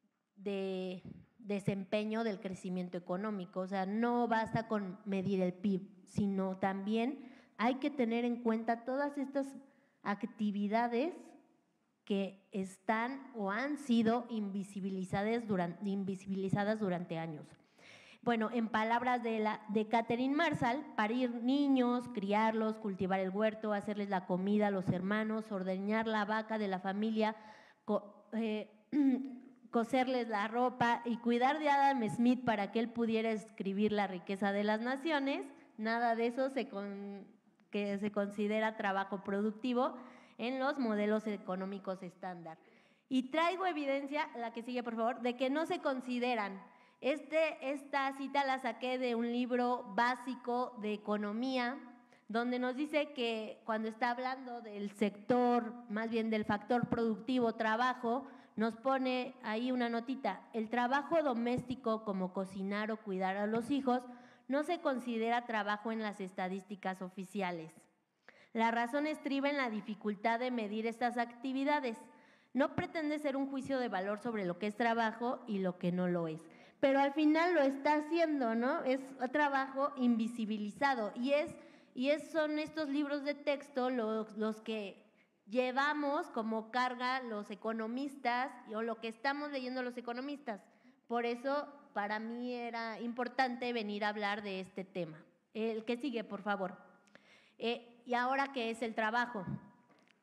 de desempeño del crecimiento económico. O sea, no basta con medir el P I B, sino también hay que tener en cuenta todas estas actividades que están o han sido invisibilizadas durante, invisibilizadas durante años. Bueno, en palabras de, la, de Catherine Marshall, parir niños, criarlos, cultivar el huerto, hacerles la comida a los hermanos, ordeñar la vaca de la familia, co, eh, coserles la ropa y cuidar de Adam Smith para que él pudiera escribir La riqueza de las naciones, nada de eso se, con, que se considera trabajo productivo en los modelos económicos estándar. Y traigo evidencia, la que sigue por favor, de que no se consideran. Este, esta cita la saqué de un libro básico de economía, donde nos dice que cuando está hablando del sector, más bien del factor productivo trabajo, nos pone ahí una notita: el trabajo doméstico como cocinar o cuidar a los hijos no se considera trabajo en las estadísticas oficiales. La razón estriba en la dificultad de medir estas actividades. No pretende ser un juicio de valor sobre lo que es trabajo y lo que no lo es, pero al final lo está haciendo, ¿no? Es un trabajo invisibilizado y, es, y es, son estos libros de texto los, los que llevamos como carga los economistas o lo que estamos leyendo los economistas. Por eso para mí era importante venir a hablar de este tema. El que sigue, por favor. Eh, ¿Y ahora qué es el trabajo?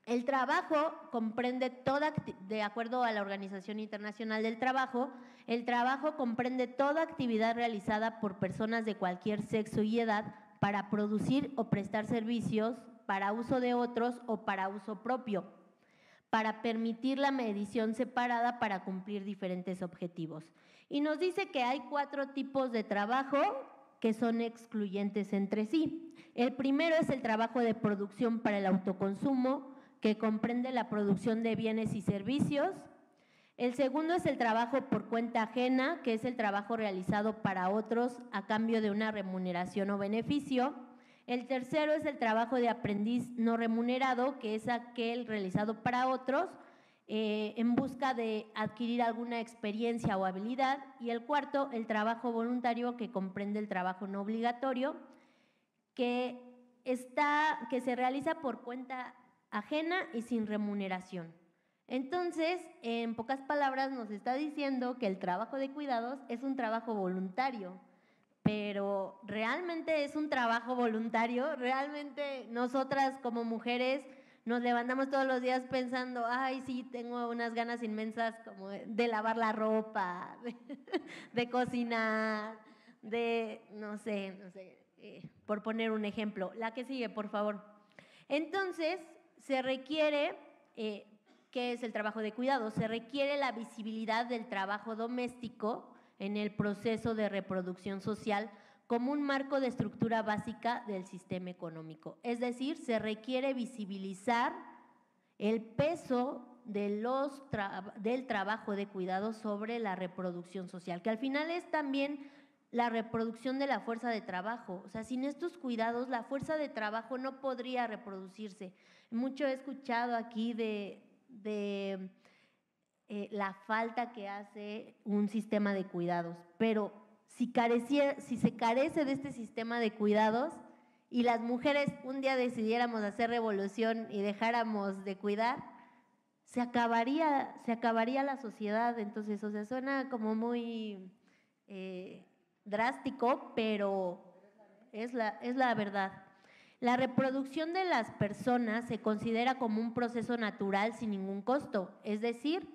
El trabajo comprende toda, de acuerdo a la Organización Internacional del Trabajo, el trabajo comprende toda actividad realizada por personas de cualquier sexo y edad para producir o prestar servicios para uso de otros o para uso propio, para permitir la medición separada para cumplir diferentes objetivos. Y nos dice que hay cuatro tipos de trabajo que son excluyentes entre sí. El primero es el trabajo de producción para el autoconsumo, que comprende la producción de bienes y servicios. El segundo es el trabajo por cuenta ajena, que es el trabajo realizado para otros a cambio de una remuneración o beneficio. El tercero es el trabajo de aprendiz no remunerado, que es aquel realizado para otros eh, en busca de adquirir alguna experiencia o habilidad. Y el cuarto, el trabajo voluntario, que comprende el trabajo no obligatorio, que, está, que se realiza por cuenta ajena y sin remuneración. Entonces, en pocas palabras, nos está diciendo que el trabajo de cuidados es un trabajo voluntario, pero ¿realmente es un trabajo voluntario? ¿Realmente nosotras como mujeres nos levantamos todos los días pensando, ay, sí, tengo unas ganas inmensas como de lavar la ropa, de, de cocinar, de, no sé, no sé, eh, por poner un ejemplo? La que sigue, por favor. Entonces, se requiere, eh, ¿qué es el trabajo de cuidado? Se requiere la visibilidad del trabajo doméstico en el proceso de reproducción social como un marco de estructura básica del sistema económico. Es decir, se requiere visibilizar el peso de los tra- del trabajo de cuidado sobre la reproducción social, que al final es también la reproducción de la fuerza de trabajo. O sea, sin estos cuidados, la fuerza de trabajo no podría reproducirse. Mucho he escuchado aquí de, de eh, la falta que hace un sistema de cuidados, pero si, carecía, si se carece de este sistema de cuidados y las mujeres un día decidiéramos hacer revolución y dejáramos de cuidar, se acabaría, se acabaría la sociedad. Entonces, o sea, suena como muy eh, drástico, pero es la, es la verdad. La reproducción de las personas se considera como un proceso natural sin ningún costo, es decir,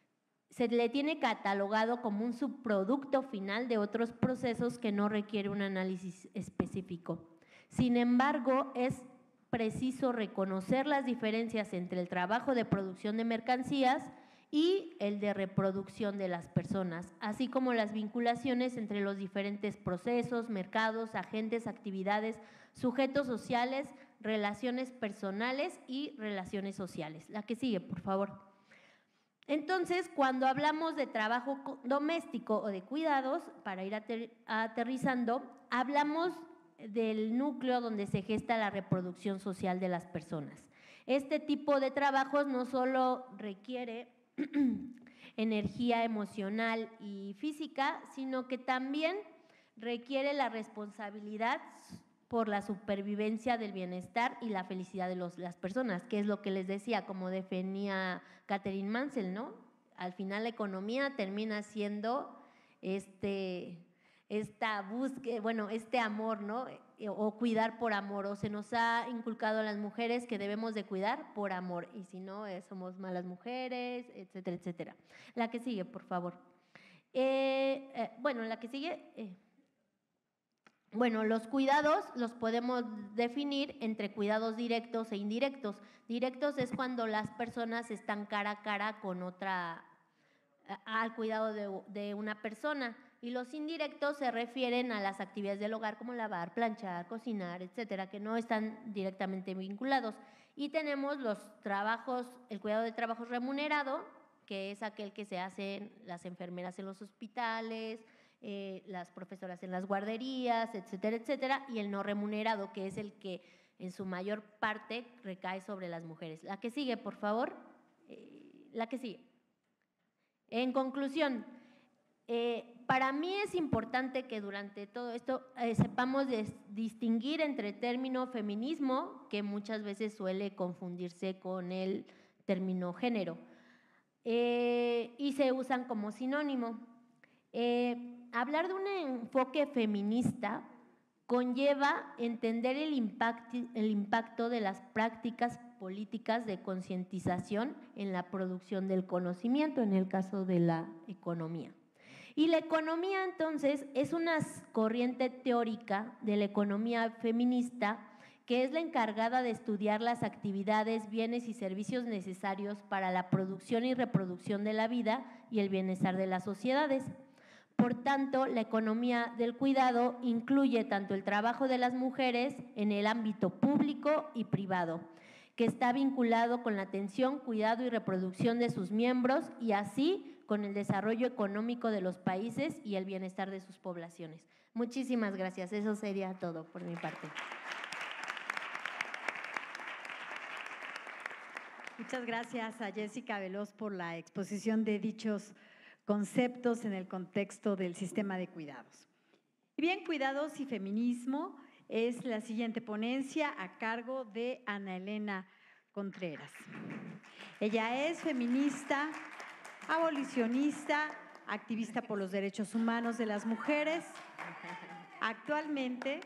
se le tiene catalogado como un subproducto final de otros procesos que no requiere un análisis específico. Sin embargo, es preciso reconocer las diferencias entre el trabajo de producción de mercancías y el de reproducción de las personas, así como las vinculaciones entre los diferentes procesos, mercados, agentes, actividades, sujetos sociales, relaciones personales y relaciones sociales. La que sigue, por favor. Entonces, cuando hablamos de trabajo doméstico o de cuidados, para ir ater- aterrizando, hablamos del núcleo donde se gesta la reproducción social de las personas. Este tipo de trabajos no solo requiere energía emocional y física, sino que también requiere la responsabilidad por la supervivencia del bienestar y la felicidad de los, las personas, que es lo que les decía, como definía Catherine Mansell, ¿no? Al final la economía termina siendo este, esta búsqueda, bueno, este amor, ¿no? O cuidar por amor, o se nos ha inculcado a las mujeres que debemos de cuidar por amor, y si no, eh, somos malas mujeres, etcétera, etcétera. La que sigue, por favor. Eh, eh, bueno, la que sigue… Eh, Bueno, los cuidados los podemos definir entre cuidados directos e indirectos. Directos es cuando las personas están cara a cara con otra, al cuidado de, de una persona, y los indirectos se refieren a las actividades del hogar como lavar, planchar, cocinar, etcétera, que no están directamente vinculados. Y tenemos los trabajos, el cuidado del trabajo remunerado, que es aquel que se hacen las enfermeras en los hospitales, Eh, las profesoras en las guarderías, etcétera, etcétera, y el no remunerado, que es el que en su mayor parte recae sobre las mujeres. La que sigue, por favor. Eh, la que sigue. En conclusión, eh, para mí es importante que durante todo esto eh, sepamos des, distinguir entre el término feminismo, que muchas veces suele confundirse con el término género, eh, y se usan como sinónimo. Eh, hablar de un enfoque feminista conlleva entender el impacto, el impacto de las prácticas políticas de concientización en la producción del conocimiento, en el caso de la economía. Y la economía, entonces, es una corriente teórica de la economía feminista que es la encargada de estudiar las actividades, bienes y servicios necesarios para la producción y reproducción de la vida y el bienestar de las sociedades. Por tanto, la economía del cuidado incluye tanto el trabajo de las mujeres en el ámbito público y privado, que está vinculado con la atención, cuidado y reproducción de sus miembros y así con el desarrollo económico de los países y el bienestar de sus poblaciones. Muchísimas gracias. Eso sería todo por mi parte. Muchas gracias a Jessica Veloz por la exposición de dichos conceptos en el contexto del sistema de cuidados. Y bien, cuidados y feminismo es la siguiente ponencia a cargo de Ana Elena Contreras. Ella es feminista, abolicionista, activista por los derechos humanos de las mujeres. Actualmente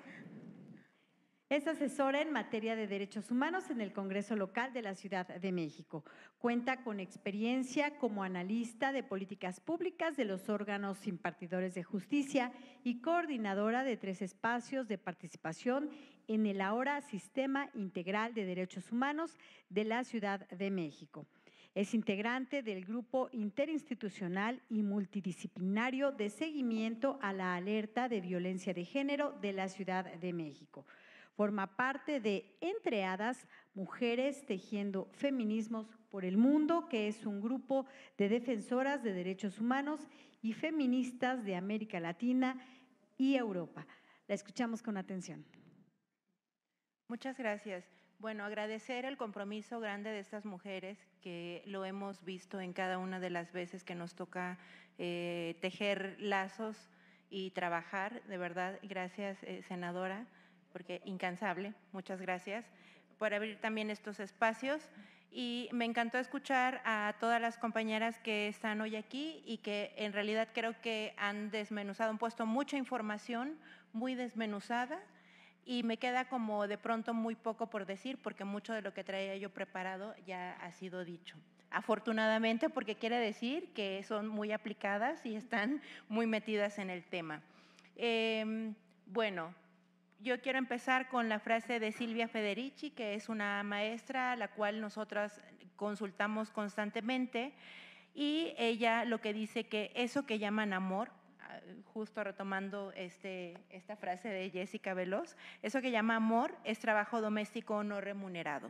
es asesora en materia de derechos humanos en el Congreso Local de la Ciudad de México. Cuenta con experiencia como analista de políticas públicas de los órganos impartidores de justicia y coordinadora de tres espacios de participación en el ahora Sistema Integral de Derechos Humanos de la Ciudad de México. Es integrante del Grupo Interinstitucional y Multidisciplinario de Seguimiento a la Alerta de Violencia de Género de la Ciudad de México. Forma parte de Entre Hadas, Mujeres Tejiendo Feminismos por el Mundo, que es un grupo de defensoras de derechos humanos y feministas de América Latina y Europa. La escuchamos con atención. Muchas gracias. Bueno, agradecer el compromiso grande de estas mujeres, que lo hemos visto en cada una de las veces que nos toca eh, tejer lazos y trabajar. De verdad, gracias, eh, senadora, porque incansable, muchas gracias por abrir también estos espacios. Y me encantó escuchar a todas las compañeras que están hoy aquí y que en realidad creo que han desmenuzado, han puesto mucha información muy desmenuzada y me queda como de pronto muy poco por decir porque mucho de lo que traía yo preparado ya ha sido dicho. Afortunadamente, porque quiere decir que son muy aplicadas y están muy metidas en el tema. Eh, bueno, yo quiero empezar con la frase de Silvia Federici, que es una maestra a la cual nosotras consultamos constantemente, y ella lo que dice que eso que llaman amor, justo retomando este, esta frase de Jessica Veloz, eso que llama amor es trabajo doméstico no remunerado.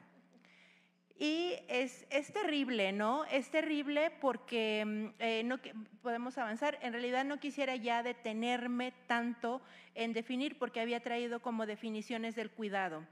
Y es, es terrible, ¿no? Es terrible porque eh, no podemos avanzar. En realidad no quisiera ya detenerme tanto en definir, porque había traído como definiciones del cuidado.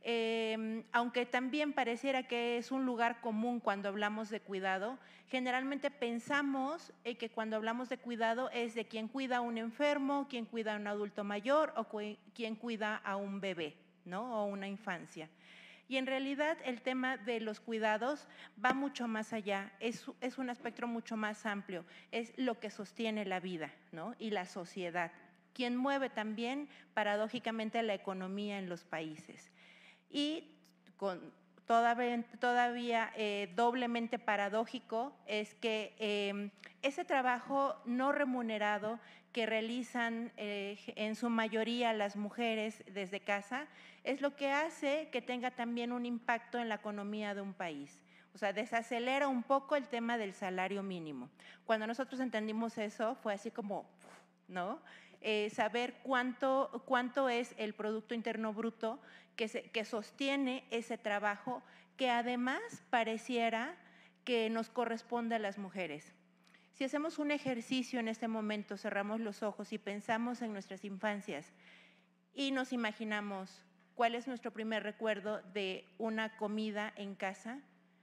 Eh, aunque también pareciera que es un lugar común cuando hablamos de cuidado, generalmente pensamos eh, que cuando hablamos de cuidado es de quien cuida a un enfermo, quien cuida a un adulto mayor o cu quien cuida a un bebé, ¿no? O una infancia. Y en realidad el tema de los cuidados va mucho más allá, es, es un espectro mucho más amplio, es lo que sostiene la vida, ¿no? Y la sociedad, quien mueve también paradójicamente la economía en los países. Y con, todavía, todavía eh, doblemente paradójico es que eh, ese trabajo no remunerado que realizan eh, en su mayoría las mujeres desde casa es lo que hace que tenga también un impacto en la economía de un país. O sea, desacelera un poco el tema del salario mínimo. Cuando nosotros entendimos eso, fue así como, ¿no? Eh, saber cuánto, cuánto es el Producto Interno Bruto que, se, que sostiene ese trabajo, que además pareciera que nos corresponde a las mujeres. Si hacemos un ejercicio en este momento, cerramos los ojos y pensamos en nuestras infancias y nos imaginamos cuál es nuestro primer recuerdo de una comida en casa,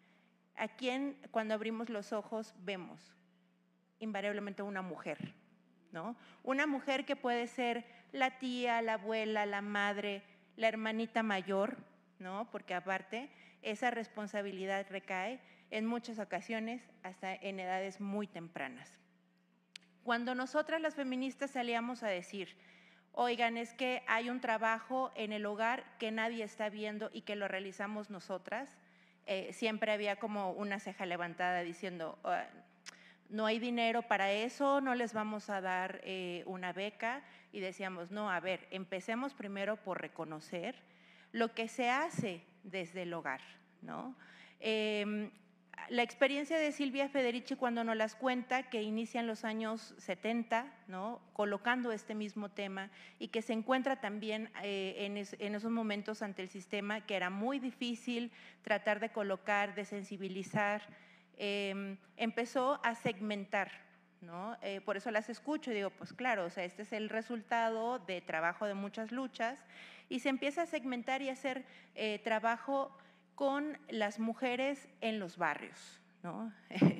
¿a quién cuando abrimos los ojos vemos? Invariablemente una mujer, ¿no? Una mujer que puede ser la tía, la abuela, la madre, la hermanita mayor, ¿no? Porque aparte esa responsabilidad recae en muchas ocasiones hasta en edades muy tempranas. Cuando nosotras las feministas salíamos a decir, oigan, es que hay un trabajo en el hogar que nadie está viendo y que lo realizamos nosotras, eh, siempre había como una ceja levantada diciendo, oh, no hay dinero para eso, no les vamos a dar eh, una beca. Y decíamos, no, a ver, empecemos primero por reconocer lo que se hace desde el hogar, ¿no? Eh, la experiencia de Silvia Federici cuando nos las cuenta, que inicia en los años setenta, ¿no? Colocando este mismo tema y que se encuentra también eh, en, es, en esos momentos ante el sistema, que era muy difícil tratar de colocar, de sensibilizar, eh, empezó a segmentar, ¿no? Eh, por eso las escucho y digo, pues claro, o sea, este es el resultado de trabajo de muchas luchas, y se empieza a segmentar y a hacer eh, trabajo con las mujeres en los barrios, ¿no?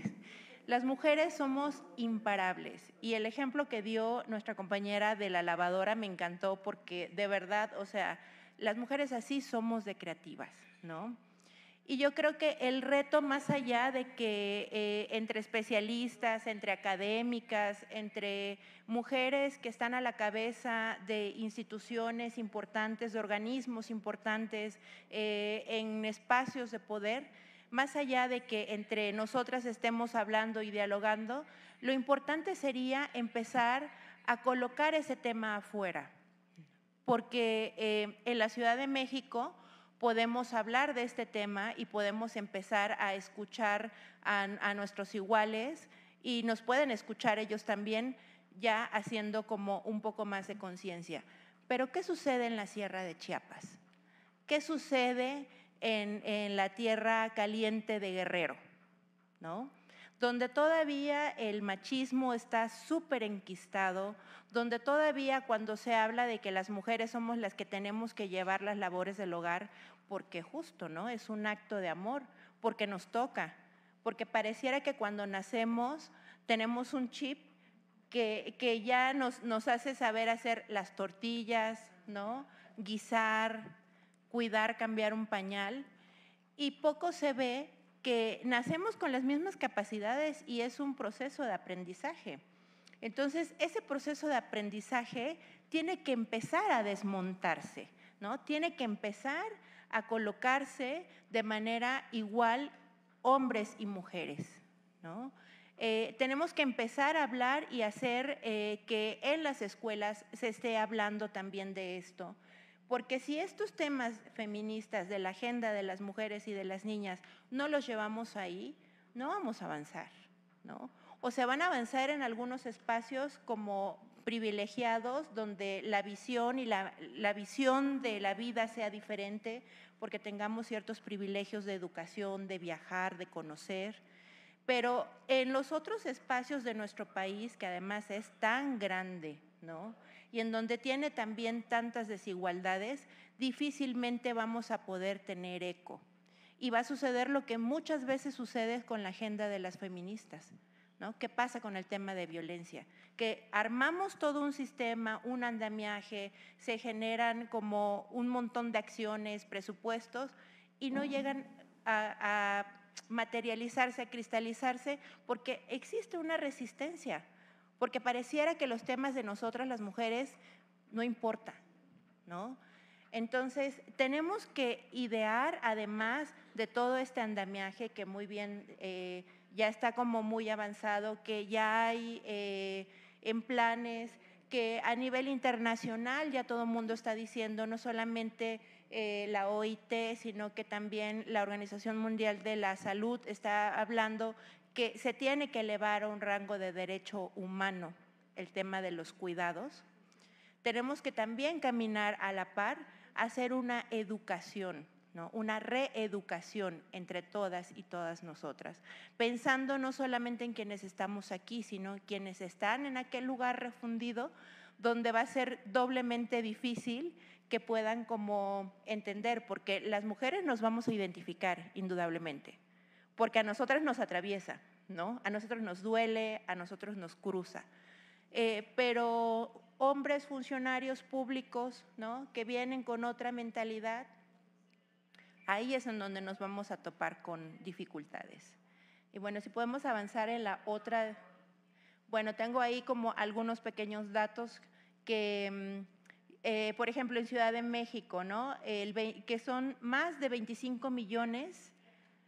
Las mujeres somos imparables, y el ejemplo que dio nuestra compañera de la lavadora me encantó, porque de verdad, o sea, las mujeres así somos de creativas, ¿no? Y yo creo que el reto, más allá de que eh, entre especialistas, entre académicas, entre mujeres que están a la cabeza de instituciones importantes, de organismos importantes, eh, en espacios de poder, más allá de que entre nosotras estemos hablando y dialogando, lo importante sería empezar a colocar ese tema afuera, porque eh, en la Ciudad de México podemos hablar de este tema y podemos empezar a escuchar a, a nuestros iguales, y nos pueden escuchar ellos también, ya haciendo como un poco más de conciencia. Pero ¿qué sucede en la Sierra de Chiapas? ¿Qué sucede en, en la tierra caliente de Guerrero, ¿no? Donde todavía el machismo está súper enquistado, donde todavía cuando se habla de que las mujeres somos las que tenemos que llevar las labores del hogar, porque justo, ¿no? Es un acto de amor, porque nos toca, porque pareciera que cuando nacemos tenemos un chip que, que ya nos, nos hace saber hacer las tortillas, ¿no? Guisar, cuidar, cambiar un pañal, y poco se ve que nacemos con las mismas capacidades y es un proceso de aprendizaje. Entonces, ese proceso de aprendizaje tiene que empezar a desmontarse, ¿no? Tiene que empezar a colocarse de manera igual hombres y mujeres, ¿no? Eh, tenemos que empezar a hablar y hacer eh, que en las escuelas se esté hablando también de esto. Porque si estos temas feministas de la agenda de las mujeres y de las niñas no los llevamos ahí, no vamos a avanzar, ¿no? O se van a avanzar en algunos espacios como privilegiados, donde la visión y la, la visión de la vida sea diferente, porque tengamos ciertos privilegios de educación, de viajar, de conocer. Pero en los otros espacios de nuestro país, que además es tan grande, ¿no? Y en donde tiene también tantas desigualdades, difícilmente vamos a poder tener eco. Y va a suceder lo que muchas veces sucede con la agenda de las feministas, ¿no? ¿Qué pasa con el tema de violencia? Que armamos todo un sistema, un andamiaje, se generan como un montón de acciones, presupuestos, y no llegan a, a materializarse, a cristalizarse, porque existe una resistencia. Porque pareciera que los temas de nosotras las mujeres no importan, ¿no? Entonces, tenemos que idear, además de todo este andamiaje que muy bien eh, ya está como muy avanzado, que ya hay eh, en planes, que a nivel internacional ya todo el mundo está diciendo, no solamente eh, la O I T, sino que también la Organización Mundial de la Salud está hablando que se tiene que elevar a un rango de derecho humano el tema de los cuidados. Tenemos que también caminar a la par, hacer una educación, ¿no? Una reeducación entre todas y todas nosotras, pensando no solamente en quienes estamos aquí, sino en quienes están en aquel lugar refundido, donde va a ser doblemente difícil que puedan como entender, porque las mujeres nos vamos a identificar indudablemente, porque a nosotras nos atraviesa, ¿no? A nosotros nos duele, a nosotros nos cruza. Eh, pero hombres funcionarios públicos, ¿no? Que vienen con otra mentalidad, ahí es en donde nos vamos a topar con dificultades. Y bueno, si podemos avanzar en la otra, bueno, tengo ahí como algunos pequeños datos que, eh, por ejemplo, en Ciudad de México, ¿no? El, que son más de veinticinco millones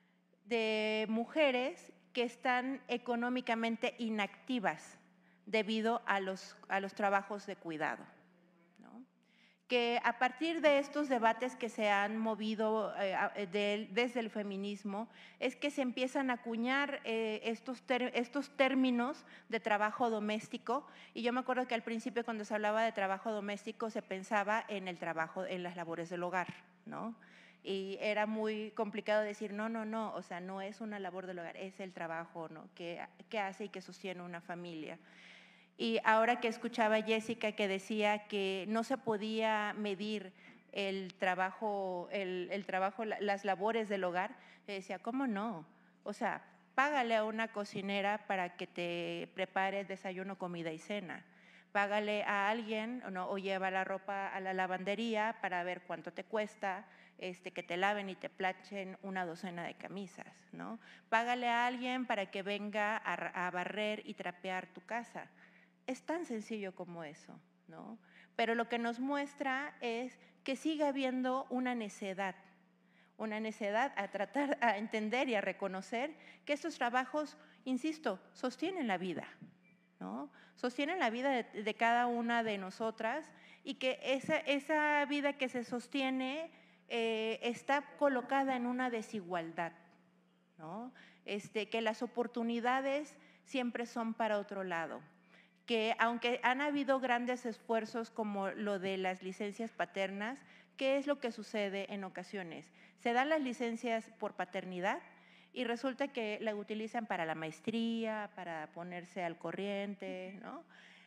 de mujeres que están económicamente inactivas debido a los, a los trabajos de cuidado, ¿no? Que a partir de estos debates que se han movido eh, de, desde el feminismo, es que se empiezan a acuñar eh, estos, ter, estos términos de trabajo doméstico, y yo me acuerdo que al principio cuando se hablaba de trabajo doméstico se pensaba en el trabajo, en las labores del hogar, ¿no? Y era muy complicado decir, no, no, no, o sea, no es una labor del hogar, es el trabajo, ¿no? que, que hace y que sostiene una familia. Y ahora que escuchaba a Jessica que decía que no se podía medir el trabajo, el, el trabajo, las labores del hogar, decía, ¿cómo no? O sea, págale a una cocinera para que te prepare desayuno, comida y cena. Págale a alguien, ¿no? O lleva la ropa a la lavandería para ver cuánto te cuesta, este, que te laven y te planchen una docena de camisas, ¿no? Págale a alguien para que venga a, a barrer y trapear tu casa. Es tan sencillo como eso, ¿no? Pero lo que nos muestra es que sigue habiendo una necedad, una necedad a tratar, a entender y a reconocer que estos trabajos, insisto, sostienen la vida, ¿no? Sostienen la vida de, de cada una de nosotras, y que esa, esa vida que se sostiene eh, está colocada en una desigualdad, ¿no? Este, que las oportunidades siempre son para otro lado, que aunque han habido grandes esfuerzos como lo de las licencias paternas, ¿qué es lo que sucede en ocasiones? Se dan las licencias por paternidad y resulta que la utilizan para la maestría, para ponerse al corriente, ¿no?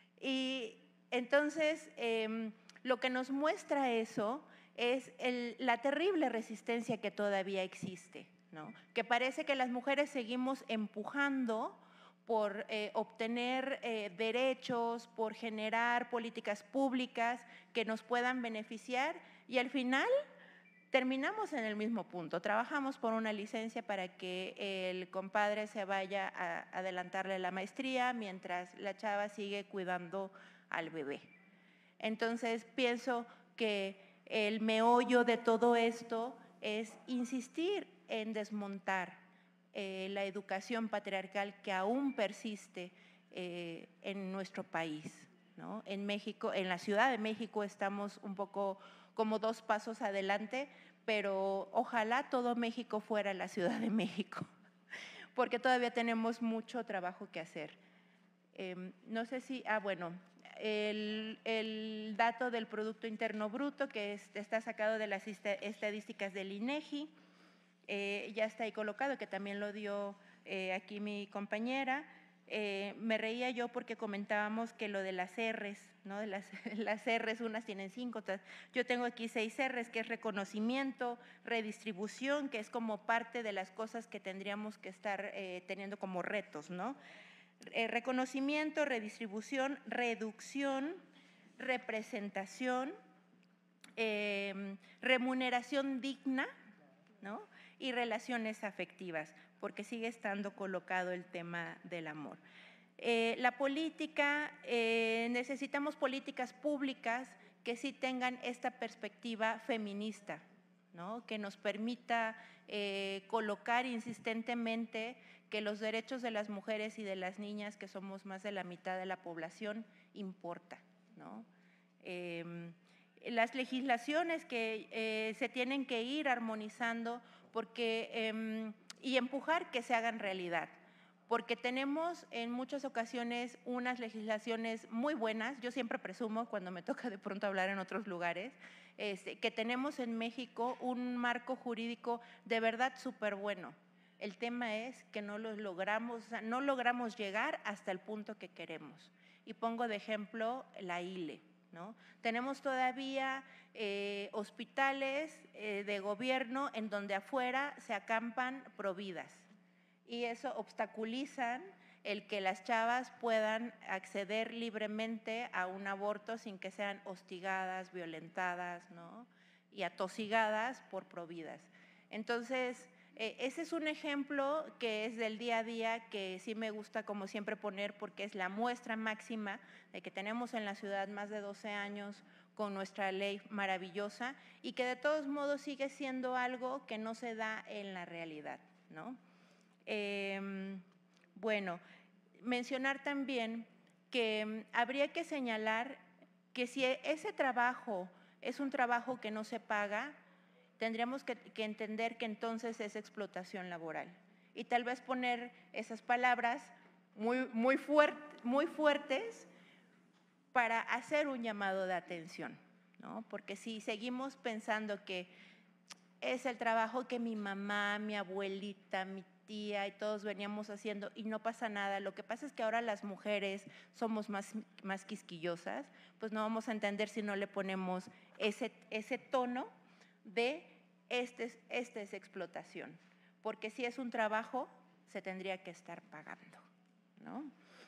Y entonces, eh, lo que nos muestra eso es el, la terrible resistencia que todavía existe, ¿no? Que parece que las mujeres seguimos empujando por eh, obtener eh, derechos, por generar políticas públicas que nos puedan beneficiar, y al final terminamos en el mismo punto. Trabajamos por una licencia para que el compadre se vaya a adelantarle la maestría mientras la chava sigue cuidando al bebé. Entonces, pienso que el meollo de todo esto es insistir en desmontar eh, la educación patriarcal que aún persiste eh, en nuestro país, ¿no? En México, en la Ciudad de México estamos un poco como dos pasos adelante, pero ojalá todo México fuera la Ciudad de México, porque todavía tenemos mucho trabajo que hacer. Eh, no sé si, ah, bueno, el, el dato del Producto Interno Bruto que es, está sacado de las estadísticas del INEGI, eh, ya está ahí colocado, que también lo dio eh, aquí mi compañera. Eh, me reía yo porque comentábamos que lo de las R's, ¿no? De las, las R's, unas tienen cinco, otras, yo tengo aquí seis R's, que es reconocimiento, redistribución, que es como parte de las cosas que tendríamos que estar eh, teniendo como retos, ¿no? Eh, reconocimiento, redistribución, reducción, representación, eh, remuneración digna, ¿no? Y relaciones afectivas, porque sigue estando colocado el tema del amor. Eh, la política, eh, necesitamos políticas públicas que sí tengan esta perspectiva feminista, ¿no? Que nos permita eh, colocar insistentemente que los derechos de las mujeres y de las niñas, que somos más de la mitad de la población, importa, ¿no? Eh, las legislaciones que eh, se tienen que ir armonizando porque, eh, y empujar que se hagan realidad, porque tenemos en muchas ocasiones unas legislaciones muy buenas. Yo siempre presumo, cuando me toca de pronto hablar en otros lugares, este, que tenemos en México un marco jurídico de verdad súper bueno. El tema es que no lo logramos, o sea, no logramos llegar hasta el punto que queremos. Y pongo de ejemplo la I L E, ¿no? Tenemos todavía eh, hospitales eh, de gobierno en donde afuera se acampan providas, y eso obstaculizan el que las chavas puedan acceder libremente a un aborto sin que sean hostigadas, violentadas, ¿no? Y atosigadas por providas. Entonces, eh, ese es un ejemplo que es del día a día, que sí me gusta como siempre poner, porque es la muestra máxima de que tenemos en la ciudad más de doce años con nuestra ley maravillosa, y que de todos modos sigue siendo algo que no se da en la realidad, ¿no? Eh, bueno, mencionar también que habría que señalar que si ese trabajo es un trabajo que no se paga, tendríamos que, que entender que entonces es explotación laboral. Y tal vez poner esas palabras muy, muy, fuert, muy fuertes para hacer un llamado de atención, ¿no? Porque si seguimos pensando que es el trabajo que mi mamá, mi abuelita, mi tía y todos veníamos haciendo y no pasa nada, lo que pasa es que ahora las mujeres somos más, más quisquillosas, pues no vamos a entender si no le ponemos ese, ese tono de este, este es explotación, porque si es un trabajo se tendría que estar pagando, ¿no?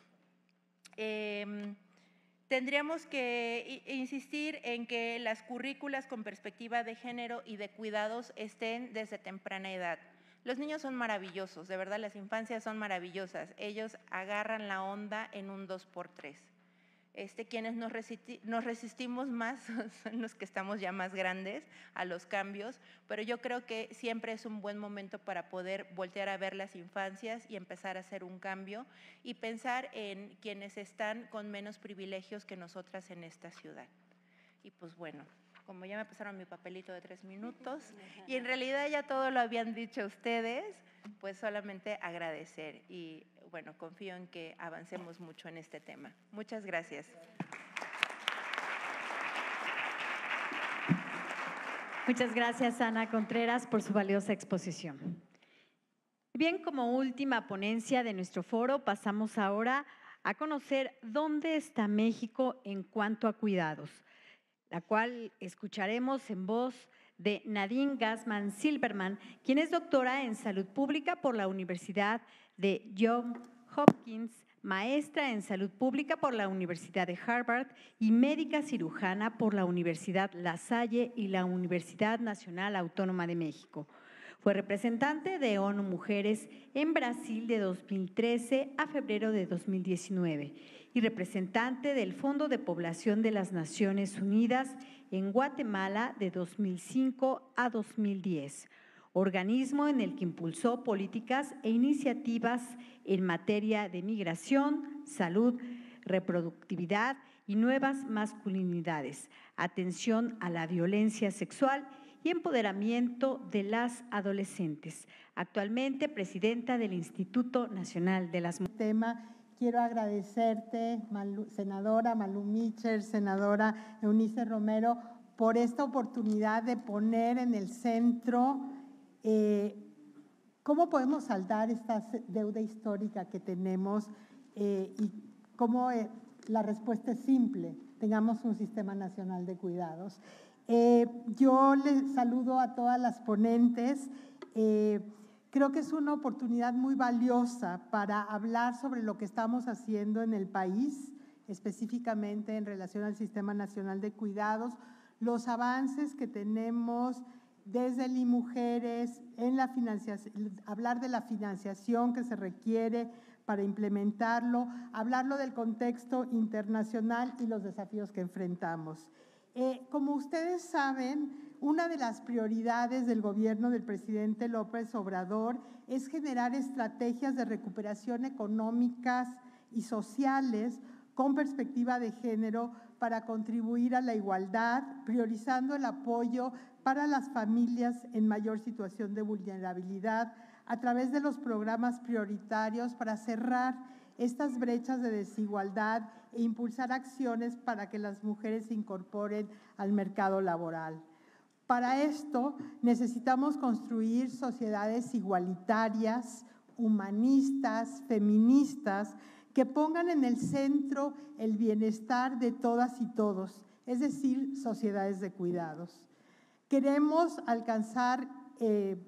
Eh, Tendríamos que insistir en que las currículas con perspectiva de género y de cuidados estén desde temprana edad. Los niños son maravillosos, de verdad, las infancias son maravillosas. Ellos agarran la onda en un dos por tres. Este, quienes nos, resisti nos resistimos más son los que estamos ya más grandes a los cambios, pero yo creo que siempre es un buen momento para poder voltear a ver las infancias y empezar a hacer un cambio y pensar en quienes están con menos privilegios que nosotras en esta ciudad. Y pues bueno, como ya me pasaron mi papelito de tres minutos y en realidad ya todo lo habían dicho ustedes, pues solamente agradecer y bueno, confío en que avancemos mucho en este tema. Muchas gracias. Muchas gracias, Ana Contreras, por su valiosa exposición. Bien, como última ponencia de nuestro foro, pasamos ahora a conocer dónde está México en cuanto a cuidados, la cual escucharemos en voz de Nadine Gassman Silberman, quien es doctora en Salud Pública por la Universidad de Johns Hopkins, maestra en Salud Pública por la Universidad de Harvard y médica cirujana por la Universidad La Salle y la Universidad Nacional Autónoma de México. Fue representante de ONU Mujeres en Brasil de dos mil trece a febrero de dos mil diecinueve y representante del Fondo de Población de las Naciones Unidas en Guatemala de dos mil cinco a dos mil diez, organismo en el que impulsó políticas e iniciativas en materia de migración, salud, reproductividad y nuevas masculinidades, atención a la violencia sexual y empoderamiento de las adolescentes. Actualmente presidenta del Instituto Nacional de las Mujeres. Tema. Quiero agradecerte, Malu, senadora Malú Micher, senadora Eunice Romero, por esta oportunidad de poner en el centro eh, cómo podemos saldar esta deuda histórica que tenemos eh, y cómo eh, la respuesta es simple, tengamos un sistema nacional de cuidados. Eh, yo les saludo a todas las ponentes. Eh, creo que es una oportunidad muy valiosa para hablar sobre lo que estamos haciendo en el país, específicamente en relación al Sistema Nacional de Cuidados, los avances que tenemos desde el I Mujeres, en la financiación, hablar de la financiación que se requiere para implementarlo, hablarlo del contexto internacional y los desafíos que enfrentamos. Eh, como ustedes saben, una de las prioridades del gobierno del presidente López Obrador es generar estrategias de recuperación económicas y sociales con perspectiva de género para contribuir a la igualdad, priorizando el apoyo para las familias en mayor situación de vulnerabilidad a través de los programas prioritarios para cerrar estas brechas de desigualdad e impulsar acciones para que las mujeres se incorporen al mercado laboral. Para esto necesitamos construir sociedades igualitarias, humanistas, feministas, que pongan en el centro el bienestar de todas y todos, es decir, sociedades de cuidados. Queremos alcanzar eh,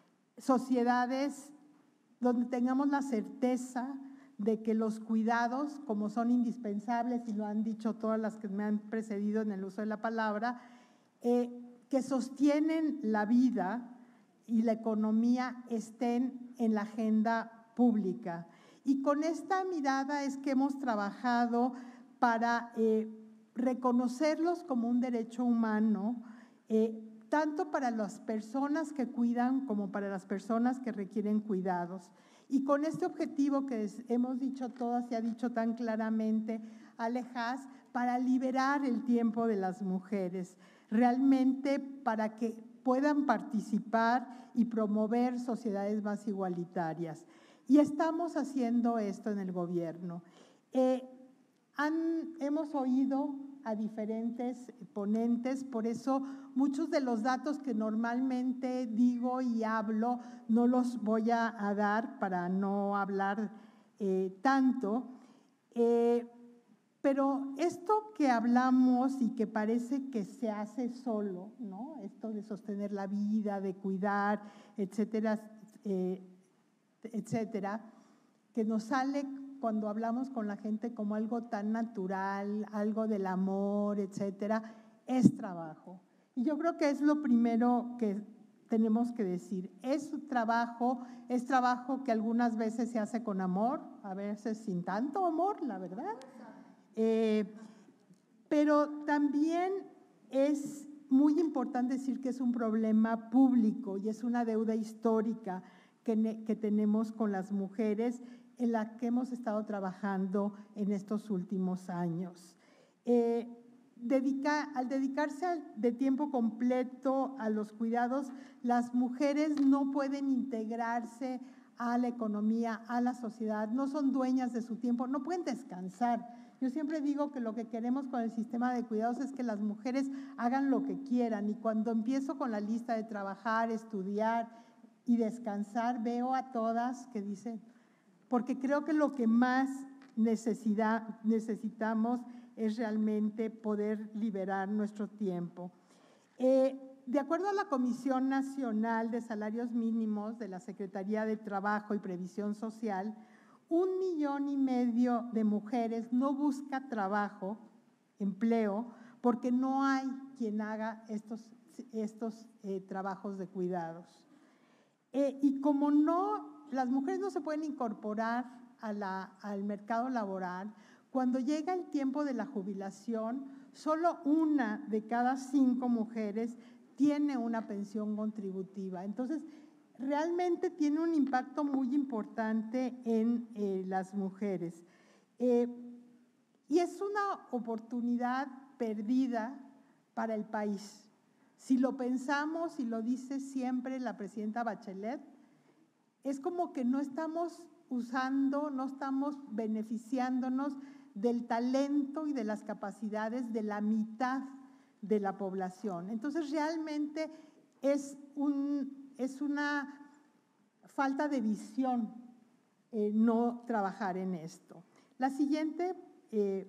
sociedades donde tengamos la certeza de que los cuidados, como son indispensables, y lo han dicho todas las que me han precedido en el uso de la palabra, eh, que sostienen la vida y la economía estén en la agenda pública. Y con esta mirada es que hemos trabajado para eh, reconocerlos como un derecho humano, eh, tanto para las personas que cuidan como para las personas que requieren cuidados. Y con este objetivo que es, hemos dicho todas y ha dicho tan claramente Alejás, para liberar el tiempo de las mujeres, realmente para que puedan participar y promover sociedades más igualitarias. Y estamos haciendo esto en el gobierno. Eh, han, hemos oído a diferentes ponentes, por eso muchos de los datos que normalmente digo y hablo no los voy a, a dar para no hablar eh, tanto. Eh, Pero esto que hablamos y que parece que se hace solo, ¿no? Esto de sostener la vida, de cuidar, etcétera, eh, etcétera, que nos sale cuando hablamos con la gente como algo tan natural, algo del amor, etcétera, es trabajo. Y yo creo que es lo primero que tenemos que decir. Es trabajo, es trabajo que algunas veces se hace con amor, a veces sin tanto amor, la verdad. Eh, pero también es muy importante decir que es un problema público y es una deuda histórica que, que tenemos con las mujeres en la que hemos estado trabajando en estos últimos años. Eh, dedica, al dedicarse de tiempo completo a los cuidados, las mujeres no pueden integrarse a la economía, a la sociedad, no son dueñas de su tiempo, no pueden descansar. Yo siempre digo que lo que queremos con el sistema de cuidados es que las mujeres hagan lo que quieran, y cuando empiezo con la lista de trabajar, estudiar y descansar, veo a todas que dicen, porque creo que lo que más necesidad, necesitamos es realmente poder liberar nuestro tiempo. Eh, de acuerdo a la Comisión Nacional de Salarios Mínimos de la Secretaría de Trabajo y Previsión Social, un millón y medio de mujeres no busca trabajo, empleo, porque no hay quien haga estos, estos eh, trabajos de cuidados. Eh, y como no, las mujeres no se pueden incorporar a la, al mercado laboral, cuando llega el tiempo de la jubilación, solo una de cada cinco mujeres tiene una pensión contributiva. Entonces, realmente tiene un impacto muy importante en eh, las mujeres. Eh, y es una oportunidad perdida para el país. Si lo pensamos, y lo dice siempre la presidenta Bachelet, es como que no estamos usando, no estamos beneficiándonos del talento y de las capacidades de la mitad de la población. Entonces, realmente es un... Es una falta de visión eh, no trabajar en esto. La siguiente, eh,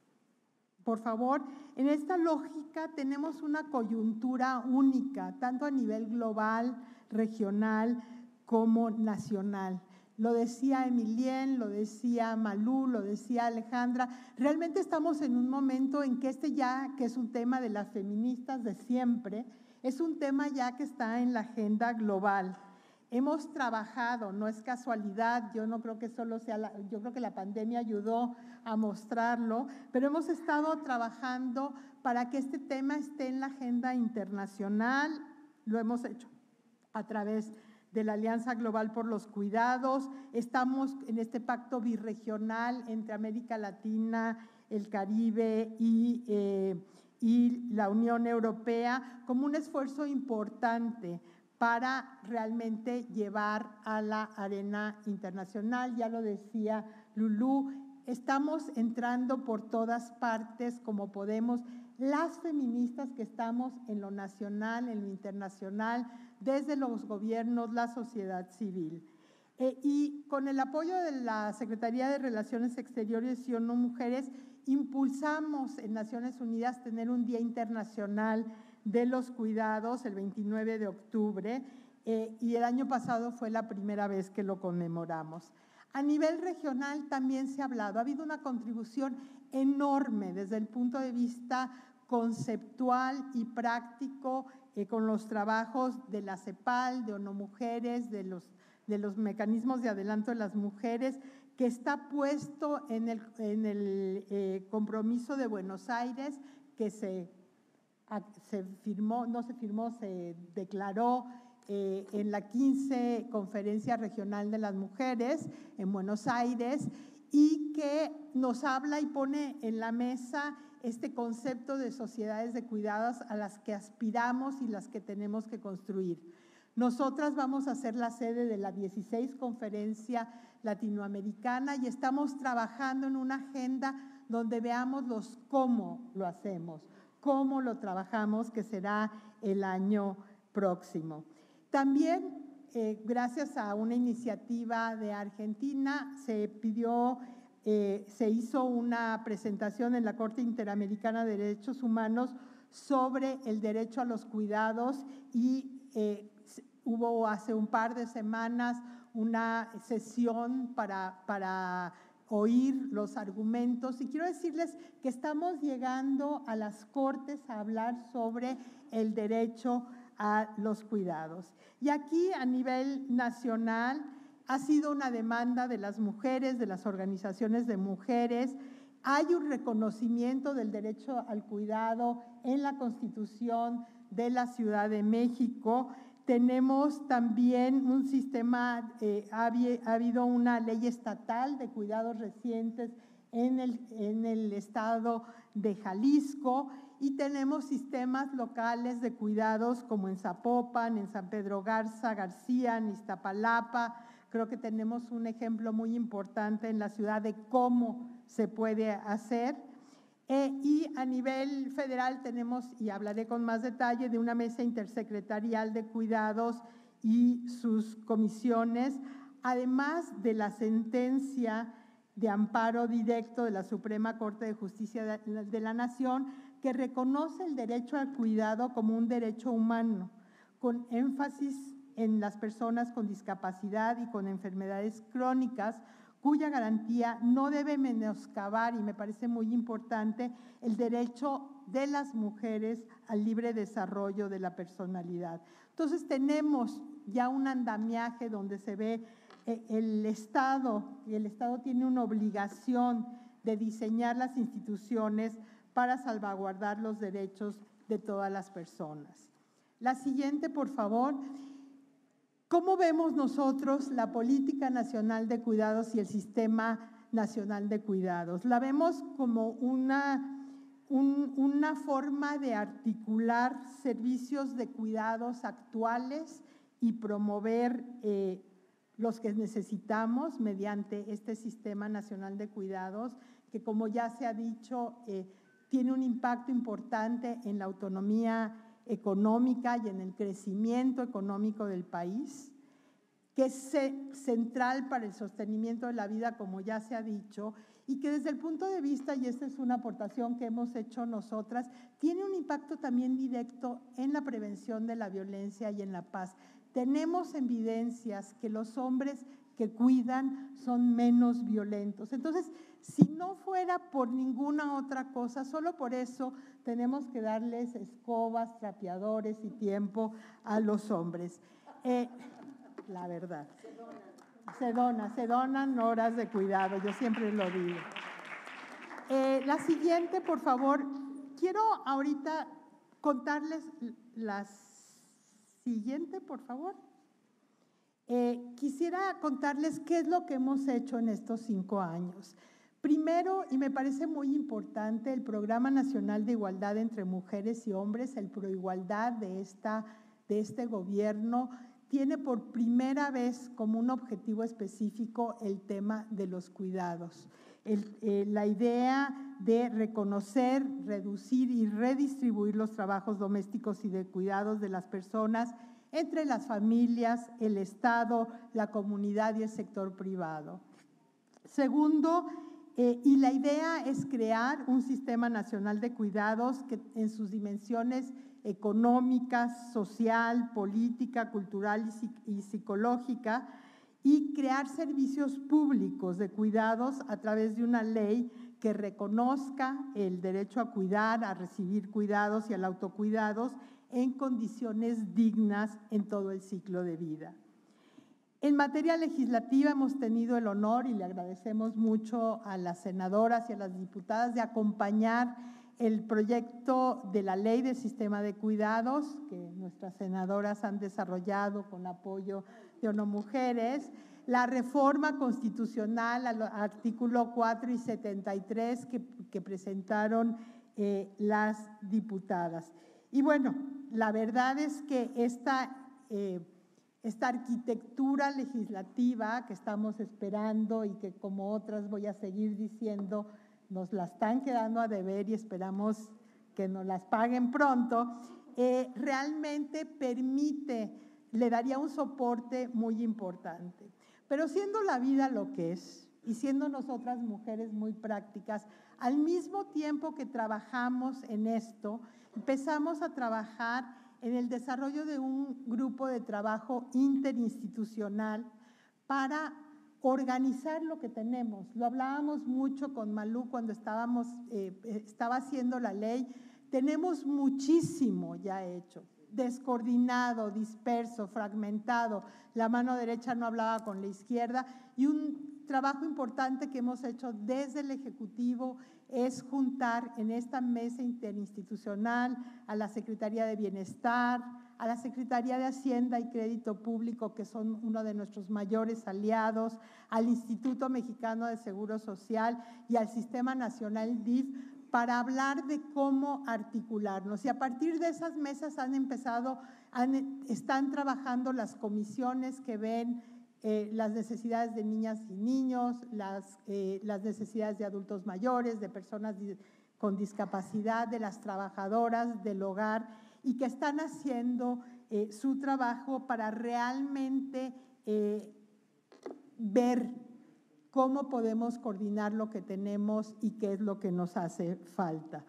por favor. En esta lógica tenemos una coyuntura única, tanto a nivel global, regional, como nacional. Lo decía Emilien, lo decía Malú, lo decía Alejandra. Realmente estamos en un momento en que este ya, que es un tema de las feministas de siempre, es un tema ya que está en la agenda global. Hemos trabajado, no es casualidad, yo no creo que solo sea, la, yo creo que la pandemia ayudó a mostrarlo, pero hemos estado trabajando para que este tema esté en la agenda internacional. Lo hemos hecho a través de la Alianza Global por los Cuidados. Estamos en este pacto birregional entre América Latina, el Caribe y eh, y la Unión Europea como un esfuerzo importante para realmente llevar a la arena internacional. Ya lo decía Lulú, estamos entrando por todas partes como podemos, las feministas que estamos en lo nacional, en lo internacional, desde los gobiernos, la sociedad civil. Eh, y con el apoyo de la Secretaría de Relaciones Exteriores y ONU Mujeres, impulsamos en Naciones Unidas tener un Día Internacional de los Cuidados el veintinueve de octubre, eh, y el año pasado fue la primera vez que lo conmemoramos. A nivel regional también se ha hablado, ha habido una contribución enorme desde el punto de vista conceptual y práctico eh, con los trabajos de la CEPAL, de ONU Mujeres, de los, de los mecanismos de adelanto de las mujeres, que está puesto en el, en el eh, compromiso de Buenos Aires, que se, a, se firmó, no se firmó, se declaró eh, en la quince Conferencia Regional de las Mujeres en Buenos Aires y que nos habla y pone en la mesa este concepto de sociedades de cuidados a las que aspiramos y las que tenemos que construir. Nosotras vamos a ser la sede de la dieciséis Conferencia Latinoamericana y estamos trabajando en una agenda donde veamos los cómo lo hacemos, cómo lo trabajamos, que será el año próximo. También, eh, gracias a una iniciativa de Argentina, se pidió, eh, se hizo una presentación en la Corte Interamericana de Derechos Humanos sobre el derecho a los cuidados y eh, hubo hace un par de semanas una sesión para, para oír los argumentos y quiero decirles que estamos llegando a las Cortes a hablar sobre el derecho a los cuidados. Y aquí a nivel nacional ha sido una demanda de las mujeres, de las organizaciones de mujeres. Hay un reconocimiento del derecho al cuidado en la Constitución de la Ciudad de México. Tenemos también un sistema, eh, ha, ha habido una ley estatal de cuidados recientes en el, en el estado de Jalisco y tenemos sistemas locales de cuidados como en Zapopan, en San Pedro Garza, García, en Iztapalapa. Creo que tenemos un ejemplo muy importante en la ciudad de cómo se puede hacer. Eh, y a nivel federal tenemos, y hablaré con más detalle, de una mesa intersecretarial de cuidados y sus comisiones, además de la sentencia de amparo directo de la Suprema Corte de Justicia de, de la Nación, que reconoce el derecho al cuidado como un derecho humano, con énfasis en las personas con discapacidad y con enfermedades crónicas, cuya garantía no debe menoscabar, y me parece muy importante, el derecho de las mujeres al libre desarrollo de la personalidad. Entonces tenemos ya un andamiaje donde se ve eh, el Estado, y el Estado tiene una obligación de diseñar las instituciones para salvaguardar los derechos de todas las personas. La siguiente, por favor. ¿Cómo vemos nosotros la Política Nacional de Cuidados y el Sistema Nacional de Cuidados? La vemos como una, un, una forma de articular servicios de cuidados actuales y promover eh, los que necesitamos mediante este Sistema Nacional de Cuidados, que como ya se ha dicho, eh, tiene un impacto importante en la autonomía económica y en el crecimiento económico del país, que es central para el sostenimiento de la vida, como ya se ha dicho, y que desde el punto de vista, y esta es una aportación que hemos hecho nosotras, tiene un impacto también directo en la prevención de la violencia y en la paz. Tenemos evidencias que los hombres que cuidan son menos violentos. Entonces, si no fuera por ninguna otra cosa, solo por eso tenemos que darles escobas, trapeadores y tiempo a los hombres. Eh, la verdad. Se dona, se donan horas de cuidado, yo siempre lo digo. Eh, la siguiente, por favor. Quiero ahorita contarles la siguiente, por favor. Eh, quisiera contarles qué es lo que hemos hecho en estos cinco años. Primero, y me parece muy importante, el Programa Nacional de Igualdad entre Mujeres y Hombres, el Proigualdad de, esta, de este gobierno, tiene por primera vez como un objetivo específico el tema de los cuidados. El, eh, la idea de reconocer, reducir y redistribuir los trabajos domésticos y de cuidados de las personas entre las familias, el Estado, la comunidad y el sector privado. Segundo, eh, y la idea es crear un sistema nacional de cuidados que en sus dimensiones económicas, social, política, cultural y, y psicológica, y crear servicios públicos de cuidados a través de una ley que reconozca el derecho a cuidar, a recibir cuidados y al autocuidados en condiciones dignas en todo el ciclo de vida. En materia legislativa hemos tenido el honor, y le agradecemos mucho a las senadoras y a las diputadas, de acompañar el proyecto de la ley del sistema de cuidados, que nuestras senadoras han desarrollado con apoyo de ONU Mujeres, la reforma constitucional al artículo cuatro y setenta y tres que, que presentaron eh, las diputadas. Y bueno, la verdad es que esta, eh, esta arquitectura legislativa que estamos esperando y que como otras voy a seguir diciendo, nos la están quedando a deber y esperamos que nos las paguen pronto, eh, realmente permite, le daría un soporte muy importante. Pero siendo la vida lo que es y siendo nosotras mujeres muy prácticas, al mismo tiempo que trabajamos en esto, empezamos a trabajar en el desarrollo de un grupo de trabajo interinstitucional para organizar lo que tenemos. Lo hablábamos mucho con Malú cuando estábamos, eh, estaba haciendo la ley. Tenemos muchísimo ya hecho, descoordinado, disperso, fragmentado. La mano derecha no hablaba con la izquierda y un trabajo importante que hemos hecho desde el Ejecutivo es juntar en esta mesa interinstitucional a la Secretaría de Bienestar, a la Secretaría de Hacienda y Crédito Público, que son uno de nuestros mayores aliados, al Instituto Mexicano de Seguro Social y al Sistema Nacional D I F, para hablar de cómo articularnos. Y a partir de esas mesas han empezado, han, están trabajando las comisiones que ven eh, las necesidades de niñas y niños, las, eh, las necesidades de adultos mayores, de personas con discapacidad, de las trabajadoras del hogar, y que están haciendo eh, su trabajo para realmente eh, ver cómo podemos coordinar lo que tenemos y qué es lo que nos hace falta.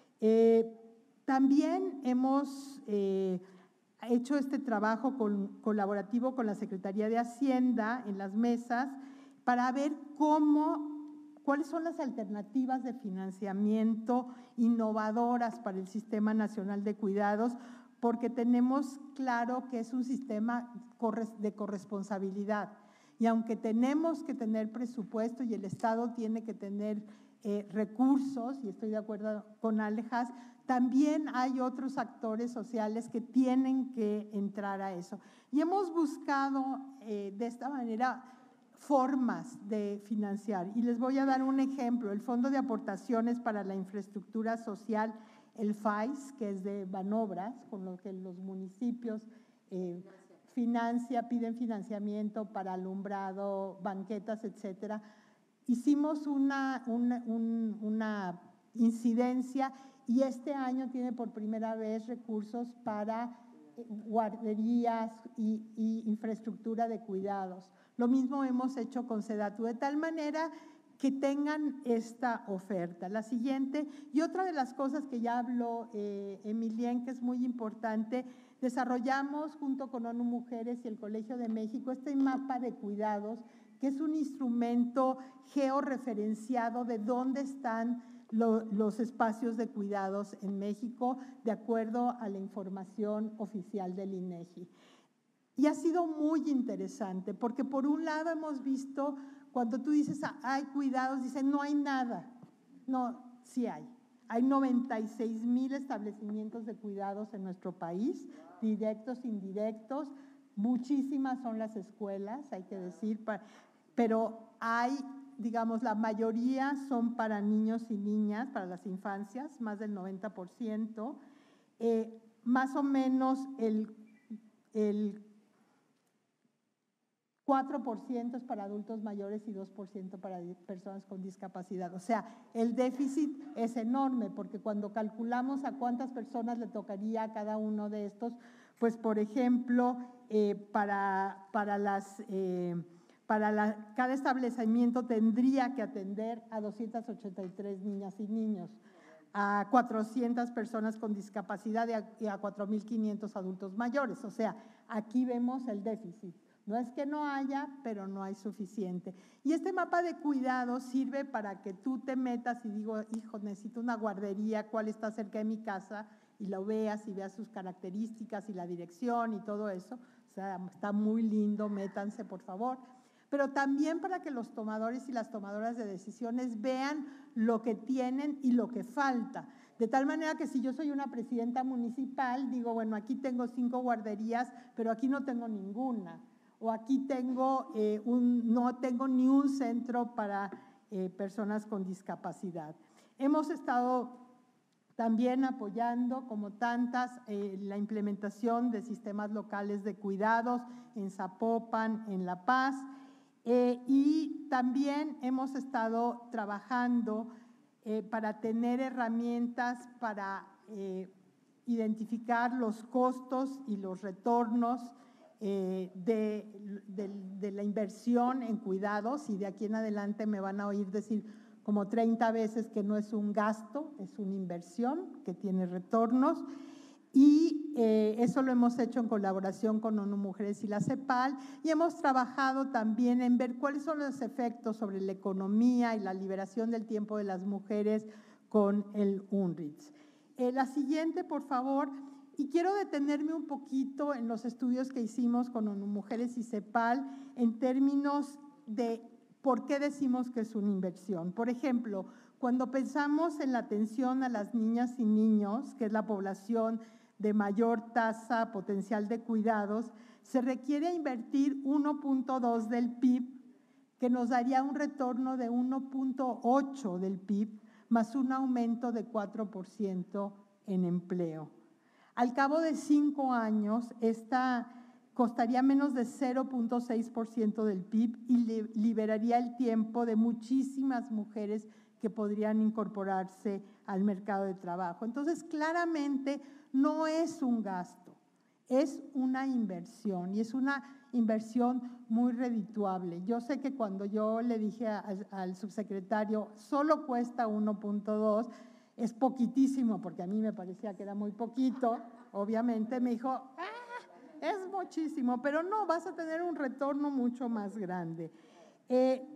Eh, también hemos eh, hecho este trabajo con, colaborativo con la Secretaría de Hacienda en las mesas para ver cómo, cuáles son las alternativas de financiamiento innovadoras para el Sistema Nacional de Cuidados, porque tenemos claro que es un sistema de corresponsabilidad. Y aunque tenemos que tener presupuesto y el Estado tiene que tener eh, recursos, y estoy de acuerdo con Alejas, también hay otros actores sociales que tienen que entrar a eso. Y hemos buscado eh, de esta manera formas de financiar. Y les voy a dar un ejemplo, el Fondo de Aportaciones para la Infraestructura Social, el F A I S, que es de Banobras, con lo que los municipios eh, financia, piden financiamiento para alumbrado, banquetas, etcétera. Hicimos una, una, un, una incidencia y este año tiene por primera vez recursos para guarderías y, y infraestructura de cuidados. Lo mismo hemos hecho con SEDATU, de tal manera que tengan esta oferta. La siguiente, y otra de las cosas que ya habló eh, Emilien, que es muy importante, desarrollamos junto con ONU Mujeres y el Colegio de México este mapa de cuidados, que es un instrumento georreferenciado de dónde están lo, los espacios de cuidados en México, de acuerdo a la información oficial del INEGI. Y ha sido muy interesante, porque por un lado hemos visto, cuando tú dices, hay cuidados, dicen, no hay nada. No, sí hay. Hay noventa y seis mil establecimientos de cuidados en nuestro país, directos, indirectos. Muchísimas son las escuelas, hay que decir, pero hay, digamos, la mayoría son para niños y niñas, para las infancias, más del noventa por ciento. Eh, más o menos el, el cuatro por ciento es para adultos mayores y dos por ciento para personas con discapacidad. O sea, el déficit es enorme, porque cuando calculamos a cuántas personas le tocaría a cada uno de estos, pues por ejemplo, eh, para, para, las, eh, para la, cada establecimiento tendría que atender a doscientas ochenta y tres niñas y niños, a cuatrocientas personas con discapacidad y a, y a cuatro mil quinientos adultos mayores. O sea, aquí vemos el déficit. No es que no haya, pero no hay suficiente. Y este mapa de cuidado sirve para que tú te metas y digo, hijo, necesito una guardería, ¿cuál está cerca de mi casa? Y lo veas y veas sus características y la dirección y todo eso. O sea, está muy lindo, métanse, por favor. Pero también para que los tomadores y las tomadoras de decisiones vean lo que tienen y lo que falta. De tal manera que si yo soy una presidenta municipal, digo, bueno, aquí tengo cinco guarderías, pero aquí no tengo ninguna. O aquí tengo eh, un, no tengo ni un centro para eh, personas con discapacidad. Hemos estado también apoyando, como tantas, eh, la implementación de sistemas locales de cuidados en Zapopan, en La Paz, eh, y también hemos estado trabajando eh, para tener herramientas para eh, identificar los costos y los retornos eh, de, de, de la inversión en cuidados, y de aquí en adelante me van a oír decir como treinta veces que no es un gasto, es una inversión que tiene retornos, y eh, eso lo hemos hecho en colaboración con ONU Mujeres y la CEPAL, y hemos trabajado también en ver cuáles son los efectos sobre la economía y la liberación del tiempo de las mujeres con el UNRITS. Eh, la siguiente, por favor, y quiero detenerme un poquito en los estudios que hicimos con ONU Mujeres y CEPAL en términos de por qué decimos que es una inversión. Por ejemplo, cuando pensamos en la atención a las niñas y niños, que es la población de mayor tasa potencial de cuidados, se requiere invertir uno punto dos del P I B, que nos daría un retorno de uno punto ocho del P I B, más un aumento de cuatro por ciento en empleo. Al cabo de cinco años, esta costaría menos de cero punto seis por ciento del P I B y li- liberaría el tiempo de muchísimas mujeres que podrían incorporarse al mercado de trabajo. Entonces, claramente no es un gasto, es una inversión, y es una inversión muy redituable. Yo sé que cuando yo le dije a, al subsecretario, solo cuesta uno punto dos, es poquitísimo, porque a mí me parecía que era muy poquito, obviamente me dijo, ah, es muchísimo, pero no, vas a tener un retorno mucho más grande. Eh,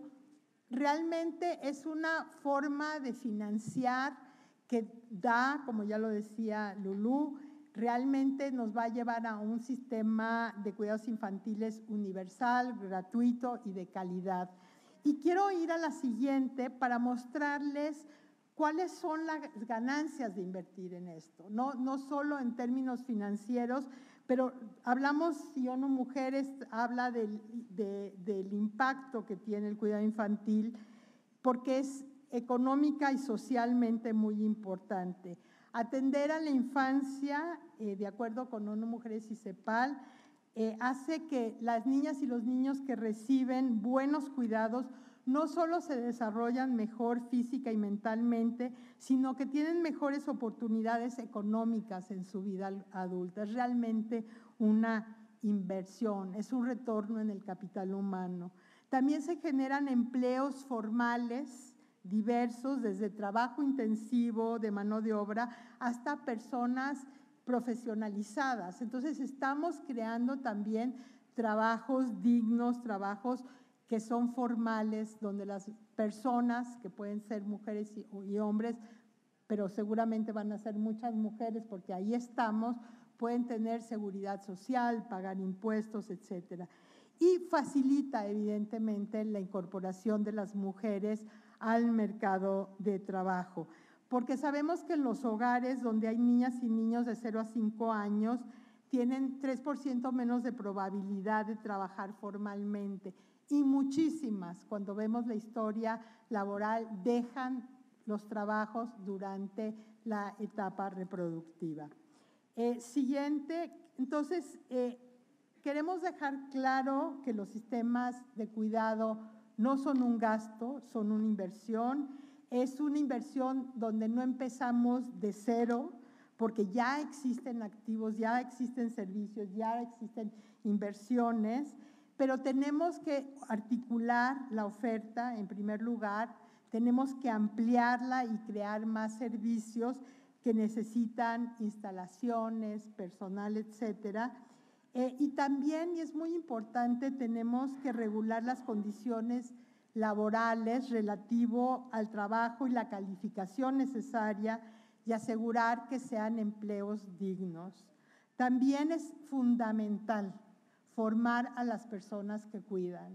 realmente es una forma de financiar que da, como ya lo decía Lulú, realmente nos va a llevar a un sistema de cuidados infantiles universal, gratuito y de calidad. Y quiero ir a la siguiente para mostrarles cuáles son las ganancias de invertir en esto, no, no solo en términos financieros, pero hablamos, y ONU Mujeres habla del, de, del impacto que tiene el cuidado infantil, porque es económica y socialmente muy importante. Atender a la infancia, eh, de acuerdo con ONU Mujeres y CEPAL, eh, hace que las niñas y los niños que reciben buenos cuidados no solo se desarrollan mejor física y mentalmente, sino que tienen mejores oportunidades económicas en su vida adulta. Es realmente una inversión, es un retorno en el capital humano. También se generan empleos formales diversos, desde trabajo intensivo de mano de obra hasta personas profesionalizadas. Entonces, estamos creando también trabajos dignos, trabajos que son formales, donde las personas, que pueden ser mujeres y, y hombres, pero seguramente van a ser muchas mujeres porque ahí estamos, pueden tener seguridad social, pagar impuestos, etcétera. Y facilita, evidentemente, la incorporación de las mujeres al mercado de trabajo, porque sabemos que en los hogares donde hay niñas y niños de cero a cinco años tienen tres por ciento menos de probabilidad de trabajar formalmente, y muchísimas, cuando vemos la historia laboral, dejan los trabajos durante la etapa reproductiva. Eh, siguiente, entonces, eh, queremos dejar claro que los sistemas de cuidado no son un gasto, son una inversión. Es una inversión donde no empezamos de cero, porque ya existen activos, ya existen servicios, ya existen inversiones, pero tenemos que articular la oferta en primer lugar, tenemos que ampliarla y crear más servicios que necesitan instalaciones, personal, etcétera. Eh, y también, y es muy importante, tenemos que regular las condiciones laborales relativo al trabajo y la calificación necesaria y asegurar que sean empleos dignos. También es fundamental formar a las personas que cuidan.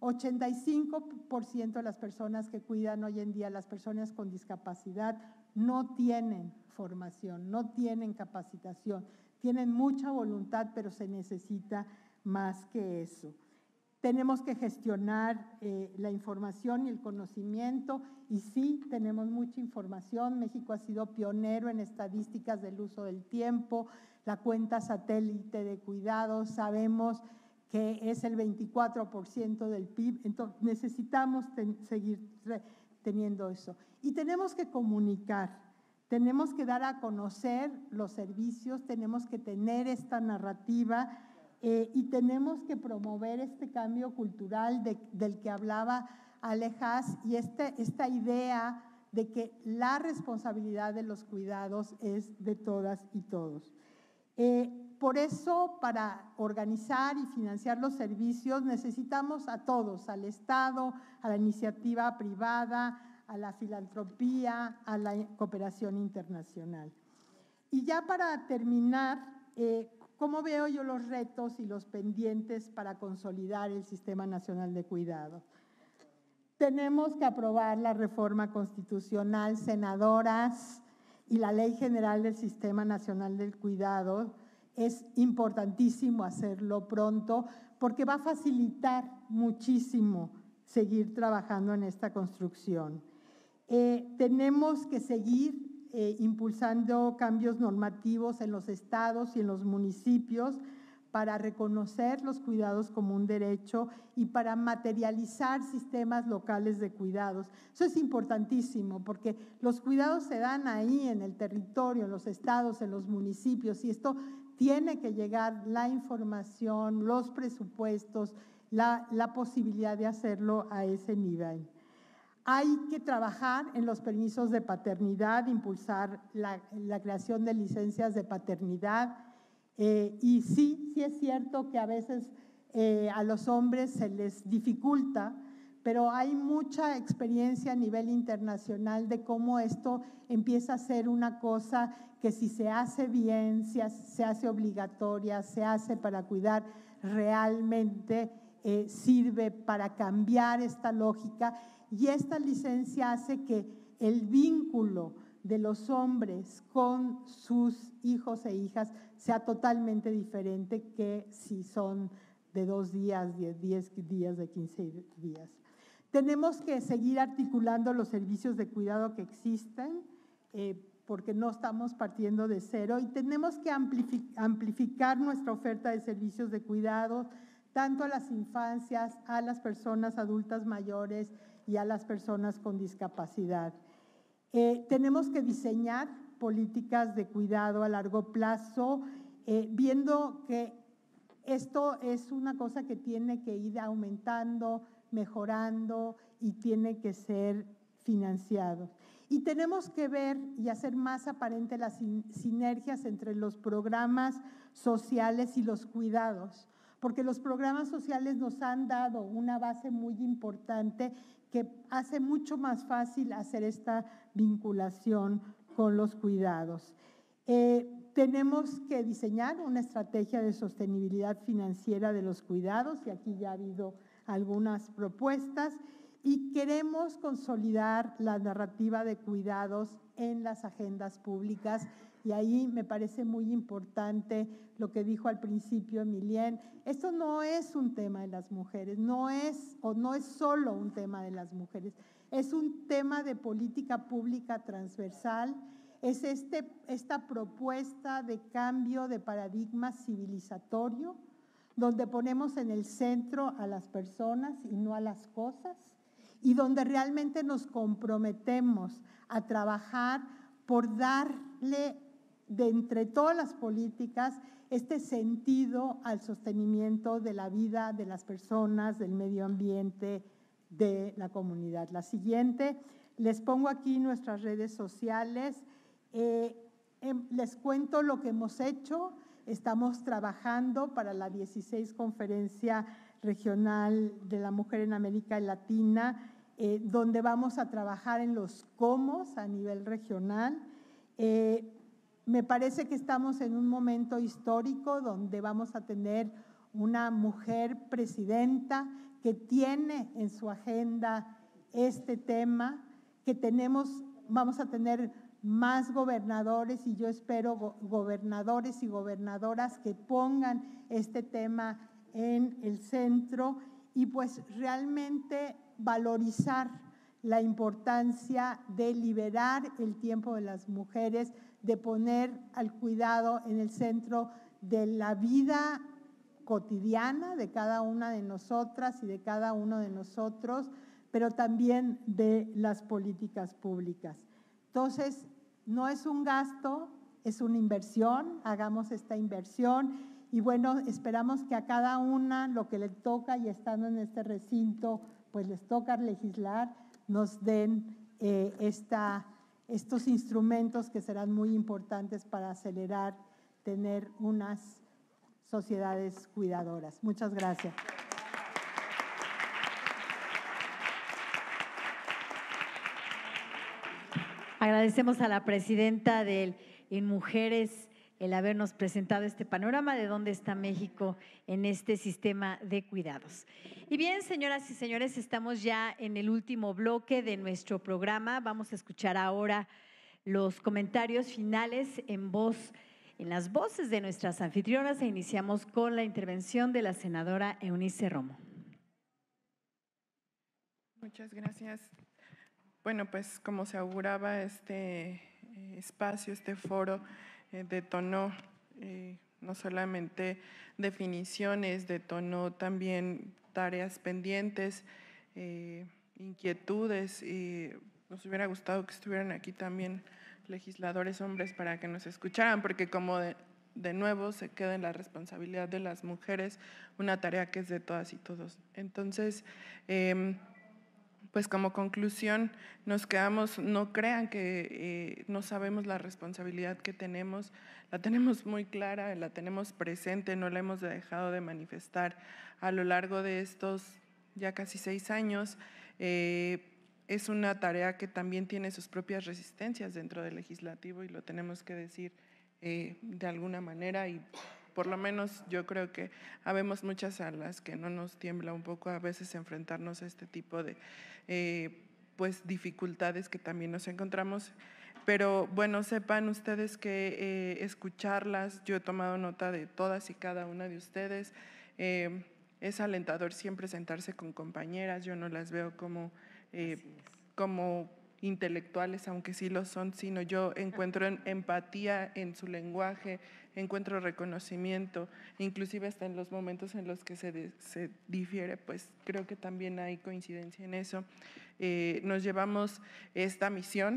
ochenta y cinco por ciento de las personas que cuidan hoy en día, las personas con discapacidad, no tienen formación, no tienen capacitación, tienen mucha voluntad, pero se necesita más que eso. Tenemos que gestionar eh, la información y el conocimiento, y sí, tenemos mucha información. México ha sido pionero en estadísticas del uso del tiempo, la cuenta satélite de cuidados, sabemos que es el veinticuatro por ciento del P I B, entonces necesitamos ten, seguir teniendo eso. Y tenemos que comunicar, tenemos que dar a conocer los servicios, tenemos que tener esta narrativa, Eh, y tenemos que promover este cambio cultural de, del que hablaba Alejas, y este, esta idea de que la responsabilidad de los cuidados es de todas y todos. Eh, por eso, para organizar y financiar los servicios, necesitamos a todos, al Estado, a la iniciativa privada, a la filantropía, a la cooperación internacional. Y ya para terminar, eh, ¿cómo veo yo los retos y los pendientes para consolidar el Sistema Nacional de Cuidado? Tenemos que aprobar la reforma constitucional, senadoras, y la Ley General del Sistema Nacional del Cuidado. Es importantísimo hacerlo pronto porque va a facilitar muchísimo seguir trabajando en esta construcción. Eh, tenemos que seguir Eh, impulsando cambios normativos en los estados y en los municipios para reconocer los cuidados como un derecho y para materializar sistemas locales de cuidados. Eso es importantísimo porque los cuidados se dan ahí en el territorio, en los estados, en los municipios, y esto tiene que llegar la información, los presupuestos, la, la posibilidad de hacerlo a ese nivel. Hay que trabajar en los permisos de paternidad, impulsar la, la creación de licencias de paternidad. Eh, y sí, sí es cierto que a veces eh, a los hombres se les dificulta, pero hay mucha experiencia a nivel internacional de cómo esto empieza a ser una cosa que si se hace bien, si se hace obligatoria, se hace para cuidar, realmente eh, sirve para cambiar esta lógica. Y esta licencia hace que el vínculo de los hombres con sus hijos e hijas sea totalmente diferente que si son de dos días, diez, diez días, de quince días. Tenemos que seguir articulando los servicios de cuidado que existen, eh, porque no estamos partiendo de cero, y tenemos que amplificar nuestra oferta de servicios de cuidado, tanto a las infancias, a las personas adultas mayores y a las personas con discapacidad. Eh, tenemos que diseñar políticas de cuidado a largo plazo, eh, viendo que esto es una cosa que tiene que ir aumentando, mejorando y tiene que ser financiado. Y tenemos que ver y hacer más aparente las sinergias entre los programas sociales y los cuidados, porque los programas sociales nos han dado una base muy importante que hace mucho más fácil hacer esta vinculación con los cuidados. Eh, tenemos que diseñar una estrategia de sostenibilidad financiera de los cuidados, y aquí ya ha habido algunas propuestas, y queremos consolidar la narrativa de cuidados en las agendas públicas. Y ahí me parece muy importante lo que dijo al principio Emilien. Esto no es un tema de las mujeres, no es, o no es solo un tema de las mujeres, es un tema de política pública transversal, es este, esta propuesta de cambio de paradigma civilizatorio, donde ponemos en el centro a las personas y no a las cosas, y donde realmente nos comprometemos a trabajar por darle de entre todas las políticas este sentido al sostenimiento de la vida de las personas, del medio ambiente, de la comunidad. La siguiente, les pongo aquí nuestras redes sociales. Eh, eh, les cuento lo que hemos hecho. Estamos trabajando para la dieciséis Conferencia Regional de la Mujer en América Latina, eh, donde vamos a trabajar en los cómo a nivel regional. Eh, Me parece que estamos en un momento histórico donde vamos a tener una mujer presidenta que tiene en su agenda este tema, que tenemos, vamos a tener más gobernadores y yo espero go gobernadores y gobernadoras que pongan este tema en el centro y pues realmente valorizar la importancia de liberar el tiempo de las mujeres, de poner al cuidado en el centro de la vida cotidiana de cada una de nosotras y de cada uno de nosotros, pero también de las políticas públicas. Entonces, no es un gasto, es una inversión, hagamos esta inversión y bueno, esperamos que a cada una lo que le toca y estando en este recinto, pues les toca legislar, nos den eh, esta, estos instrumentos que serán muy importantes para acelerar, tener unas sociedades cuidadoras. Muchas gracias. Agradecemos a la presidenta del InMujeres el habernos presentado este panorama de dónde está México en este sistema de cuidados. Y bien, señoras y señores, estamos ya en el último bloque de nuestro programa. Vamos a escuchar ahora los comentarios finales en voz, en las voces de nuestras anfitrionas e iniciamos con la intervención de la senadora Eunice Romo. Muchas gracias. Bueno, pues como se auguraba, este eh, espacio, este foro eh, detonó eh, no solamente definiciones, detonó también tareas pendientes, eh, inquietudes y nos hubiera gustado que estuvieran aquí también legisladores hombres para que nos escucharan, porque como de, de nuevo se queda en la responsabilidad de las mujeres una tarea que es de todas y todos. Entonces, eh, pues como conclusión nos quedamos, no crean que eh, no sabemos la responsabilidad que tenemos, la tenemos muy clara, la tenemos presente, no la hemos dejado de manifestar a lo largo de estos ya casi seis años. Eh, es una tarea que también tiene sus propias resistencias dentro del legislativo y lo tenemos que decir eh, de alguna manera y por lo menos yo creo que habemos muchas a las que no nos tiembla un poco a veces enfrentarnos a este tipo de eh, pues dificultades que también nos encontramos. Pero bueno, sepan ustedes que eh, escucharlas, yo he tomado nota de todas y cada una de ustedes. Eh, es alentador siempre sentarse con compañeras, yo no las veo como, eh, como intelectuales, aunque sí lo son, sino yo encuentro en empatía en su lenguaje, encuentro reconocimiento, inclusive hasta en los momentos en los que se, de, se difiere, pues creo que también hay coincidencia en eso. Eh, nos llevamos esta misión,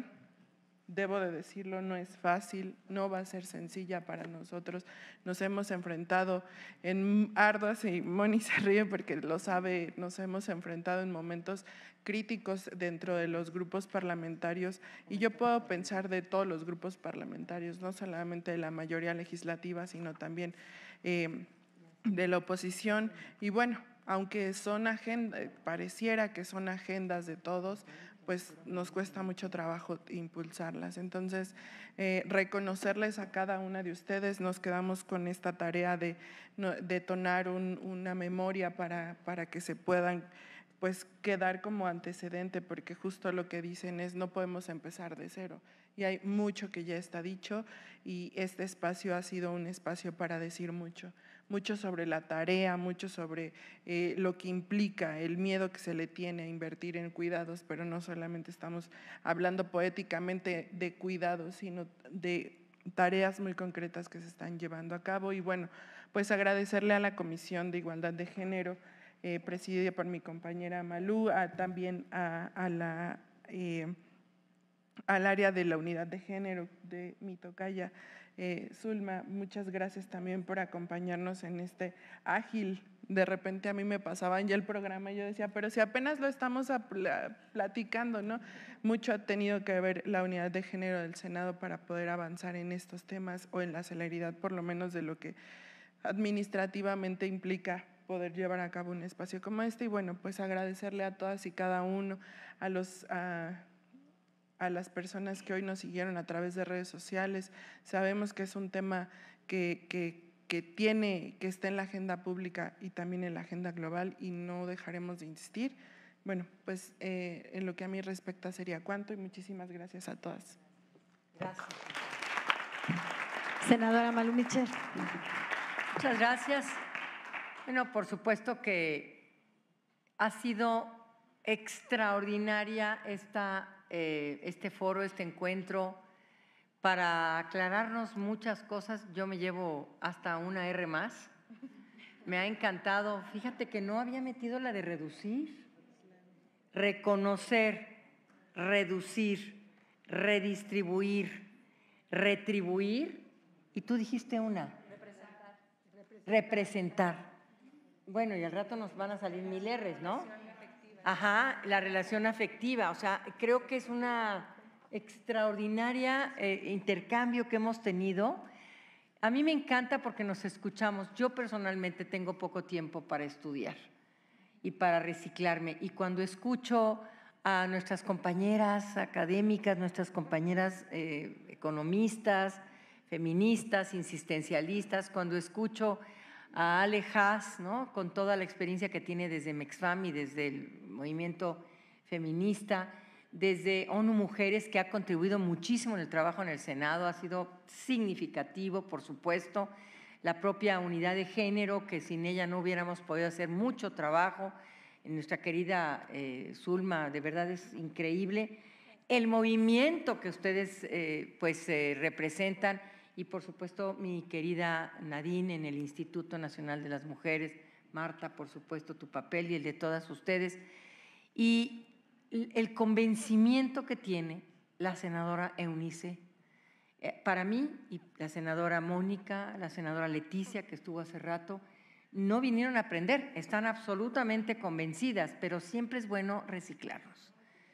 debo de decirlo, no es fácil, no va a ser sencilla para nosotros, nos hemos enfrentado en arduas, y Moni se ríe porque lo sabe, nos hemos enfrentado en momentos críticos dentro de los grupos parlamentarios y yo puedo pensar de todos los grupos parlamentarios, no solamente de la mayoría legislativa, sino también eh, de la oposición y bueno, aunque son agendas, pareciera que son agendas de todos, pues nos cuesta mucho trabajo impulsarlas. Entonces, eh, reconocerles a cada una de ustedes, nos quedamos con esta tarea de no, detonar un, una memoria para, para que se puedan pues quedar como antecedente, porque justo lo que dicen es no podemos empezar de cero y hay mucho que ya está dicho y este espacio ha sido un espacio para decir mucho, mucho sobre la tarea, mucho sobre eh, lo que implica, el miedo que se le tiene a invertir en cuidados, pero no solamente estamos hablando poéticamente de cuidados, sino de tareas muy concretas que se están llevando a cabo y bueno, pues agradecerle a la Comisión de Igualdad de Género, Eh, presidida por mi compañera Malú, a, también a, a la, eh, al área de la unidad de género de mi tocaya, eh, Zulma, muchas gracias también por acompañarnos en este ágil. De repente a mí me pasaban ya el programa y yo decía, pero si apenas lo estamos a pl- platicando, ¿no? Mucho ha tenido que ver la unidad de género del Senado para poder avanzar en estos temas o en la celeridad, por lo menos de lo que administrativamente implica poder llevar a cabo un espacio como este y bueno, pues agradecerle a todas y cada uno, a, los, a, a las personas que hoy nos siguieron a través de redes sociales. Sabemos que es un tema que, que que tiene, que está en la agenda pública y también en la agenda global, y no dejaremos de insistir. Bueno, pues eh, en lo que a mí respecta sería cuanto, y muchísimas gracias a todas. Gracias. Senadora Malú Micher. Muchas gracias. Bueno, por supuesto que ha sido extraordinaria esta, eh, este foro, este encuentro, para aclararnos muchas cosas. Yo me llevo hasta una R más. Me ha encantado. Fíjate que no había metido la de reducir. Reconocer, reducir, redistribuir, retribuir. Y tú dijiste una. Representar. Representar. Bueno, y al rato nos van a salir mil R's, ¿no? Ajá, la relación afectiva. O sea, creo que es una extraordinaria eh, intercambio que hemos tenido. A mí me encanta porque nos escuchamos. Yo personalmente tengo poco tiempo para estudiar y para reciclarme. Y cuando escucho a nuestras compañeras académicas, nuestras compañeras eh, economistas, feministas, insistencialistas, cuando escucho a Ale Haas, ¿no?, con toda la experiencia que tiene desde Mexfam y desde el movimiento feminista, desde ONU Mujeres, que ha contribuido muchísimo en el trabajo en el Senado, ha sido significativo, por supuesto, la propia unidad de género, que sin ella no hubiéramos podido hacer mucho trabajo, nuestra querida eh, Zulma, de verdad es increíble, el movimiento que ustedes eh, pues eh, representan, y por supuesto mi querida Nadine en el Instituto Nacional de las Mujeres, Marta, por supuesto, tu papel y el de todas ustedes, y el convencimiento que tiene la senadora Eunice, eh, para mí, y la senadora Mónica, la senadora Leticia, que estuvo hace rato, no vinieron a aprender, están absolutamente convencidas, pero siempre es bueno reciclarnos.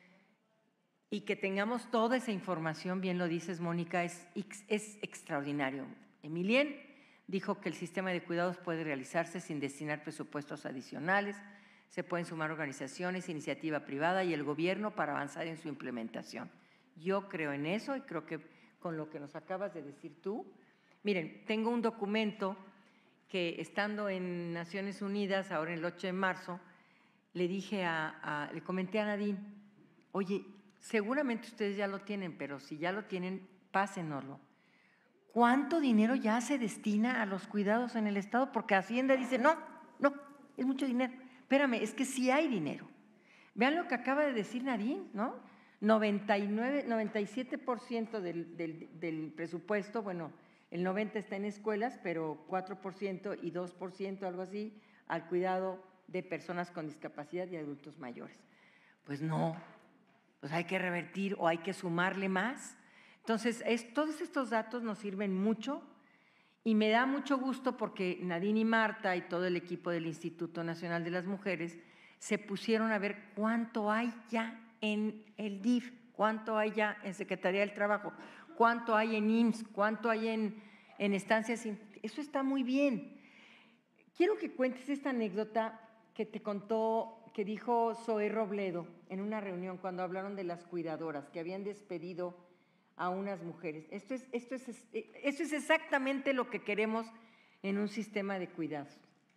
Y que tengamos toda esa información, bien lo dices, Mónica, es, es extraordinario. Emilien dijo que el sistema de cuidados puede realizarse sin destinar presupuestos adicionales, se pueden sumar organizaciones, iniciativa privada y el gobierno para avanzar en su implementación. Yo creo en eso y creo que con lo que nos acabas de decir tú, miren, tengo un documento que estando en Naciones Unidas, ahora el ocho de marzo, le dije a, a le comenté a Nadine, oye, seguramente ustedes ya lo tienen, pero si ya lo tienen, pásenoslo. ¿Cuánto dinero ya se destina a los cuidados en el Estado? Porque Hacienda dice, no, no, es mucho dinero. Espérame, es que sí hay dinero. Vean lo que acaba de decir Nadine, ¿no? noventa y nueve, noventa y siete por ciento del, del, del presupuesto, bueno, el noventa por ciento está en escuelas, pero cuatro por ciento y dos por ciento, algo así, al cuidado de personas con discapacidad y adultos mayores. Pues no, pues hay que revertir o hay que sumarle más. Entonces, es, todos estos datos nos sirven mucho y me da mucho gusto porque Nadine y Marta y todo el equipo del Instituto Nacional de las Mujeres se pusieron a ver cuánto hay ya en el D I F, cuánto hay ya en Secretaría del Trabajo, cuánto hay en I M S S, cuánto hay en, en estancias. Eso está muy bien. Quiero que cuentes esta anécdota que te contó, que dijo Zoé Robledo en una reunión cuando hablaron de las cuidadoras que habían despedido a unas mujeres. Esto es, esto es, esto es exactamente lo que queremos en un sistema de cuidados.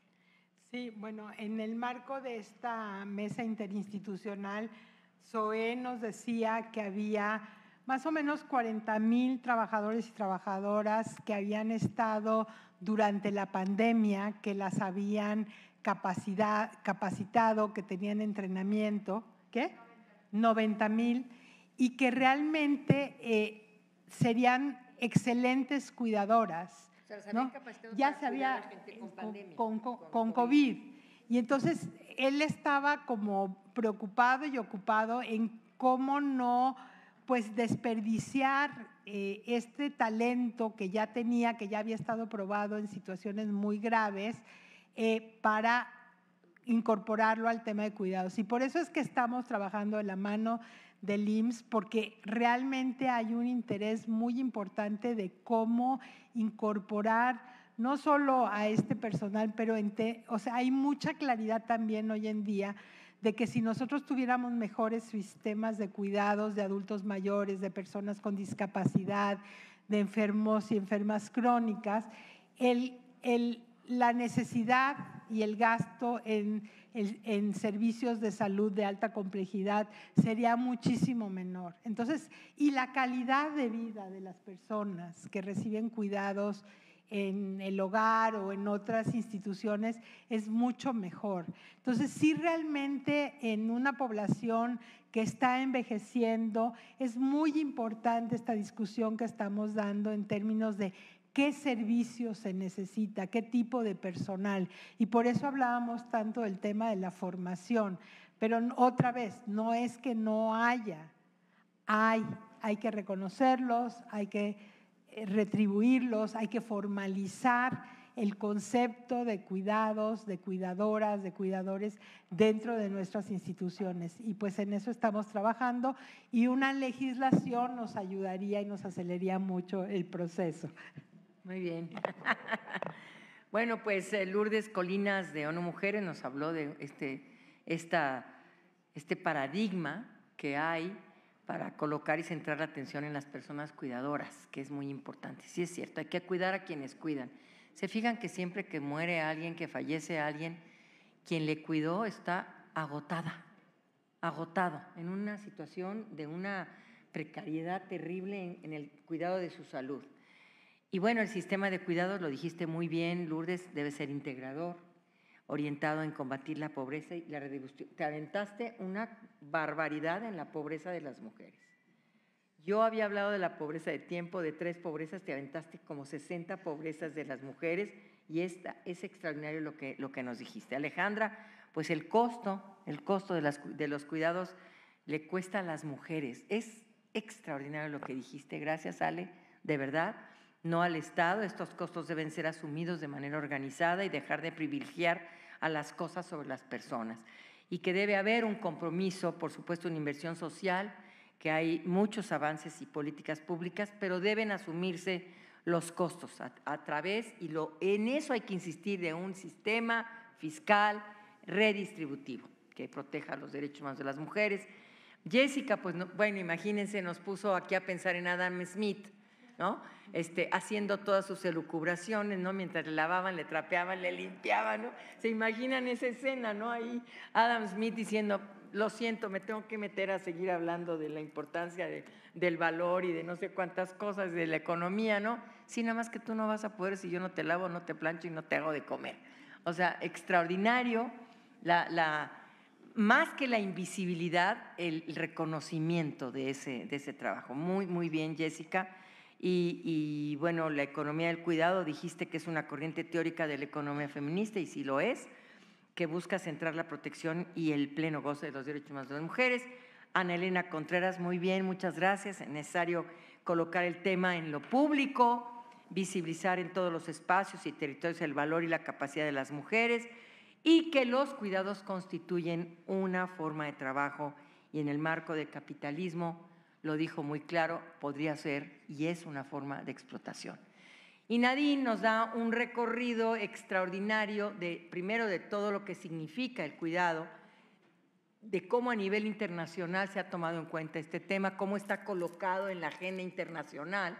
Sí, bueno, en el marco de esta mesa interinstitucional, Zoé nos decía que había más o menos cuarenta mil trabajadores y trabajadoras que habían estado durante la pandemia, que las habían capacidad, capacitado, que tenían entrenamiento, ¿qué? noventa mil, y que realmente eh, serían excelentes cuidadoras, o sea, ¿no? Ya se había con, pandemia, con, con, con, con COVID. COVID. Y entonces él estaba como preocupado y ocupado en cómo no pues desperdiciar eh, este talento que ya tenía, que ya había estado probado en situaciones muy graves, eh, para incorporarlo al tema de cuidados. Y por eso es que estamos trabajando de la mano del I M S S, porque realmente hay un interés muy importante de cómo incorporar no solo a este personal, pero en te, o sea, hay mucha claridad también hoy en día de que si nosotros tuviéramos mejores sistemas de cuidados de adultos mayores, de personas con discapacidad, de enfermos y enfermas crónicas, el el, la necesidad y el gasto en, en, en servicios de salud de alta complejidad sería muchísimo menor. Entonces, y la calidad de vida de las personas que reciben cuidados en el hogar o en otras instituciones es mucho mejor. Entonces, sí, realmente en una población que está envejeciendo es muy importante esta discusión que estamos dando en términos de qué servicios se necesita, qué tipo de personal. Y por eso hablábamos tanto del tema de la formación. Pero otra vez, no es que no haya, hay, hay que reconocerlos, hay que retribuirlos, hay que formalizar el concepto de cuidados, de cuidadoras, de cuidadores dentro de nuestras instituciones. Y pues en eso estamos trabajando y una legislación nos ayudaría y nos aceleraría mucho el proceso. Muy bien. Bueno, pues Lourdes Colinas de ONU Mujeres nos habló de este, esta, este paradigma que hay para colocar y centrar la atención en las personas cuidadoras, que es muy importante. Sí es cierto, hay que cuidar a quienes cuidan. Se fijan que siempre que muere alguien, que fallece alguien, quien le cuidó está agotada, agotado, en una situación de una precariedad terrible en, en el cuidado de su salud. Y bueno, el sistema de cuidados, lo dijiste muy bien, Lourdes, debe ser integrador, orientado en combatir la pobreza y la redistribución. Te aventaste una barbaridad en la pobreza de las mujeres. Yo había hablado de la pobreza de tiempo, de tres pobrezas, te aventaste como sesenta pobrezas de las mujeres y esta es extraordinario lo que, lo que nos dijiste. Alejandra, pues el costo, el costo de, las, de los cuidados le cuesta a las mujeres. Es extraordinario lo que dijiste. Gracias, Ale, de verdad. No al Estado, estos costos deben ser asumidos de manera organizada y dejar de privilegiar a las cosas sobre las personas. Y que debe haber un compromiso, por supuesto, una inversión social, que hay muchos avances y políticas públicas, pero deben asumirse los costos a, a través, y lo, en eso hay que insistir, de un sistema fiscal redistributivo que proteja los derechos humanos de las mujeres. Jessica, pues no, bueno, imagínense, nos puso aquí a pensar en Adam Smith, ¿no? Este, haciendo todas sus elucubraciones, ¿no? Mientras le lavaban, le trapeaban, le limpiaban, ¿no? Se imaginan esa escena, ¿no? Ahí Adam Smith diciendo, lo siento, me tengo que meter a seguir hablando de la importancia de, del valor y de no sé cuántas cosas de la economía, ¿no? Sí, nada más que tú no vas a poder si yo no te lavo, no te plancho y no te hago de comer. O sea, extraordinario, la, la, más que la invisibilidad, el reconocimiento de ese, de ese trabajo. Muy, muy bien, Jessica. Y, y bueno, la economía del cuidado, dijiste que es una corriente teórica de la economía feminista, y sí lo es, que busca centrar la protección y el pleno goce de los derechos humanos de las mujeres. Ana Elena Contreras, muy bien, muchas gracias. Es necesario colocar el tema en lo público, visibilizar en todos los espacios y territorios el valor y la capacidad de las mujeres, y que los cuidados constituyen una forma de trabajo y en el marco del capitalismo, lo dijo muy claro, podría ser y es una forma de explotación. Y Nadine nos da un recorrido extraordinario de, primero, de todo lo que significa el cuidado, de cómo a nivel internacional se ha tomado en cuenta este tema, cómo está colocado en la agenda internacional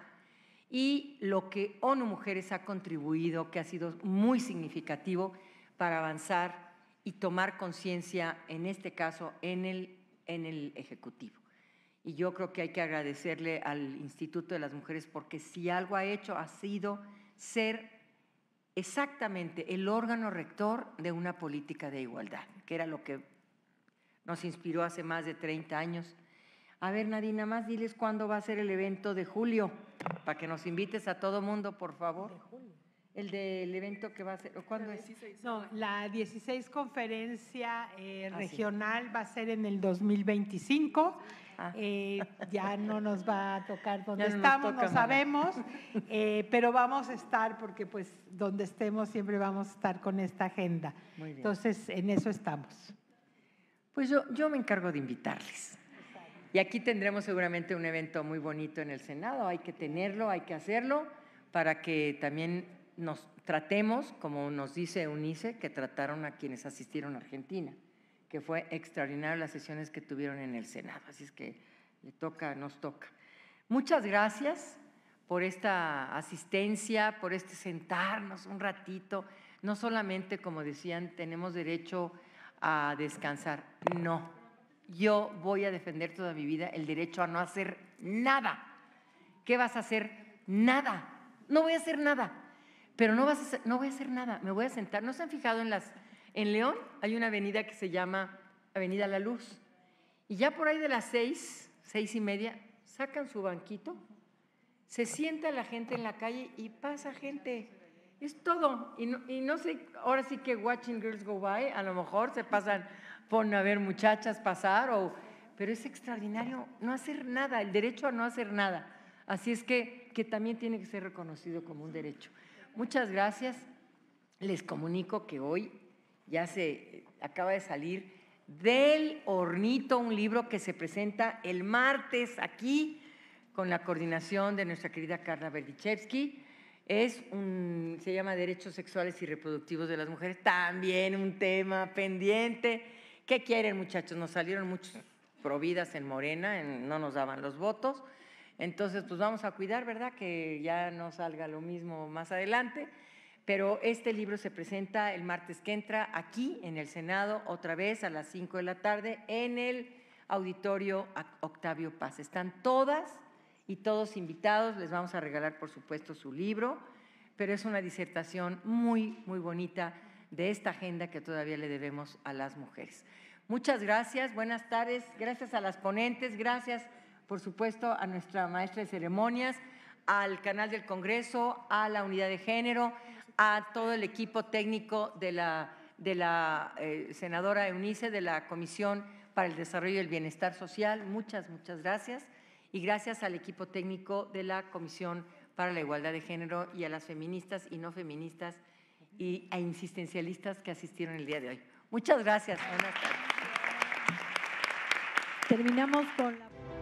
y lo que ONU Mujeres ha contribuido, que ha sido muy significativo para avanzar y tomar conciencia, en este caso, en el, en el Ejecutivo. Y yo creo que hay que agradecerle al Instituto de las Mujeres, porque si algo ha hecho ha sido ser exactamente el órgano rector de una política de igualdad, que era lo que nos inspiró hace más de treinta años. A ver, Nadine, nada más diles cuándo va a ser el evento de julio, para que nos invites a todo mundo, por favor. ¿De julio? El del evento que va a ser, ¿cuándo es? No, la dieciséis conferencia eh, ah, regional sí. va a ser en el dos mil veinticinco. Ah. Eh, ya no nos va a tocar donde no estamos, toca, no sabemos, eh, pero vamos a estar, porque pues donde estemos siempre vamos a estar con esta agenda. Muy bien. Entonces, en eso estamos. Pues yo, yo me encargo de invitarles. Y aquí tendremos seguramente un evento muy bonito en el Senado, hay que tenerlo, hay que hacerlo, para que también nos tratemos, como nos dice Eunice, que trataron a quienes asistieron a Argentina, que fue extraordinario las sesiones que tuvieron en el Senado. Así es que le toca, nos toca. Muchas gracias por esta asistencia, por este sentarnos un ratito. No solamente, como decían, tenemos derecho a descansar, no. Yo voy a defender toda mi vida el derecho a no hacer nada. ¿Qué vas a hacer? Nada. No voy a hacer nada. Pero no, vas a hacer, no voy a hacer nada, me voy a sentar. ¿No se han fijado en las… En León hay una avenida que se llama Avenida La Luz. Y ya por ahí de las seis, seis y media, sacan su banquito, se sienta la gente en la calle y pasa gente. Es todo. Y no, y no sé, ahora sí que watching girls go by, a lo mejor se pasan, ponen a ver muchachas pasar, o, pero es extraordinario no hacer nada, el derecho a no hacer nada. Así es que, que también tiene que ser reconocido como un derecho. Muchas gracias. Les comunico que hoy ya se acaba de salir del hornito un libro que se presenta el martes aquí con la coordinación de nuestra querida Carla Berdichevsky. Es un, se llama Derechos Sexuales y Reproductivos de las Mujeres, también un tema pendiente. ¿Qué quieren, muchachos? Nos salieron muchos providas en Morena, en, no nos daban los votos. Entonces, pues vamos a cuidar, ¿verdad? Que ya no salga lo mismo más adelante. Pero este libro se presenta el martes que entra aquí en el Senado, otra vez a las cinco de la tarde, en el auditorio Octavio Paz. Están todas y todos invitados, les vamos a regalar, por supuesto, su libro, pero es una disertación muy, muy bonita de esta agenda que todavía le debemos a las mujeres. Muchas gracias, buenas tardes, gracias a las ponentes, gracias, por supuesto, a nuestra maestra de ceremonias, al canal del Congreso, a la unidad de género, a todo el equipo técnico de la, de la eh, senadora Eunice, de la Comisión para el Desarrollo y el Bienestar Social. Muchas, muchas gracias. Y gracias al equipo técnico de la Comisión para la Igualdad de Género y a las feministas y no feministas y a insistencialistas que asistieron el día de hoy. Muchas gracias. Buenas tardes. Terminamos con la…